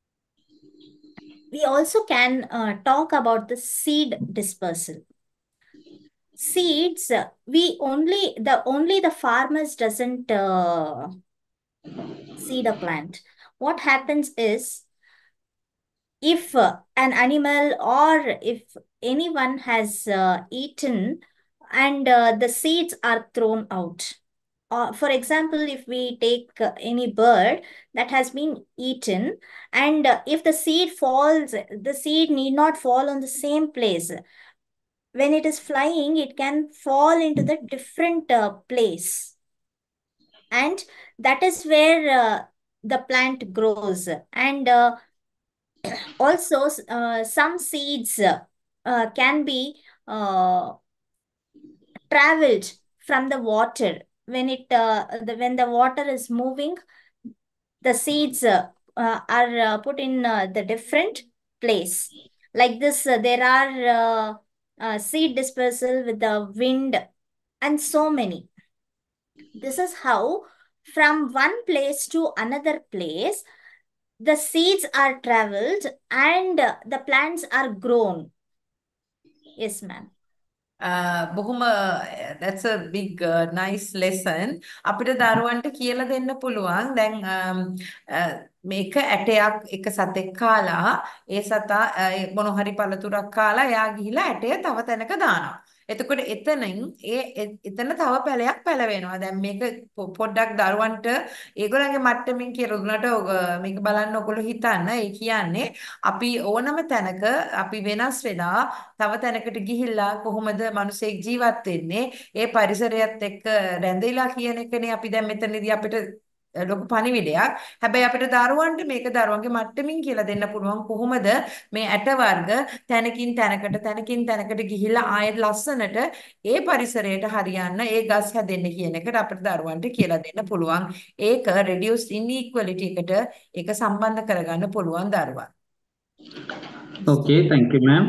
we also can uh, talk about the seed dispersal. Seeds, uh, we only, the only the farmers doesn't uh, seed a plant. What happens is, if uh, an animal or if anyone has uh, eaten and uh, the seeds are thrown out. Uh, for example, if we take uh, any bird that has been eaten and uh, if the seed falls, the seed need not fall on the same place. When it is flying, it can fall into the different uh, place. And that is where uh, the plant grows. And uh, also, uh, some seeds uh, can be uh, traveled from the water. When it uh, the, when the water is moving, the seeds uh, uh, are uh, put in uh, the different place. Like this, uh, there are uh, uh, seed dispersal with the wind and so many. This is how from one place to another place, the seeds are traveled and uh, the plants are grown. Yes, ma'am. Uh, බොහොම that's a big uh, nice lesson. අපිට දරුවන්ට කියලා දෙන්න පුළුවන්. දැන් um, uh, මේක ඇටයක් එක සතෙක් කාලා ඒ සතා uh, මොන හරි පළතුරක් කාලා එයා ගිහිලා ඇටය තව තැනක දානවා. එතකොට එතනින් ඒ එ- එතන තව පැලයක් පැලවෙනවා. දැන් මේක පො- පොඩ්ඩක් දරුවන්ට ඒගොල්ලන්ගේ මට්ටමින් කියලා දුන්නට ඔග- මේක බලන්න ඔයගොල්ලෝ හිතන්න. ඒ කියන්නේ අපි ඕනම තැනක අපි වෙනස් වෙලා තව තැනකට ගිහිල්ලා කොහොමද මිනිසෙක් ජීවත් වෙන්නේ ඒ පරිසරයත් එක්ක රැඳිලා කියන එකනේ අපි දැන් මෙතනදී අපිට ලොකු පණිවිඩයක්. හැබැයි අපිට දරුවන්ට මේක දරුවන්ගේ මට්ටමින් කියලා දෙන්න පුළුවන් කොහොමද මේ ඇට වර්ග තැනකින් තැනකට තැනකින් තැනකට ගිහිල්ලා ආයෙත් ලස්සනට ඒ පරිසරයට හරියන්න ඒ ගස් හැදෙන්න කියන එකට අපිට දරුවන්ට කියලා දෙන්න පුළුවන්. ඒක reduced inequality එකට ඒක සම්බන්ධ කරගන්න පුළුවන් දරුවන්. ஓகே தேங்க்யூ மேம்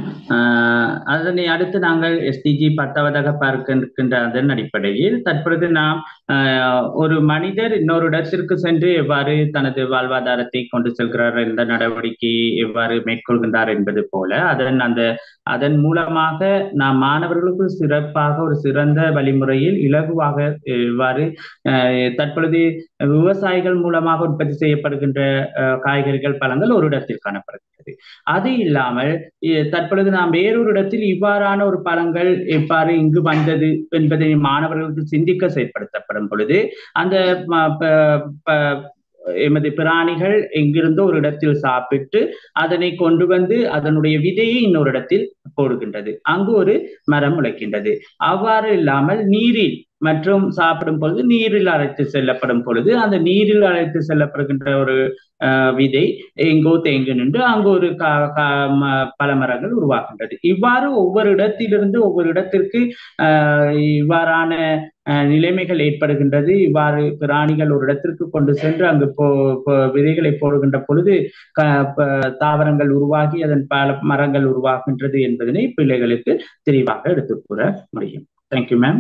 அதனை அடுத்து நாங்கள் எஸ்டிஜி பத்தாவதாக பார்க்கின்ற அதன் அடிப்படையில் தற்பொழுது நாம் ஆஹ், ஒரு மனிதர் இன்னொரு இடத்திற்கு சென்று எவ்வாறு தனது வாழ்வாதாரத்தை கொண்டு செல்கிறார் என்ற நடவடிக்கையை எவ்வாறு மேற்கொள்கின்றார் என்பது போல அதன் அந்த அதன் மூலமாக நாம் மாணவர்களுக்கு சிறப்பாக ஒரு சிறந்த வழிமுறையில் இலகுவாக எவ்வாறு ஆஹ், தற்பொழுது விவசாயிகள் மூலமாக உற்பத்தி செய்யப்படுகின்ற ஆஹ், காய்கறிகள் பழங்கள் ஒரு இடத்தில் காணப்படுகிறது. அது இல்லாமல் இ- தற்பொழுது நாம் வேறொரு இடத்தில் இவ்வாறான ஒரு பழங்கள் எவ்வாறு இங்கு வந்தது என்பதை மாணவர்களுக்கு சிந்திக்க செயற்படுத்தப்படும் பொழுது அந்த ம- ப- ப- எமது பிராணிகள் எங்கிருந்தோ ஒரு இடத்தில் சாப்பிட்டு அதனை கொண்டு வந்து அதனுடைய விதையை இன்னொரு இடத்தில் போடுகின்றது, அங்கு ஒரு மரம் முளைக்கின்றது. அவ்வாறு இல்லாமல் நீரில் மற்றும் சாப்பிடும் பொழுது நீரில் அழைத்து செல்லப்படும் பொழுது அந்த நீரில் அழைத்து செல்லப்படுகின்ற ஒரு ஆஹ், விதை எங்கோ தேங்கி நின்று அங்கு ஒரு கா கா- ம- பல மரங்கள் உருவாகின்றது. இவ்வாறு ஒவ்வொரு இடத்திலிருந்து ஒவ்வொரு இடத்திற்கு ஆஹ், இவ்வாறான ஆஹ், நிலைமைகள் ஏற்படுகின்றது. இவ்வாறு பிராணிகள் ஒரு இடத்திற்கு கொண்டு சென்று அங்கு போ போ- விதைகளை போடுகின்ற பொழுது க ப- தாவரங்கள் உருவாகி அதன் பல மரங்கள் உருவாகின்றது என்பதனை பிள்ளைகளுக்கு தெளிவாக எடுத்துக் கூற முடியும். Thank you ma'am.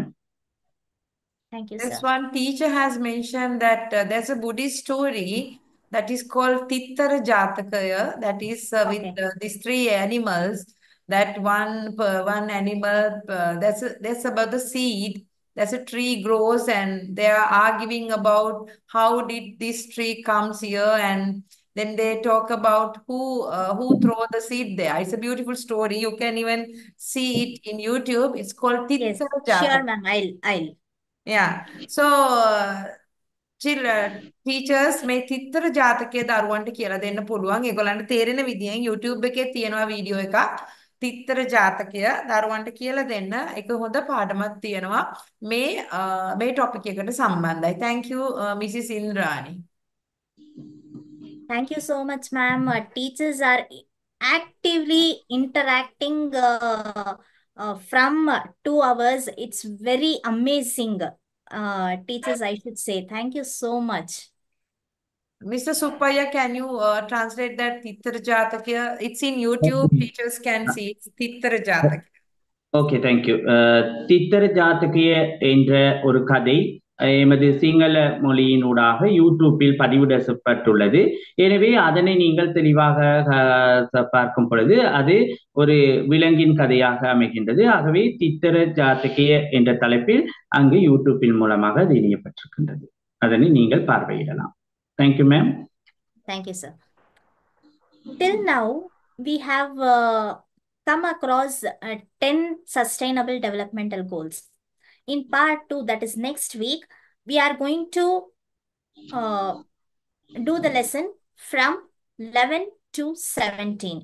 Thank you, This sir. one teacher has mentioned that uh, there's a Buddhist story that is called Tittara Jatakaya, that is uh, with Okay. uh, these three animals. That one per- one animal uh, that's a, that's about the seed. That's a tree grows and they are arguing about how did this tree comes here, and then they talk about who uh, who throw the seed there. It's a beautiful story. You can even see it in YouTube. It's called Yes, Tittara sure, Jatakaya. ma'am. I'll, I'll. Yeah. So, uh, children, teachers මේ තිත්තර ජාතකයේ දරුවන්ට කියලා දෙන්න පුළුවන්. ඒගොල්ලන්ට තේරෙන විදිහෙන් YouTube එකේ තියෙනවා video එකක්. තිත්තර ජාතකය දරුවන්ට කියලා දෙන්න එක හොඳ පාඩමක් තියෙනවා. මේ අ, මේ ටොපික් එකට සම්බන්ධයි. Thank you, uh, Missus Indrani. Thank you so much, ma'am. Uh, teachers are actively interacting uh, uh, from uh, two hours. It's very amazing. Uh, teachers, I should say. Thank you so much. Mister Suppaya, can you uh, translate that තිත්තර ජාතකය? It's in YouTube. Teachers can see it. තිත්තර ජාතකය. Okay thank you. தித்தர ஜாத்தகிய என்ற ஒரு கதை அஹ், எமது சிங்கள மொழியினூடாக யூடியூப்பில் பதிவிடப்பட்டுள்ளது. எனவே அதனை நீங்கள் தெளிவாக அஹ், பார்க்கும் பொழுது அது ஒரு விலங்கின் கதையாக அமைகின்றது. ஆகவே தித்தர ஜாத்தகிய என்ற தலைப்பில் அங்கு யூடியூப்பின் மூலமாக அது இணையப்பட்டிருக்கின்றது. அதனை நீங்கள் பார்வையிடலாம். Thank you ma'am. Thank you, sir. Till now, we have uh, come across uh, ten sustainable developmental goals. In part two, that is next week, we are going to uh, do the lesson from eleven to seventeen.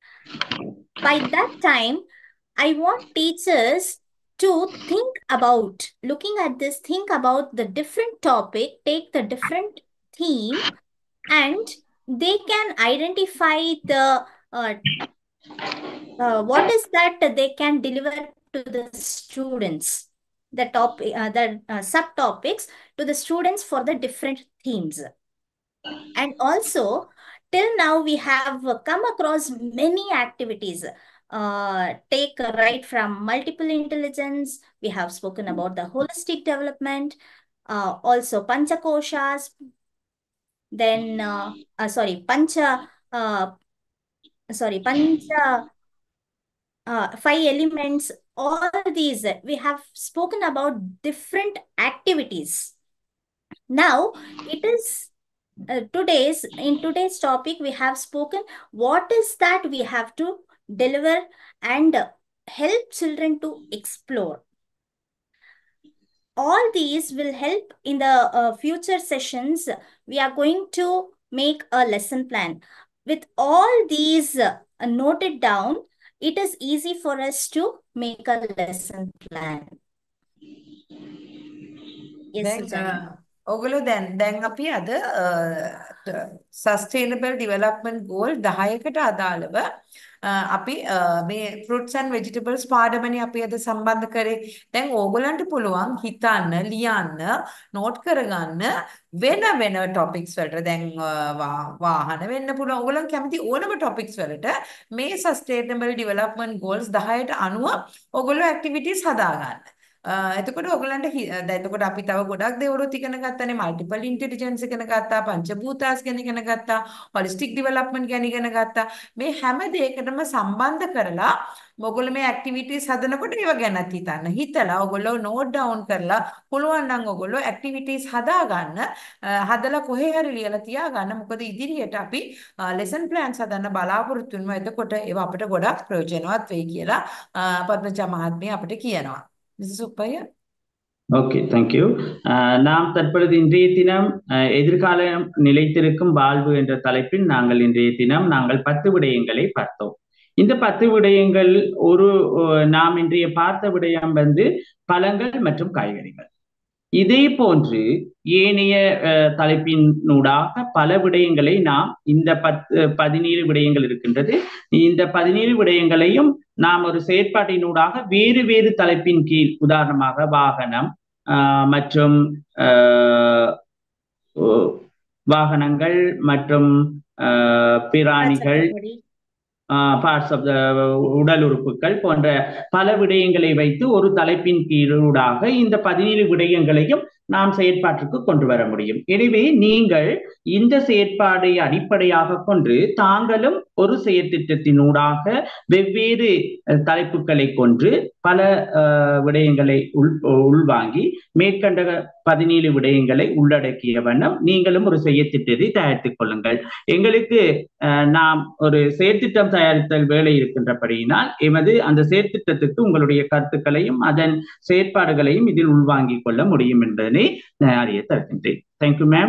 By that time, I want teachers to think about, looking at this, think about the different topic, take the different theme, and they can identify the uh, uh, what is that they can deliver to the students, the topic, uh, the uh, subtopics to the students for the different themes. And also, till now we have come across many activities. Uh, take uh, right from multiple intelligence, we have spoken about the holistic development, uh, also panchakoshas, then uh, uh, sorry pancha uh, sorry pancha uh, five elements. All these uh, we have spoken about different activities. Now it is uh, today's in today's topic we have spoken what is that we have to deliver and help children to explore. All these will help in the uh, future sessions. We are going to make a lesson plan. With all these uh, noted down, it is easy for us to make a lesson plan. Yes, දැන් Sujani. ඔගොල්ලෝ දැන් දැන් අපි අද sustainable development goal දහයකට අදාළව අ, අපි අ, මේ fruits and vegetables පාඩමනේ අපි අද සම්බන්ධ කරේ. දැන් ඕගොල්ලන්ට පුළුවන් හිතන්න, ලියන්න, නෝට් කරගන්න වෙන වෙන ටොපික්ස් වලට. දැන් අ, වා- වාහන වෙන්න පුළුවන්. ඕගොල්ලන් කැමති ඕනම ටොපික්ස් වලට මේ සස්ටේනබල් ඩෙවලොප්මන්ට් ගෝල්ස් දහයට අනුව ඕගොල්ලෝ ඇක්ටිවිටීස් හදාගන්න. අ, එතකොට ඔයගලන්ට හි- දැන් එතකොට අපි තව ගොඩක් දේවලුත් ඉගෙන ගත්තානේ මල්ටිපල් ඉන්ටෙලිජන්ස් ඉගෙන ගත්තා පංචභූතාස් ගැන ඉගෙන ගත්තා හොලිස්ටික් ඩෙවලොප්මන්ට් ගැන ඉගෙන ගත්තා මේ හැම දෙයකටම සම්බන්ධ කරලා ඔයගොල්ලෝ මේ ඇක්ටිවිටීස් හදනකොට ඒව ගැනත් හිතන්න හිතලා ඔයගොල්ලෝ නෝට් ඩවුන් කරලා පුළුවන් නම් ඔයගොල්ලෝ ඇක්ටිවිටීස් හදාගන්න අ, හදලා කොහේ හරි ලියලා තියාගන්න මොකද ඉදිරියට අපි ලෙසන් ප්ලෑන්ස් හදන්න බලාපොරොත්තු වෙනවා එතකොට ඒව අපිට ගොඩක් ප්‍රයෝජනවත් වෙයි කියලා අ, පද්මජා මහත්මිය අපිට කියනවා මිසස් උපය ஓகே தேங்க்யூ நாம் தற்பொழுது இன்றைய தினம் அஹ், எதிர்காலம் நிலைத்திருக்கும் வாழ்வு என்ற தலைப்பில் நாங்கள் இன்றைய தினம் நாங்கள் பத்து விடயங்களை பார்த்தோம். இந்த பத்து விடயங்கள் ஒரு அஹ், நாம் இன்றைய பார்த்த விடயம் வந்து பழங்கள் மற்றும் காய்கறிகள். இதே போன்று ஏனைய அஹ், தலைப்பினூடாக பல விடயங்களை நாம் இந்த பத்து பதினேழு விடயங்கள் இருக்கின்றது. இந்த பதினேழு விடயங்களையும் நாம் ஒரு செயற்பாட்டினூடாக வேறு வேறு தலைப்பின் கீழ் உதாரணமாக வாகனம் ஆஹ் மற்றும் ஆஹ் ஓ- வாகனங்கள் மற்றும் ஆஹ் பிராணிகள் Body. பார்ட்ஸ் ஆஃப் த உடல் உறுப்புகள் போன்ற பல விடயங்களை வைத்து ஒரு தலைப்பின் கீழூடாக இந்த பதினேழு விடயங்களையும் நாம் செயற்பாட்டிற்கு கொண்டு வர முடியும். எனவே நீங்கள் இந்த செயற்பாடை அடிப்படையாக கொண்டு தாங்களும் ஒரு செயற்திட்டத்தினூடாக வெவ்வேறு அஹ், தலைப்புகளை கொண்டு பல அஹ், விடயங்களை உள் உள்வாங்கி மேற்கண்ட பதினேழு விடயங்களை உள்ளடக்கிய வண்ணம் நீங்களும் ஒரு செயற்திட்டத்தை தயாரித்துக் கொள்ளுங்கள். எங்களுக்கு அஹ், நாம் ஒரு செயற்திட்டம் தயாரித்தல் வேலை இருக்கின்றபடியினால் எமது அந்த செயற்திட்டத்துக்கு உங்களுடைய கருத்துக்களையும் அதன் செயற்பாடுகளையும் இதில் உள்வாங்கிக் கொள்ள முடியும் என்பதனை நான் அறிய தருகின்றேன். Thank you ma'am.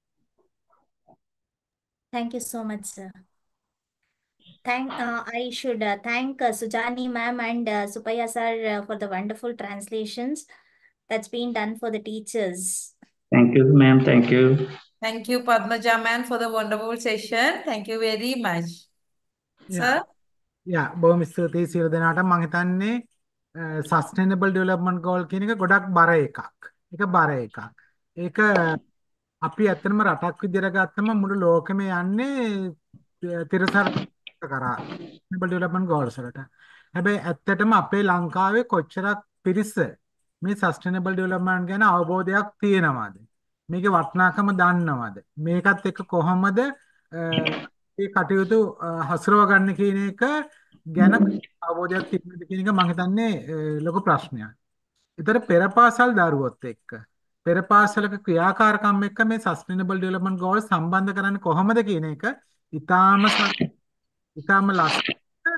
Thank you so much, sir. Thank, uh, I should uh, thank uh, Sujani ma'am and uh, Supaya sir uh, for the wonderful translations that's been done for the teachers. Thank you ma'am. Thank you. Thank you, Padmaja man, for the wonderful session. Thank you very much. Sir? යා බොහොම ස්තුතියි සියලු දෙනාට. මම හිතන්නේ sustainable development goal කියන එක ගොඩක් බර එකක්. ඒක බර එකක්. ඒක අපි ඇත්තටම රටක් විදිහට ගත්තම මුළු ලෝකෙම යන්නේ තිරසර කරා සස්ටේනබල් ඩෙවලොප්මන්ට් ගෝල්ස් වලට. හැබැයි ඇත්තටම අපේ ලංකාවේ කොච්චරක් පිරිස මේ සස්ටේනබල් ඩෙවලොප්මන්ට් ගැන අවබෝධයක් තියෙනවද? මේකේ වටිනාකම දන්නවද? මේකත් එක්ක කොහොමද ඒ කටයුතු හසුරව ගන්න කියන එක ගැන අවබෝධයක් තිබෙනද කියන එක මම හිතන්නේ ලොකු ප්‍රශ්නයක්. ඒතර පෙරපාසල් දරුවොත් එක්ක පෙරපාසලක ක්‍රියාකාරකම් එක්ක මේ සස්ටේනබල් ඩෙවලොප්මන්ට් ගෝල් සම්බන්ධ කරන්නේ කොහොමද කියන එක ඉතාම ඉතාම ලස්සන.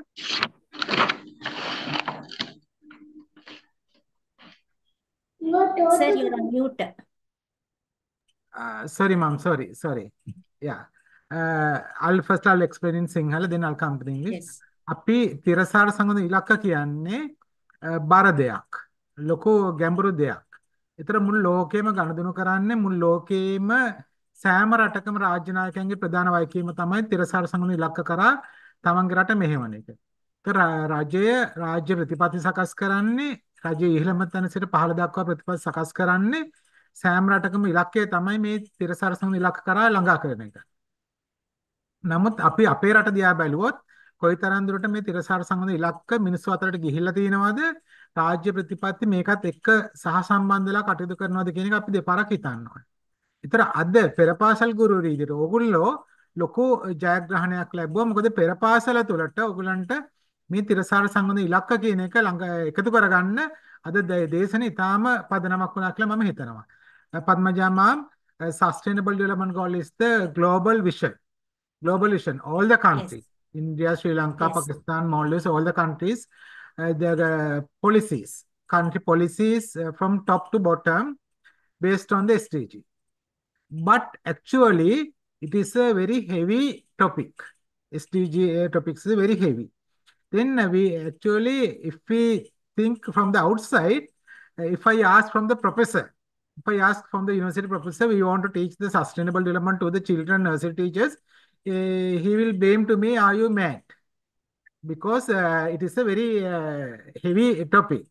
Sir, you're on mute. Uh, sorry, ma'am. Sorry, sorry. Yeah. Uh, I'll first I'll explain in Sinhala, then I'll come to the English. Yes. අපි තිරසාර සංගත ඉලක්ක කියන්නේ බර දෙයක්. ලොකු ගැඹුරු දෙයක්. ඒතර මුළු ලෝකෙම ගනුදෙනු කරන්නේ මුළු ලෝකෙම සෑම රටකම රාජ්‍ය නායකයන්ගේ ප්‍රධාන වගකීම තමයි තිරසාර සංගත ඉලක්ක කරා තමන්ගේ රට මෙහෙවන එක. ඒතර රාජ්‍ය රාජ්‍ය ප්‍රතිපත්ති සකස් කරන්නේ රාජ්‍ය ඉහළම තැන සිට පහළ දක්වා ප්‍රතිපත්ති සකස් කරන්නේ සෑම රටකම ඉලක්කය තමයි මේ තිරසාර සංගත ඉලක්ක කරා ළඟා කරන එක. නමුත් අපි අපේ රට දිහා බැලුවොත් කොයිතරම් දුරට මේ තිරසාර සංගත ඉලක්ක මිනිස්සු අතරට ගිහිල්ලා තියෙනවද රාජ්‍ය ප්‍රතිපත්ති මේකත් එක්ක සහසම්බන්ධ වෙලා කටයුතු කරනවද කියන එක අපි දෙපාරක් හිතන්න ඕනේ. ඒතර අද පෙරපාසල් ගුරු රීතියට ඕගොල්ලෝ ලොකු ජයග්‍රහණයක් ලැබුවා. මොකද පෙරපාසල තුලට ඕගලන්ට මේ තිරසාර සංගත ඉලක්ක කියන එක ළඟ එකතු කරගන්න අද දේශනේ ඉතාම පදනමක් වුණා කියලා මම හිතනවා. Padmaja ma'am, uh, sustainable development goal is the global vision. Global vision. All the countries, Yes. India, Sri Lanka, Yes. Pakistan, Maldives, all the countries uh, the uh, policies, country policies uh, from top to bottom based on the S D G. But actually, it is a very heavy topic. S D G topics is very heavy. Then uh, we actually, if we think from the outside, uh, if I ask from the professor, if I ask from the university professor, we want to teach the sustainable development to the children, nursery teachers, uh, he will blame to me, are you mad? Because uh, it is a very uh, heavy topic.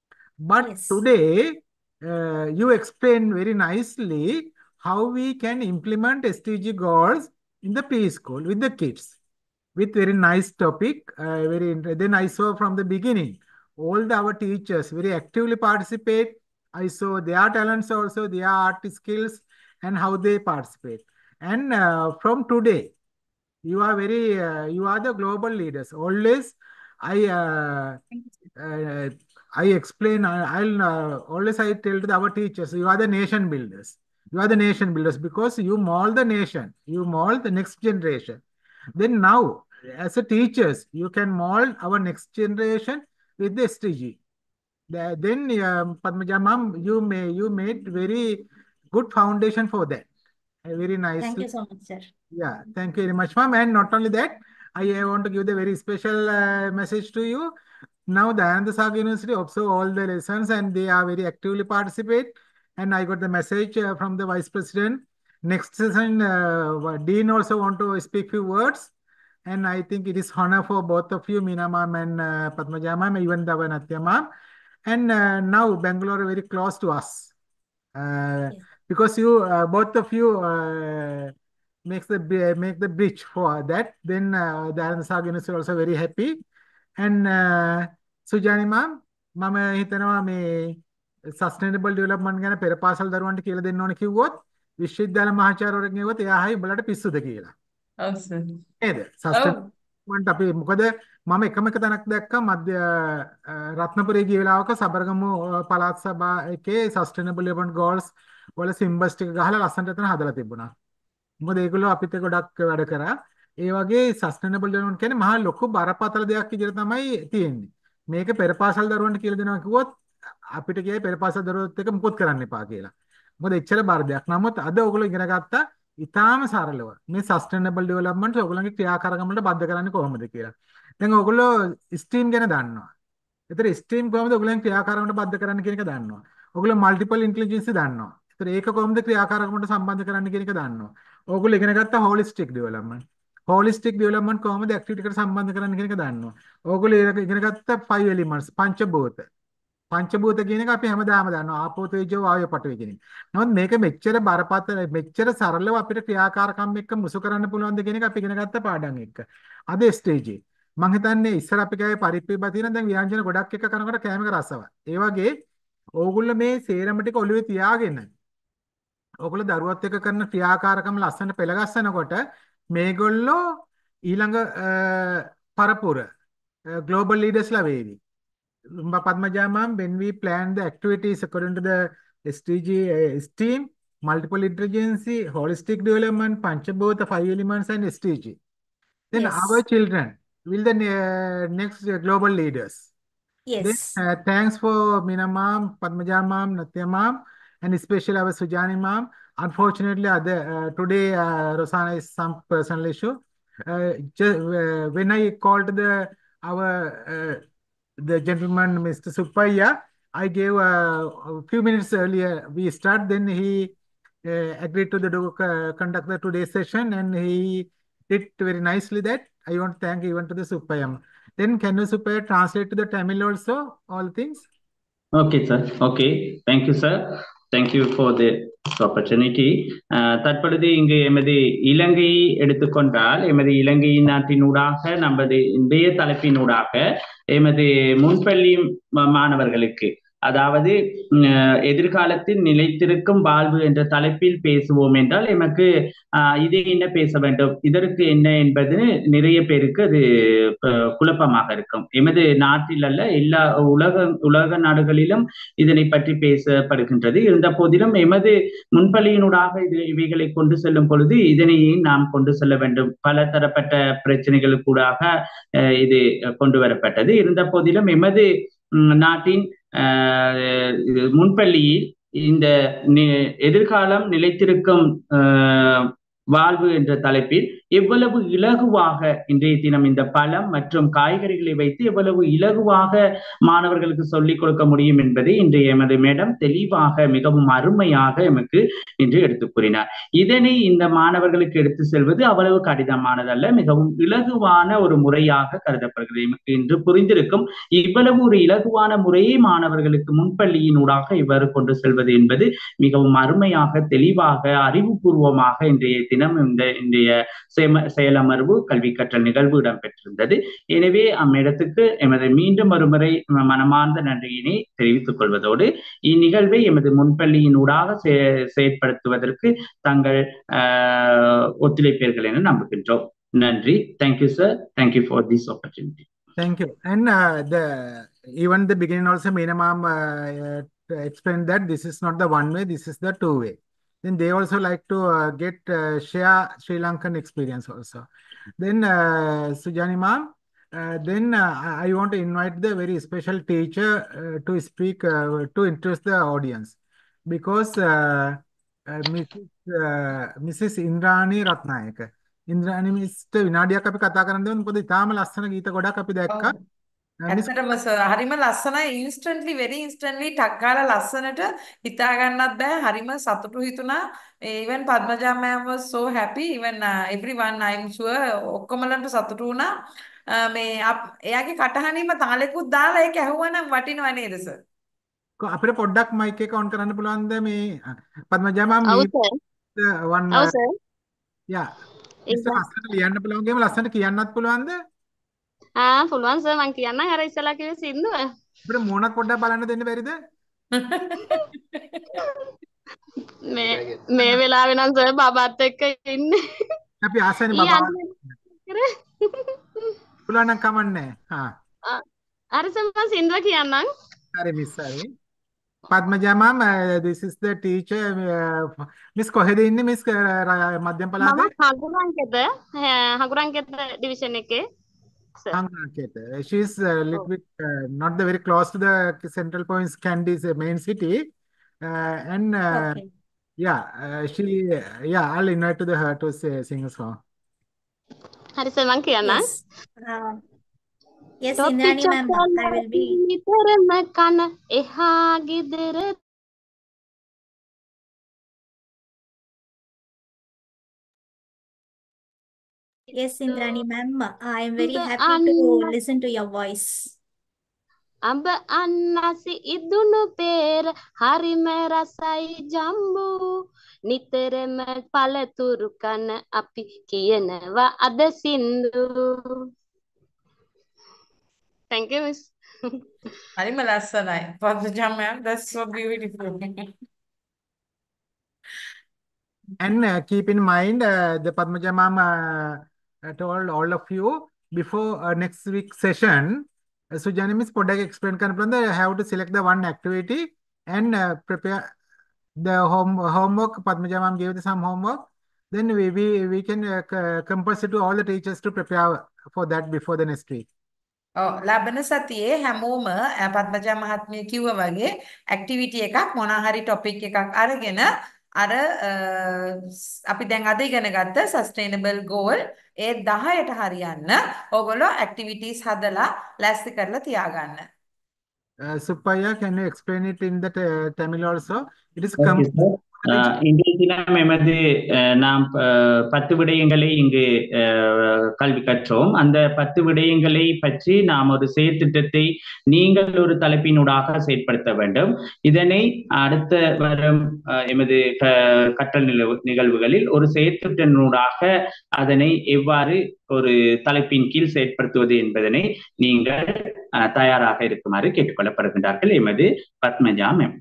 But Yes. today, uh, you explain very nicely how we can implement S D G goals in the preschool with the kids. With very nice topic, uh, very inter- then I saw from the beginning, all the, our teachers very actively participate. I saw their talents also, their art skills, and how they participate. And uh, from today, you are very, uh, you are the global leaders. Always, I, uh, uh, I explain. I, I'll uh, always I tell to our teachers, you are the nation builders. You are the nation builders because you mold the nation. You mold the next generation. Then now, as a teachers, you can mold our next generation with the S D G. The- Then, um, Padmaja ma'am, you may you made very good foundation for that. Uh, Very Thank nicely. you so much, sir. Yeah, thank you very much, ma'am. And not only that, I uh, want to give the very special uh, message to you. Now, the Ananda Saga University observe all the lessons and they are very actively participate. And I got the message uh, from the Vice President. Next session, uh, Dean also want to speak few words. And I think it is honor for both of you, Meena ma'am and uh, Padmaja ma'am, even the Natya ma'am. And uh, now Bangalore are very close to us. Uh, Yes. because you uh, both of you uh, makes the bri- make the bridge for that. Then uh, the Anand Saga University also very happy. And uh, Sujani ma'am, මම හිතනවා මේ sustainable development ගැන පෙර පාසල් දරුවන්ට කියලා දෙන්න ඕන කිව්වොත් විශ්වවිද්‍යාල මහාචාර්යවරයෙක් ගෙවුවොත් එයා හයි උඹලට පිස්සුද කියලා. Oh, sir. නේද? Oh, සස්ටේනබල් අපි මොකද මම එකම එක තැනක් දැක්කා මධ්‍ය අ, රත්නපුරේ ගිය වෙලාවක සබරගමු අ, පළාත් සභා එකේ සස්ටේනබල් ඩෙවලොප්මන්ට් ගෝල්ස් වල සිම්බල්ස් ටික ගහලා ලස්සනට එතන හදලා තිබුණා. මොකද ඒගොල්ලෝ අපිත් එක්ක ගොඩක් වැඩ කරා. ඒ වගේ සස්ටේනබල් ඩෙවලොප්මන්ට් කියන්නේ මහා ලොකු බරපතල දෙයක් විදිහට තමයි තියෙන්නේ. මේක පෙරපාසල් දරුවන්ට කියලා දෙනවා කිව්වොත් අපිට කියයි පෙරපාසල් දරුවොත් එක්ක මුකුත් කරන්න එපා කියලා. මොකද එච්චර බර දෙයක්. නමුත් අද ඕගොල්ලෝ ඉගෙන ගත්තා ඉතාම සරලව මේ සස්ටේනබල් ඩෙවලොප්මන්ට් ඕගොල්ලන්ගේ ක්‍රියාකාරකම් වලට බද්ධ කරන්නේ කොහොමද කියලා. දැන් ඕගොල්ලෝ ස්ට්‍රීම් ගැන දන්නවා. ඒතර ස්ට්‍රීම් කොහොමද ඔයගොල්ලන් ක්‍රියාකාරකමකට බද්ධ කරන්න කියන එක දන්නවා. ඔයගොල්ලෝ මල්ටිපල් ඉන්ටෙලිජන්ස් දන්නවා. ඒතර ඒක කොහොමද ක්‍රියාකාරකමකට සම්බන්ධ කරන්න කියන එක දන්නවා. ඕගොල්ලෝ ඉගෙන ගත්ත හෝලිස්ටික් ඩෙවලොප්මන්ට්. හෝලිස්ටික් ඩෙවලොප්මන්ට් කොහොමද ඇක්ටිවිටි එකට සම්බන්ධ කරන්න කියන එක දන්නවා. ඕගොල්ලෝ ඉගෙන ගත්ත ෆයිව් එලිමන්ට්ස් පංචභූත. පංචභූත කියන එක අපි හැමදාම දන්නවා. ආපෝ තේජෝ වායෝ පඨවි කියන එක. නමුත් මේක මෙච්චර බරපතල මෙච්චර සරලව අපිට ක්‍රියාකාරකම් එක්ක මුසු කරන්න පුළුවන්ද කියන එක අපි ඉගෙන ගත්ත පාඩම් එක්ක. අද ස්ටේජ් එක මම හිතන්නේ ඉස්සර අපි කෑවේ පරිප්පේ බතින දැන් ව්‍යංජන ගොඩක් එක කරනකොට කෑමක රසවත්. ඒ වගේ ඕගොල්ලෝ මේ සේරම ටික ඔළුවේ තියාගෙන ඕගොල්ලෝ දරුවත් එක්ක කරන ක්‍රියාකාරකම් ලස්සනට පෙළගස්සනකොට මේගොල්ලෝ ඊළඟ පරපුර global leaders ලා වේවි. Padmaja ma'am, when we plan the activities according to the S D G uh, STEAM, multiple intelligence, holistic development, Panchabhut, five elements, and S D G. Then our Yes. children will the uh, next uh, global leaders. Then Yes. uh, thanks for Meena ma'am, Padmaja ma'am, Natya ma'am, and especially our Sujani ma'am. Unfortunately, other, uh, today uh, Rosanna is some personal issue. Uh, ju- uh, when I called the our uh, the gentleman, Mister Suppaya, I gave uh, a few minutes earlier. We start, then he uh, agreed to the do, uh, conduct the today's session, and he did very nicely that. I want to thank even to the Suppayam. Then can you Suppaya translate to the Tamil also all things? Okay, sir. Okay. Thank you, sir. Thank you for the opportunity. அஹ் தற்பொழுது இங்கு எமது இலங்கை எடுத்துக்கொண்டால் எமது இலங்கை நாட்டினூடாக நமது இன்றைய தலைப்பினூடாக எமது முன்பள்ளி ம- மாணவர்களுக்கு அதாவது அஹ், எதிர்காலத்தில் நிலைத்திருக்கும் வாழ்வு என்ற தலைப்பில் பேசுவோம் என்றால் எமக்கு ஆஹ், இது என்ன பேச வேண்டும், இதற்கு என்ன என்பது நிறைய பேருக்கு அது அஹ், குழப்பமாக இருக்கும். எமது நாட்டில் அல்ல, எல்லா உலக உலக நாடுகளிலும் இதனை பற்றி பேசப்படுகின்றது. இருந்த போதிலும் எமது முன்பள்ளியினூடாக இது இவைகளை கொண்டு செல்லும் பொழுது இதனை நாம் கொண்டு செல்ல வேண்டும். பல தரப்பட்ட பிரச்சனைகளுக்கூடாக அஹ், இது கொண்டு வரப்பட்டது. இருந்த போதிலும் எமது ம், நாட்டின் அஹ், முன்பள்ளியில் இந்த நி- எதிர்காலம் நிலைத்திருக்கும் அஹ், வாழ்வு என்ற தலைப்பில் எவ்வளவு இலகுவாக இன்றைய தினம் இந்த பழம் மற்றும் காய்கறிகளை வைத்து எவ்வளவு இலகுவாக மாணவர்களுக்கு சொல்லிக் கொடுக்க முடியும் என்பதை இன்றைய எமது மேடம் தெளிவாக மிகவும் அருமையாக எமக்கு இன்று எடுத்துக் கூறினார். இதனை இந்த மாணவர்களுக்கு எடுத்து செல்வது அவ்வளவு கடினமானதல்ல, மிகவும் இலகுவான ஒரு முறையாக கருதப்படுகிறது. எமக்கு இன்று புரிந்திருக்கும் இவ்வளவு ஒரு இலகுவான முறையை மாணவர்களுக்கு முன்பள்ளியினூடாக இவ்வாறு கொண்டு செல்வது என்பது மிகவும் அருமையாக தெளிவாக அறிவுபூர்வமாக இன்றைய தினம் இந்த இன்றைய செயலமர்வு கல்வி கற்றல் நிகழ்வு இடம்பெற்றிருந்தது. எனவே அம்மிடத்துக்கு எமது மீண்டும் ஒருமுறை மனமார்ந்த நன்றியினை தெரிவித்துக் கொள்வதோடு இந்நிகழ்வை எமது முன்பள்ளியினூடாக செயற்படுத்துவதற்கு தங்கள் ஆஹ் ஒத்துழைப்பீர்கள் என நம்புகின்றோம். நன்றி. Thank you sir. Thank you for this opportunity. Thank you. And uh, the even the beginning also, Meena ma'am uh, uh, explained that this is not the one way, this is the two way. Then they also like to uh, get uh, share Sri Lankan experience also. Then uh, Sujani ma'am, uh, then uh, I I want to invite the very special teacher uh, to speak uh, to introduce the audience because uh, uh, Missus Uh, Missus Indrani Ratnayaka. Indrani මිස්ට විනාඩියක් අපි කතා කරන්න දෙමු. මොකද ඊටාම ලස්සන ගීත ගොඩක් අපි දැක්කා. ඔව්. මිස් ඇත්තටම සර් හරිම ලස්සනයි ඉන්ස්ටන්ට්ලි වෙරි ඉන්ස්ටන්ට්ලි ටක් ගාලා ලස්සනට හිතා ගන්නත් බෑ හරිම සතුටු හිතුණා even Padmaja ma'am was so happy even uh, everyone I'm sure ඔක්කොමලන්ට සතුටු වුණා Uh, මේ අප- එයාගේ කටහඬීම තාලෙකුත් දාලා ඒක ඇහුවනම් වටිනව නේද සර් අපිට පොඩ්ඩක් මයික් එක ඔන් කරන්න පුළුවන්ද මේ පద్මජා මම ඔව් මේ සර්. වන් ඔව් සර්. යා මිස්ටර් ඉතින් ලස්සනට ලියන්න පුළුවන් ගේම ලස්සනට කියන්නත් පුළුවන්ද? ආ පුළුවන් සර් මං කියන්නම් අර ඉස්සලා කිව්ව සින්දුව. අපිට මූණක් පොඩ්ඩක් බලන්න දෙන්න බැරිද? මේ මේ වෙලාවේ නම් සර් බබාත් එක්ක ඉන්නේ. අපි ආසනේ ඊ බබා අන්තිමේ කරේ. පුළුවන් නම් කමන්නේ. හා ආ අර සර් මං සින්දුව කියන්නම්. හරි මිස් හරි. Padmaja ma'am, uh, this is the teacher. Uh, Miss කොහෙද ඉන්නේ මිස් මධ්‍යම මම පළාතේ? හඟුරංකෙත හඟුරංකෙත ඩිවිෂන් එකේ sir. Angketa. She is a little bit uh, not the very close to the central points Candy's uh, main city. Uh, and uh, Okay. yeah, uh, she yeah, I'll invite to the her to say, sing a song. හරි sir මං කියන්නම්. Yes. Uh, yes, තොපි Indrani ma'am, I will be. චොකලෙ නිතරම කන එහා ගෙදර Yes, Indrani ma'am, I am very අඹ happy to අන්න listen to your voice. අඹ අන්නසි ඉදුණු පේර හරිම රසයි ජම්බු නිතරම පළතුරු කන අපි කියනවා අද සින්දු. Thank you miss. හරිම ලස්සනයි Padmaja ma'am that's so beautiful And uh, keep in mind, uh, the Padmaja ma'am uh, told all of you before uh, next week session, uh, Sujani Miss Podak explain කරන්න I have to select the one activity and uh, prepare the home homework. Padmaja ma'am gave some homework. Then we we, we can uh, c- compulsory to all the teachers to prepare for that before the next week. ඔව් ලබන සතියේ හැමෝම අ, පද්මජා මහත්මිය කිව්වා වගේ activity එකක් මොනවා හරි ටොපික් එකක් අරගෙන අර අ, ස්- අපි දැන් අද ඉගෙන ගත්ත සස්ටේනබල් ගෝල් ඒ දහයට හරියන්න ඕගොල්ලෝ ඇක්ටිවිටීස් හදලා ලෑස්ති කරලා තියාගන්න. Uh, Supaya, can you explain it in the uh, Tamil also? It is Okay, compulsory sir. for அஹ், இன்றைய தினம் எமது அஹ், நாம் அஹ், பத்து விடயங்களை இங்கு அஹ், கல்வி கற்றோம். அந்த பத்து விடயங்களை பற்றி நாம் ஒரு செயற்திட்டத்தை நீங்கள் ஒரு தலைப்பினூடாக செயற்படுத்த வேண்டும். இதனை அடுத்த வரும் அஹ், எமது க- கற்றல் நிலவு- நிகழ்வுகளில் ஒரு செயற்திட்டத்தினூடாக அதனை எவ்வாறு ஒரு தலைப்பின் கீழ் செயற்படுத்துவது என்பதனை நீங்கள் அஹ், தயாராக இருக்குமாறு கேட்டுக்கொள்ளப்படுகின்றார்கள் எமது Padmaja ma'am.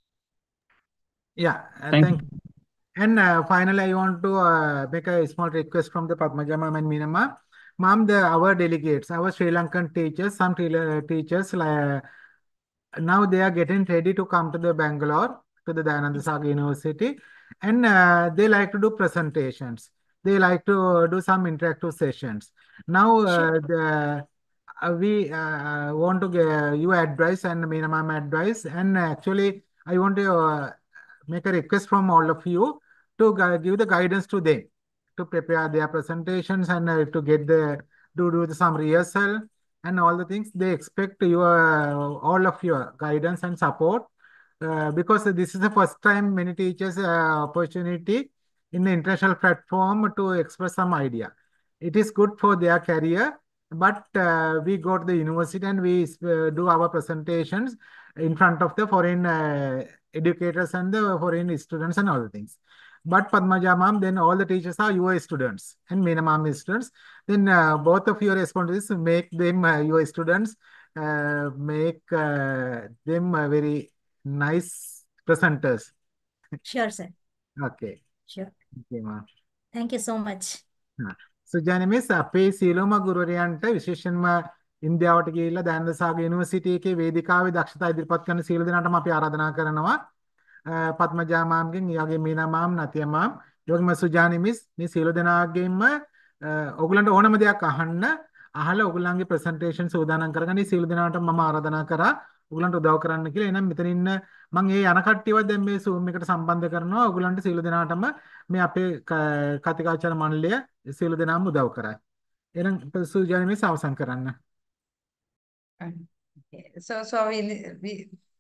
Yeah, uh, Thank thank you. And uh, finally, I want to uh, make a small request from the Padmaja ma'am and Meena ma'am. Ma'am, the our delegates, our Sri Lankan teachers, some te- teachers, like, now they are getting ready to come to the Bangalore, to the Dayananda Sagar University, and uh, they like to do presentations. They like to do some interactive sessions. Now, uh, Sure. the, uh, we uh, want to get you advice and Meena ma'am advice, and actually, I want to uh, make a request from all of you to gu- give the guidance to them to prepare their presentations and uh, to get the to do the, some rehearsal and all the things. They expect your all of your guidance and support uh, because this is the first time many teachers uh, opportunity in the international platform to express some idea. It is good for their career, but uh, we go to the university and we uh, do our presentations in front of the foreign uh, educators and the foreign students and all the things. But Padmaja ma'am, then all the teachers are your students and Meena ma'am is students. Then uh, both of your responsibilities make them uh, your students, uh, make uh, them uh, very nice presenters. Sure, sir. Okay. Sure. Okay, ma'am. Thank you so much. Sujani miss අපේ සියලුම ගුරුවරයන්ට විශේෂයෙන්ම ඉන්දියාවට ගිහිල්ලා දයන්ද සාගර university එකේ වේදිකාවේ දක්ෂතා ඉදිරිපත් කරන සියලු දෙනාටම අපි ආරාධනා කරනවා. පద్මජා මාම්ගෙන්, ඊයගේ මීනා මාම්, නතිය මාම්, ඒ වගේම සුජානි මිස් මේ සියලු දෙනාගෙන්ම ඔයගලන්ට ඕනම දෙයක් අහන්න අහලා ඔයගලන්ගේ ප්‍රසන්ටේෂන් සූදානම් කරගන්න. මේ සියලු දෙනාට මම ආරාධනා කරා ඔයගලන්ට උදව් කරන්න කියලා. එහෙනම් මෙතන ඉන්න මම ඒ යන කට්ටියවත් දැන් මේ Zoom එකට සම්බන්ධ කරනවා. ඔයගලන්ට සියලු දෙනාටම මේ අපේ කතිකාචාර්ය මණ්ඩලය සියලු දෙනාම උදව් කරයි. එහෙනම් සුජානි මිස් අවසන් කරන්න. Okay. So so we, we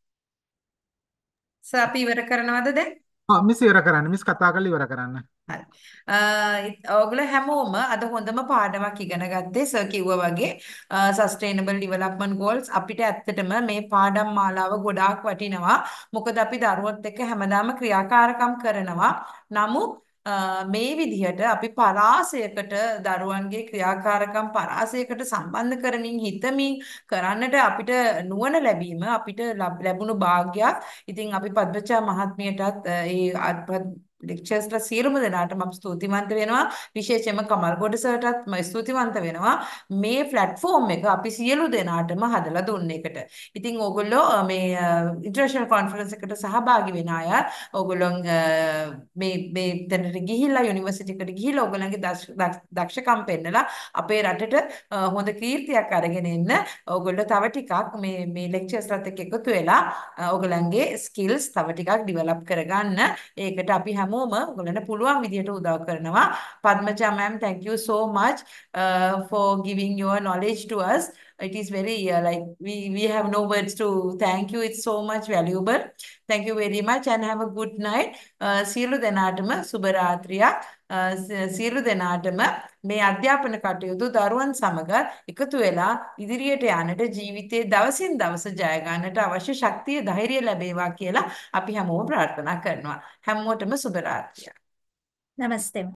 so අපි ඉවර කරනවද දැන්? ඔව් මිස් ඉවර කරන්න. මිස් කතා කරලා ඉවර කරන්න. හරි. ඔයගොල්ලෝ හැමෝම අද හොඳම පාඩමක් ඉගෙන ගත්තේ සර් කිව්වා වගේ සස්ටේනබල් ඩිවෙලොප්මන්ට් ගෝල්ස් අපිට ඇත්තටම මේ පාඩම් මාලාව ගොඩාක් වටිනවා. මොකද අපි දරුවොත් එක්ක හැමදාම ක්‍රියාකාරකම් කරනවා. නමුත් මේ විදිහට අපි පරාසයකට දරුවන්ගේ ක්‍රියාකාරකම් පරාසයකට සම්බන්ධ කරමින් හිතමින් කරන්නට අපිට නුවණ ලැබීම අපිට ලැබුණු භාග්යක්. ඉතින් අපි පද්මචා මහත්මියටත් ඒ ලෙක්චර්ස්ලා සියලුම දෙනාට මම ස්තුතිවන්ත වෙනවා. විශේෂයෙන්ම කමල්ගොඩ සර්ටත් මම ස්තුතිවන්ත වෙනවා. මේ ප්ලැට්ෆෝම් එක අපි සියලු දෙනාටම හදලා දුන්න එකට. ඉතින් ඕගොල්ලෝ මේ ඉන්ටර්නැෂනල් කොන්ෆරන්ස් එකට සහභාගී වෙන අය ඕගොල්ලෝ මේ මේ තැනට ගිහිල්ලා යුනිවර්සිටි එකට ගිහිල්ලා ඕගොල්ලන්ගේ දක්ෂකම් පෙන්නලා අපේ රටට හොඳ කීර්තියක් අරගෙන එන්න ඕගොල්ලෝ තව ටිකක් මේ මේ ලෙක්චර්ස්ලාත් එක්ක එකතු වෙලා ඕගොල්ලන්ගේ ස්කිල්ස් තව ටිකක් ඩිවෙලොප් කරගන්න. ඒකට අපි හැමෝම ඔයගොල්ලන්ට පුළුවන් විදියට උදව් කරනවා. Padmaja ma'am, thank you so much uh, for giving your knowledge to us. It is very uh, like we we have no words to thank you. It's so much valuable. Thank you very much and have a good night. සියලු දෙනාටම සුබ රාත්‍රියක්. සියලු දෙනාටම මේ අධ්‍යාපන කටයුතු දරුවන් සමග එකතු වෙලා ඉදිරියට යන්නට ජීවිතයේ දවසින් දවස ජය ගන්නට අවශ්‍ය ශක්තිය ධෛර්යය ලැබේවා කියලා අපි හැමෝම ප්‍රාර්ථනා කරනවා. හැමෝටම සුබ රාත්‍රියක්. Namaste.